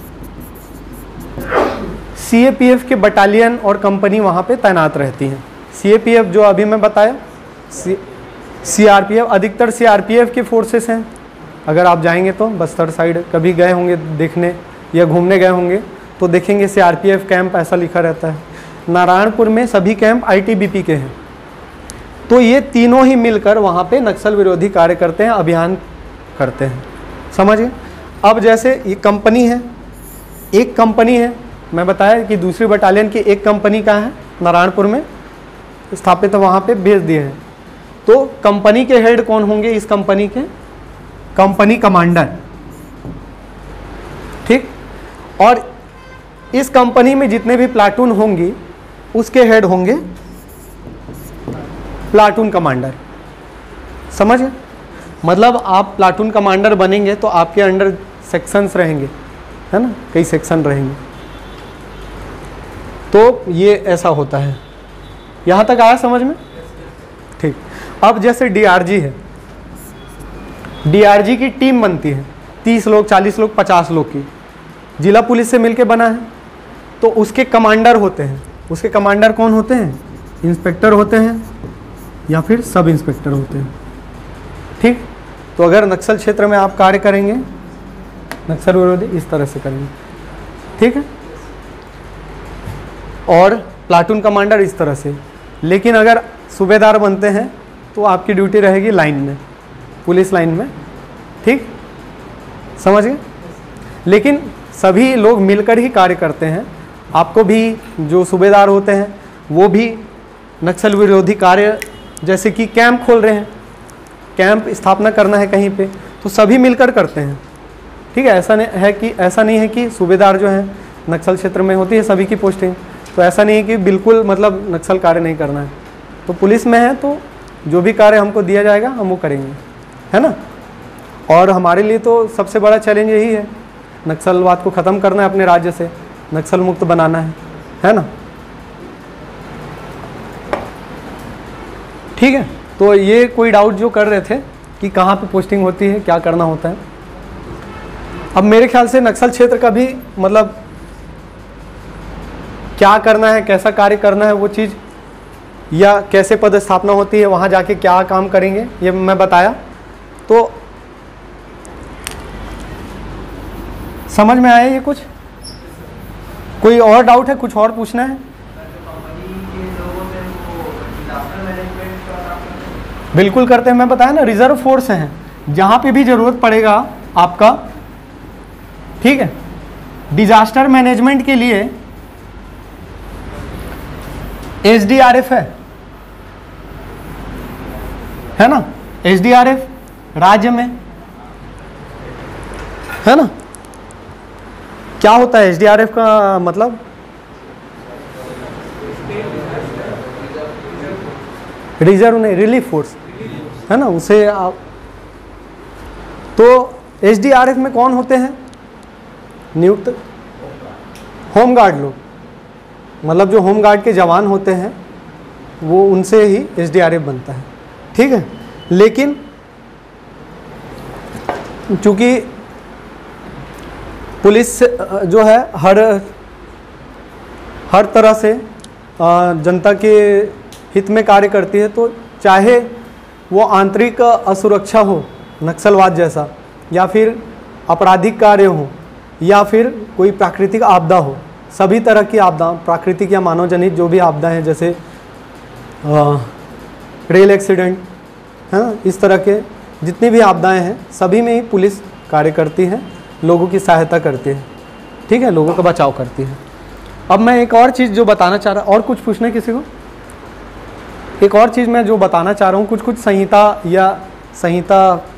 सीएपीएफ के बटालियन और कंपनी वहाँ पे तैनात रहती हैं। सीएपीएफ जो अभी मैं बताया, सी सीआरपीएफ, अधिकतर सीआरपीएफ के फोर्सेस हैं। अगर आप जाएंगे तो बस्तर साइड कभी गए होंगे देखने या घूमने गए होंगे तो देखेंगे सीआरपीएफ कैंप ऐसा लिखा रहता है। नारायणपुर में सभी कैंप आईटीबीपी के हैं। तो ये तीनों ही मिलकर वहाँ पे नक्सल विरोधी कार्य करते हैं, अभियान करते हैं, समझिए। अब जैसे ये कंपनी है, एक कंपनी है, मैं बताया कि दूसरी बटालियन की एक कंपनी का है नारायणपुर में स्थापित, वहाँ पे भेज दिए हैं। तो कंपनी के हेड कौन होंगे? इस कंपनी के कंपनी कमांडर, ठीक। और इस कंपनी में जितने भी प्लाटून होंगी उसके हेड होंगे प्लाटून कमांडर। समझ गए? मतलब आप प्लाटून कमांडर बनेंगे तो आपके अंडर सेक्शंस रहेंगे, है ना, कई सेक्शन रहेंगे। तो ये ऐसा होता है। यहाँ तक आया समझ में? ठीक। अब जैसे डीआरजी है, डीआरजी की टीम बनती है, तीस लोग, चालीस लोग, पचास लोग की, जिला पुलिस से मिलके बना है। तो उसके कमांडर होते हैं। उसके कमांडर कौन होते हैं? इंस्पेक्टर होते हैं या फिर सब इंस्पेक्टर होते हैं, ठीक। तो अगर नक्सल क्षेत्र में आप कार्य करेंगे, नक्सल विरोधी, इस तरह से करेंगे, ठीक है। और प्लाटून कमांडर इस तरह से। लेकिन अगर सूबेदार बनते हैं तो आपकी ड्यूटी रहेगी लाइन में, पुलिस लाइन में, ठीक, समझ गए। लेकिन सभी लोग मिलकर ही कार्य करते हैं। आपको भी, जो सूबेदार होते हैं वो भी नक्सल विरोधी कार्य, जैसे कि कैंप खोल रहे हैं, कैंप स्थापना करना है कहीं पे, तो सभी मिलकर करते हैं, ठीक है। ऐसा नहीं है कि ऐसा नहीं है कि सूबेदार जो है नक्सल क्षेत्र में होती है सभी की पोस्टिंग, तो ऐसा नहीं है कि बिल्कुल मतलब नक्सल कार्य नहीं करना है। तो पुलिस में है तो जो भी कार्य हमको दिया जाएगा हम वो करेंगे, है ना। और हमारे लिए तो सबसे बड़ा चैलेंज यही है, नक्सलवाद को ख़त्म करना है, अपने राज्य से नक्सल मुक्त बनाना है, है ना। ठीक है। तो ये कोई डाउट जो कर रहे थे कि कहाँ पे पोस्टिंग होती है, क्या करना होता है। अब मेरे ख्याल से नक्सल क्षेत्र का भी मतलब क्या करना है, कैसा कार्य करना है वो चीज़, या कैसे पदस्थापना होती है, वहाँ जाके क्या काम करेंगे, ये मैं बताया। तो समझ में आया ये कुछ? कोई और डाउट है, कुछ और पूछना है? बिल्कुल करते हैं, मैं बताया ना, रिजर्व फोर्स हैं, जहाँ पे भी ज़रूरत पड़ेगा आपका, ठीक है। डिजास्टर मैनेजमेंट के लिए एसडीआरएफ है, है ना। एसडीआरएफ राज्य में, है ना। क्या होता है एसडीआरएफ का मतलब? रिजर्व नहीं, रिलीफ फोर्स, है ना, उसे आप। तो एसडीआरएफ में कौन होते हैं नियुक्त? होमगार्ड लोग, मतलब जो होमगार्ड के जवान होते हैं वो, उनसे ही एसडीआरएफ बनता है, ठीक है। लेकिन चूंकि पुलिस जो है हर हर तरह से जनता के हित में कार्य करती है, तो चाहे वो आंतरिक असुरक्षा हो, नक्सलवाद जैसा, या फिर आपराधिक कार्य हो, या फिर कोई प्राकृतिक आपदा हो, सभी तरह की आपदा, प्राकृतिक या मानव जनित जो भी आपदा हैं, जैसे आ, रेल एक्सीडेंट, है ना, इस तरह के जितनी भी आपदाएं हैं सभी में ही पुलिस कार्य करती है, लोगों की सहायता करती है, ठीक है, लोगों का बचाव करती है। अब मैं एक और चीज़ जो बताना चाह रहा, और कुछ पूछना है किसी को? एक और चीज़ मैं जो बताना चाह रहा हूँ, कुछ कुछ संहिता या संहिता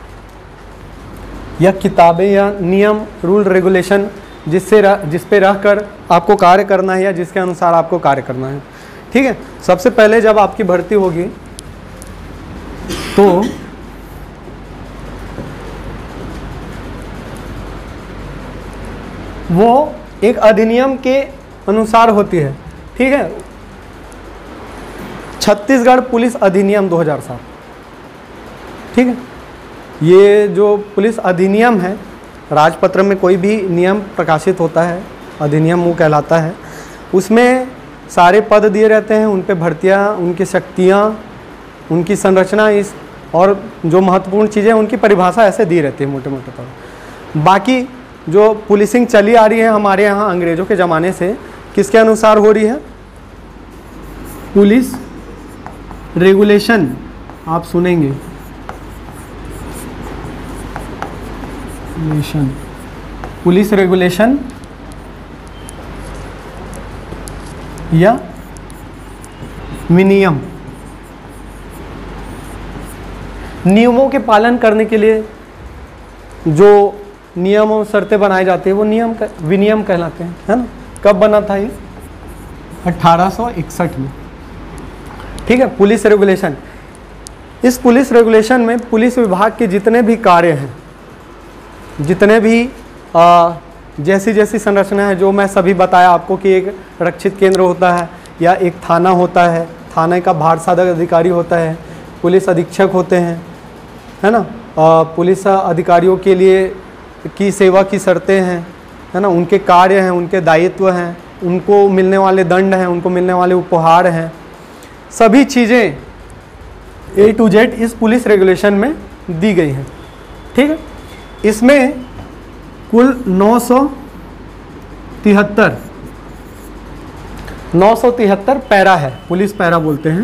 या किताबें या नियम, रूल, रेगुलेशन, जिससे रह, जिस पे रह कर आपको कार्य करना है या जिसके अनुसार आपको कार्य करना है, ठीक है। सबसे पहले जब आपकी भर्ती होगी तो वो एक अधिनियम के अनुसार होती है, ठीक है। छत्तीसगढ़ पुलिस अधिनियम दो हज़ार सात, ठीक है। ये जो पुलिस अधिनियम है, राजपत्र में कोई भी नियम प्रकाशित होता है, अधिनियम वो कहलाता है। उसमें सारे पद दिए रहते हैं, उन पे भर्तियाँ, उनकी शक्तियाँ, उनकी संरचना, इस और जो महत्वपूर्ण चीज़ें उनकी परिभाषा ऐसे दी रहती है मोटे मोटे तौर। बाकी जो पुलिसिंग चली आ रही है हमारे यहाँ अंग्रेज़ों के ज़माने से, किसके अनुसार हो रही है? पुलिस रेगुलेशन, आप सुनेंगे, रेगुलेशन, पुलिस रेगुलेशन या विनियम, नियमों के पालन करने के लिए जो नियम और शर्तें बनाए जाते हैं वो नियम विनियम कहलाते हैं, है ना। कब बना था ये? अठारह सौ इकसठ में, ठीक है। पुलिस रेगुलेशन, इस पुलिस रेगुलेशन में पुलिस विभाग के जितने भी कार्य हैं, जितने भी आ, जैसी जैसी संरचना है जो मैं सभी बताया आपको कि एक रक्षित केंद्र होता है या एक थाना होता है, थाने का भारसाधक अधिकारी होता है, पुलिस अधीक्षक होते हैं, है ना। आ, पुलिस अधिकारियों के लिए की सेवा की शर्तें हैं, है ना, उनके कार्य हैं, उनके दायित्व हैं, उनको मिलने वाले दंड हैं, उनको मिलने वाले उपहार हैं, सभी चीज़ें ए टू जेड इस पुलिस रेगुलेशन में दी गई हैं, ठीक है। इसमें कुल नौ सौ तिहत्तर नौ सौ तिहत्तर पैरा है, पुलिस पैरा बोलते हैं,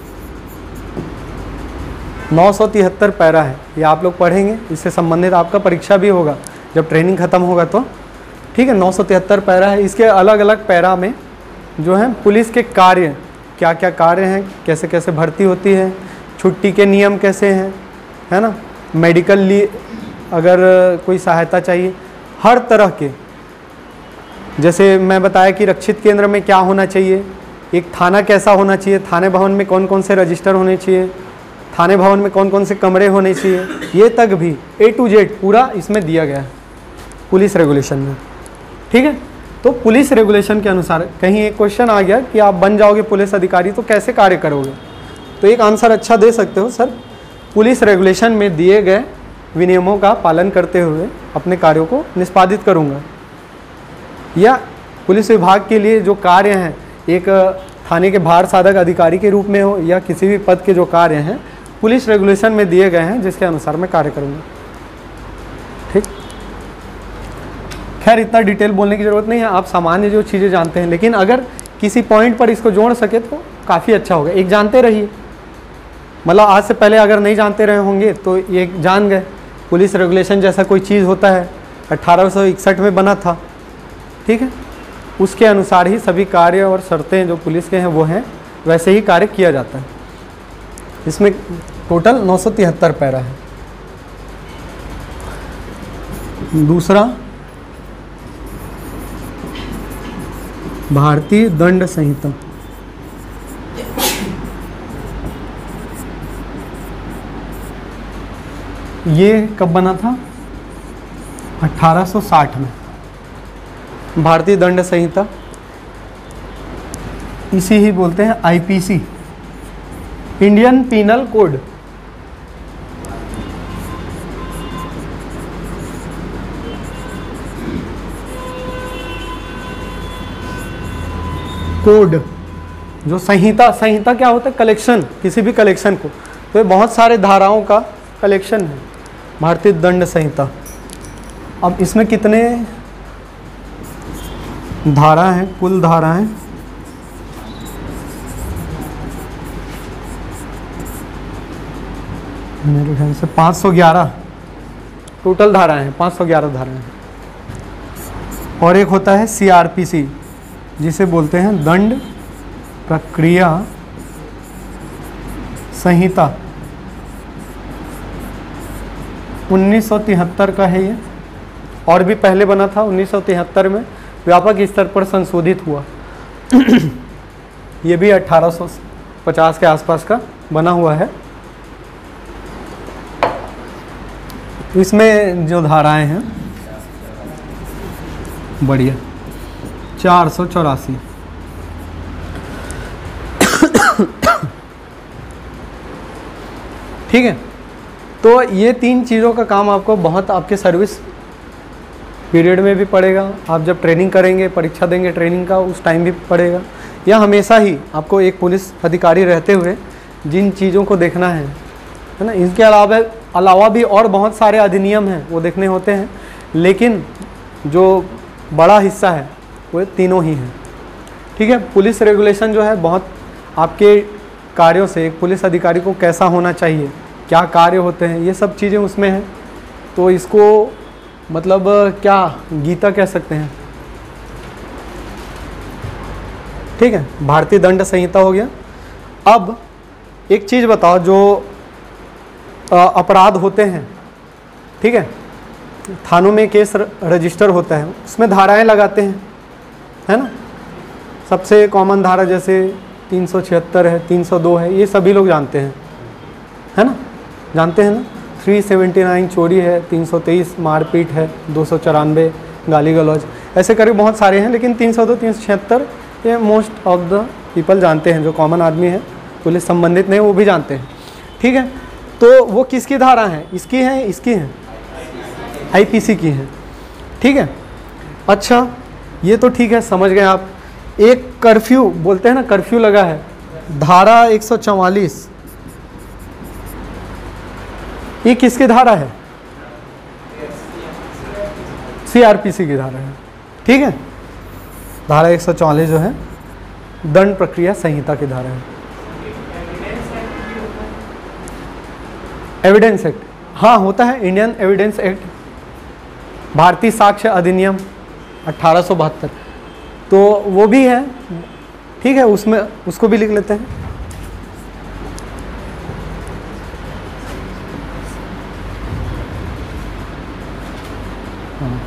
नौ सौ तिहत्तर पैरा है। ये आप लोग पढ़ेंगे, इससे संबंधित आपका परीक्षा भी होगा जब ट्रेनिंग ख़त्म होगा तो, ठीक है। नौ सौ तिहत्तर पैरा है। इसके अलग अलग पैरा में जो है पुलिस के कार्य, क्या क्या कार्य हैं, कैसे कैसे भर्ती होती है, छुट्टी के नियम कैसे हैं, है ना, मेडिकल ली अगर कोई सहायता चाहिए, हर तरह के, जैसे मैं बताया कि रक्षित केंद्र में क्या होना चाहिए, एक थाना कैसा होना चाहिए, थाने भवन में कौन कौन से रजिस्टर होने चाहिए, थाने भवन में कौन कौन से कमरे होने चाहिए, ये तक भी ए टू जेड पूरा इसमें दिया गया है पुलिस रेगुलेशन में, ठीक है। तो पुलिस रेगुलेशन के अनुसार कहीं एक क्वेश्चन आ गया कि आप बन जाओगे पुलिस अधिकारी तो कैसे कार्य करोगे, तो एक आंसर अच्छा दे सकते हो, सर पुलिस रेगुलेशन में दिए गए विनियमों का पालन करते हुए अपने कार्यों को निष्पादित करूँगा। या पुलिस विभाग के लिए जो कार्य हैं, एक थाने के भार साधक अधिकारी के रूप में हो या किसी भी पद के जो कार्य हैं, पुलिस रेगुलेशन में दिए गए हैं, जिसके अनुसार मैं कार्य करूँगा, ठीक। खैर इतना डिटेल बोलने की ज़रूरत नहीं है, आप सामान्य जो चीज़ें जानते हैं, लेकिन अगर किसी पॉइंट पर इसको जोड़ सके तो काफ़ी अच्छा होगा। एक जानते रहिए, मतलब आज से पहले अगर नहीं जानते रहे होंगे तो ये जान गए पुलिस रेगुलेशन जैसा कोई चीज़ होता है, अट्ठारह सौ इकसठ में बना था, ठीक है। उसके अनुसार ही सभी कार्य और शर्तें जो पुलिस के हैं वो हैं, वैसे ही कार्य किया जाता है। इसमें टोटल नौ सौ तिहत्तर पैरा है। दूसरा, भारतीय दंड संहिता, ये कब बना था? अठारह सौ साठ में। भारतीय दंड संहिता, इसी ही बोलते हैं IPC, Indian penal code. Code जो संहिता, संहिता क्या होता है? कलेक्शन, किसी भी कलेक्शन को, तो ये बहुत सारे धाराओं का कलेक्शन है भारतीय दंड संहिता। अब इसमें कितने धारा हैं? कुल धारा हैं मेरे ख्याल से पाँच सौ ग्यारह टोटल धाराएं हैं, पाँच सौ ग्यारह धाराएं हैं। और एक होता है सीआरपीसी, जिसे बोलते हैं दंड प्रक्रिया संहिता, उन्नीस सौ तिहत्तर का है ये, और भी पहले बना था उन्नीस सौ तिहत्तर में, व्यापक स्तर पर संशोधित हुआ। ये भी अठारह सौ पचास के आसपास का बना हुआ है। इसमें जो धाराएं हैं बढ़िया, चार सौ चौरासी। ठीक है, तो ये तीन चीज़ों का काम आपको बहुत आपके सर्विस पीरियड में भी पड़ेगा, आप जब ट्रेनिंग करेंगे, परीक्षा देंगे ट्रेनिंग का, उस टाइम भी पड़ेगा, या हमेशा ही आपको एक पुलिस अधिकारी रहते हुए जिन चीज़ों को देखना है, है ना। इनके अलावा अलावा भी और बहुत सारे अधिनियम हैं वो देखने होते हैं, लेकिन जो बड़ा हिस्सा है वो तीनों ही हैं। ठीक है, पुलिस रेगुलेशन जो है बहुत आपके कार्यों से एक पुलिस अधिकारी को कैसा होना चाहिए, क्या कार्य होते हैं, ये सब चीज़ें उसमें हैं। तो इसको मतलब क्या गीता कह सकते हैं। ठीक है, भारतीय दंड संहिता हो गया। अब एक चीज़ बताओ, जो अपराध होते हैं, ठीक है, थानों में केस रजिस्टर होता है, उसमें धाराएं लगाते हैं, है ना। सबसे कॉमन धारा जैसे तीन सौ छिहत्तर है, तीन सौ दो है, ये सभी लोग जानते हैं, है ना, जानते हैं ना। तीन सौ उन्यासी चोरी है, तीन सौ तेईस मारपीट है, दो सौ चौरानवे गाली गलौज, ऐसे करीब बहुत सारे हैं, लेकिन तीन सौ दो, तीन सौ छिहत्तर ये मोस्ट ऑफ द पीपल जानते हैं, जो कॉमन आदमी है, पुलिस संबंधित नहीं, वो भी जानते हैं, ठीक है। तो वो किसकी धारा है? इसकी है, इसकी है, आईपीसी की है, ठीक है। अच्छा, ये तो ठीक है, समझ गए आप। एक कर्फ्यू बोलते हैं ना, कर्फ्यू लगा है, धारा एक सौ चौवालीस, ये किसकी धारा है? सीआरपीसी की धारा है, ठीक है। धारा एक सौ चौवालीस जो है दंड प्रक्रिया संहिता की धारा है। एविडेंस एक्ट, हाँ होता है, इंडियन एविडेंस एक्ट, भारतीय साक्ष्य अधिनियम अठारह सौ बहत्तर, तो वो भी है, ठीक है, उसमें उसको भी लिख लेते हैं। हाँ।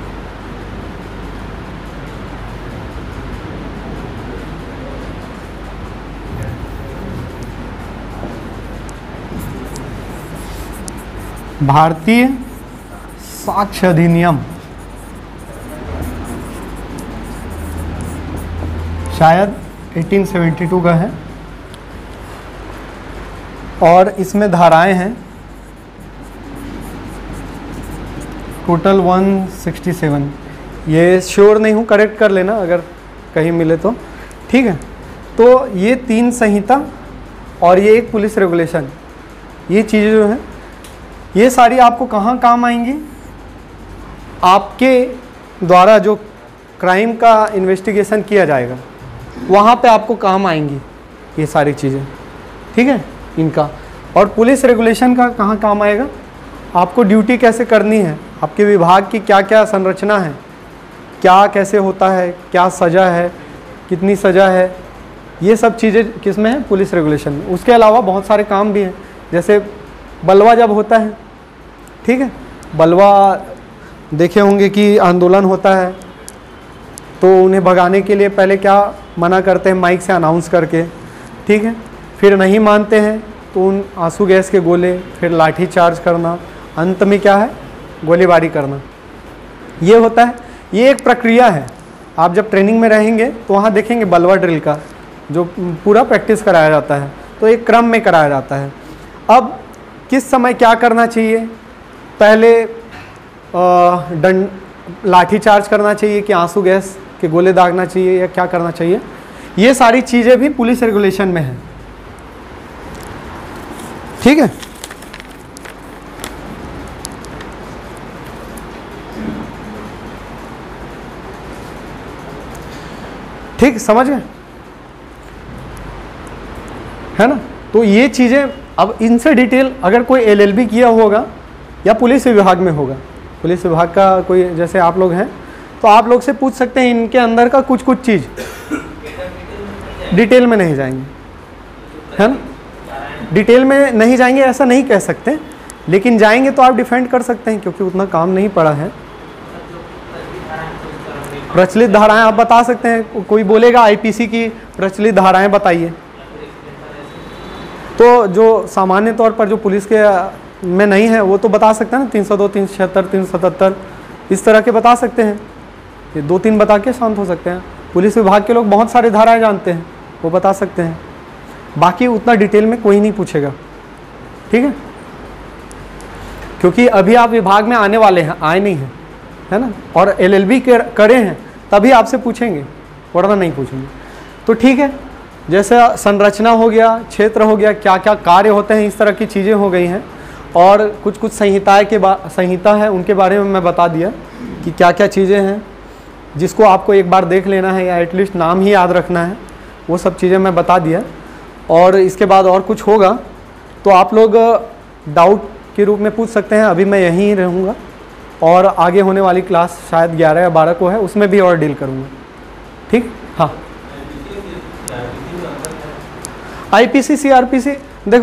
भारतीय साक्ष्य अधिनियम शायद अठारह सौ बहत्तर का है, और इसमें धाराएं हैं टोटल एक सौ सरसठ। ये श्योर नहीं हूँ, करेक्ट कर लेना अगर कहीं मिले तो, ठीक है। तो ये तीन संहिता और ये एक पुलिस रेगुलेशन, ये चीज़ें जो हैं ये सारी आपको कहाँ काम आएंगी? आपके द्वारा जो क्राइम का इन्वेस्टिगेशन किया जाएगा वहाँ पे आपको काम आएंगी ये सारी चीज़ें, ठीक है, इनका। और पुलिस रेगुलेशन का कहाँ काम आएगा? आपको ड्यूटी कैसे करनी है, आपके विभाग की क्या क्या संरचना है, क्या कैसे होता है, क्या सज़ा है, कितनी सज़ा है, ये सब चीज़ें किस में है? पुलिस रेगुलेशन में। उसके अलावा बहुत सारे काम भी हैं, जैसे बलवा जब होता है, ठीक है, बलवा देखे होंगे कि आंदोलन होता है तो उन्हें भगाने के लिए पहले क्या मना करते हैं? माइक से अनाउंस करके, ठीक है, फिर नहीं मानते हैं तो उन आंसू गैस के गोले, फिर लाठी चार्ज करना, अंत में क्या है? गोलीबारी करना, ये होता है। ये एक प्रक्रिया है, आप जब ट्रेनिंग में रहेंगे तो वहाँ देखेंगे बलवा ड्रिल का जो पूरा प्रैक्टिस कराया जाता है, तो एक क्रम में कराया जाता है। अब किस समय क्या करना चाहिए? पहले डंड लाठी चार्ज करना चाहिए कि आंसू गैस के गोले दागना चाहिए या क्या करना चाहिए? ये सारी चीज़ें भी पुलिस रेगुलेशन में है, ठीक है। ठीक, समझ गए, है ना। तो ये चीज़ें, अब इनसे डिटेल अगर कोई एलएलबी किया होगा या पुलिस विभाग में होगा, पुलिस विभाग का कोई जैसे आप लोग हैं तो आप लोग से पूछ सकते हैं इनके अंदर का कुछ कुछ चीज़, डिटेल में नहीं जाएंगे, है ना, डिटेल में नहीं जाएंगे ऐसा नहीं कह सकते, लेकिन जाएंगे तो आप डिफेंड कर सकते हैं क्योंकि उतना काम नहीं पड़ा है। प्रचलित धाराएं आप बता सकते हैं, कोई बोलेगा आईपीसी की प्रचलित धाराएं बताइए, तो जो सामान्य तौर पर जो पुलिस के में नहीं है वो तो बता सकते हैं ना, तीन सौ दो, तीन सौ छिहत्तर, तीन सौ सतहत्तर, इस तरह के बता सकते हैं। ये दो तीन बता के शांत हो सकते हैं। पुलिस विभाग के लोग बहुत सारे धाराएं जानते हैं, वो बता सकते हैं, बाकी उतना डिटेल में कोई नहीं पूछेगा, ठीक है, क्योंकि अभी आप विभाग में आने वाले हैं, आए नहीं हैं, है ना, और एलएलबी करे हैं तभी आपसे पूछेंगे, वरना नहीं पूछेंगे। तो ठीक है, जैसे संरचना हो गया, क्षेत्र हो गया, क्या क्या कार्य होते हैं, इस तरह की चीज़ें हो गई हैं, और कुछ कुछ संहिताएं के बा संहिता है उनके बारे में मैं बता दिया कि क्या क्या चीज़ें हैं, जिसको आपको एक बार देख लेना है या एटलीस्ट नाम ही याद रखना है, वो सब चीज़ें मैं बता दिया। और इसके बाद और कुछ होगा तो आप लोग डाउट के रूप में पूछ सकते हैं, अभी मैं यहीं रहूँगा और आगे होने वाली क्लास शायद ग्यारह या बारह को है, उसमें भी और डील करूँगा, ठीक। हाँ, आईपीसी सीआरपीसी, देखो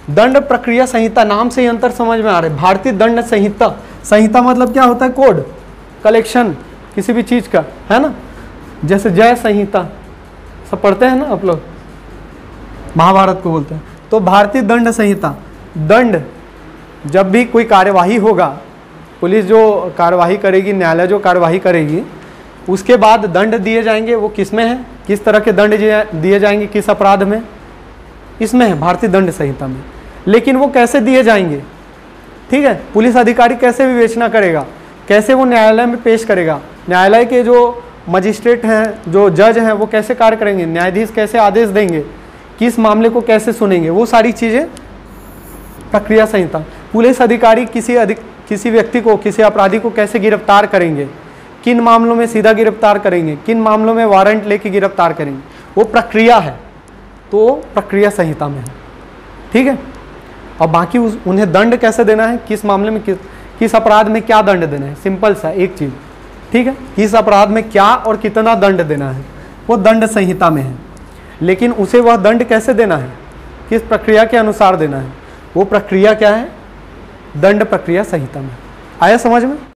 दंड प्रक्रिया संहिता, नाम से ही अंतर समझ में आ रहा है। भारतीय दंड संहिता, संहिता मतलब क्या होता है? कोड, कलेक्शन किसी भी चीज का, है ना। जैसे जय संहिता सब पढ़ते हैं ना आप लोग, महाभारत को बोलते हैं। तो भारतीय दंड संहिता, दंड जब भी कोई कार्यवाही होगा, पुलिस जो कार्यवाही करेगी, न्यायालय जो कार्यवाही करेगी, उसके बाद दंड दिए जाएंगे। वो किस में है? किस तरह के दंड दिए जाएंगे, किस अपराध में? इसमें है भारतीय दंड संहिता में। लेकिन वो कैसे दिए जाएंगे, ठीक है, पुलिस अधिकारी कैसे विवेचना करेगा, कैसे वो न्यायालय में पेश करेगा, न्यायालय के जो मजिस्ट्रेट हैं, जो जज हैं, वो कैसे कार्य करेंगे, न्यायाधीश कैसे आदेश देंगे, किस मामले को कैसे सुनेंगे, वो सारी चीज़ें प्रक्रिया संहिता। पुलिस अधिकारी किसी अधिक किसी व्यक्ति को, किसी अपराधी को कैसे गिरफ्तार करेंगे, किन मामलों में सीधा गिरफ्तार करेंगे, किन मामलों में वारंट लेके गिरफ्तार करेंगे, वो प्रक्रिया है, तो प्रक्रिया संहिता में है, ठीक है। और बाकी उस उन्हें दंड कैसे देना है, किस मामले में, किस किस अपराध में क्या दंड देना है, सिंपल सा एक चीज़, ठीक है। किस अपराध में क्या और कितना दंड देना है, वो दंड संहिता में है। लेकिन उसे वह दंड कैसे देना है, किस प्रक्रिया के अनुसार देना है, वो प्रक्रिया क्या है? दंड प्रक्रिया संहिता में। आया समझ में?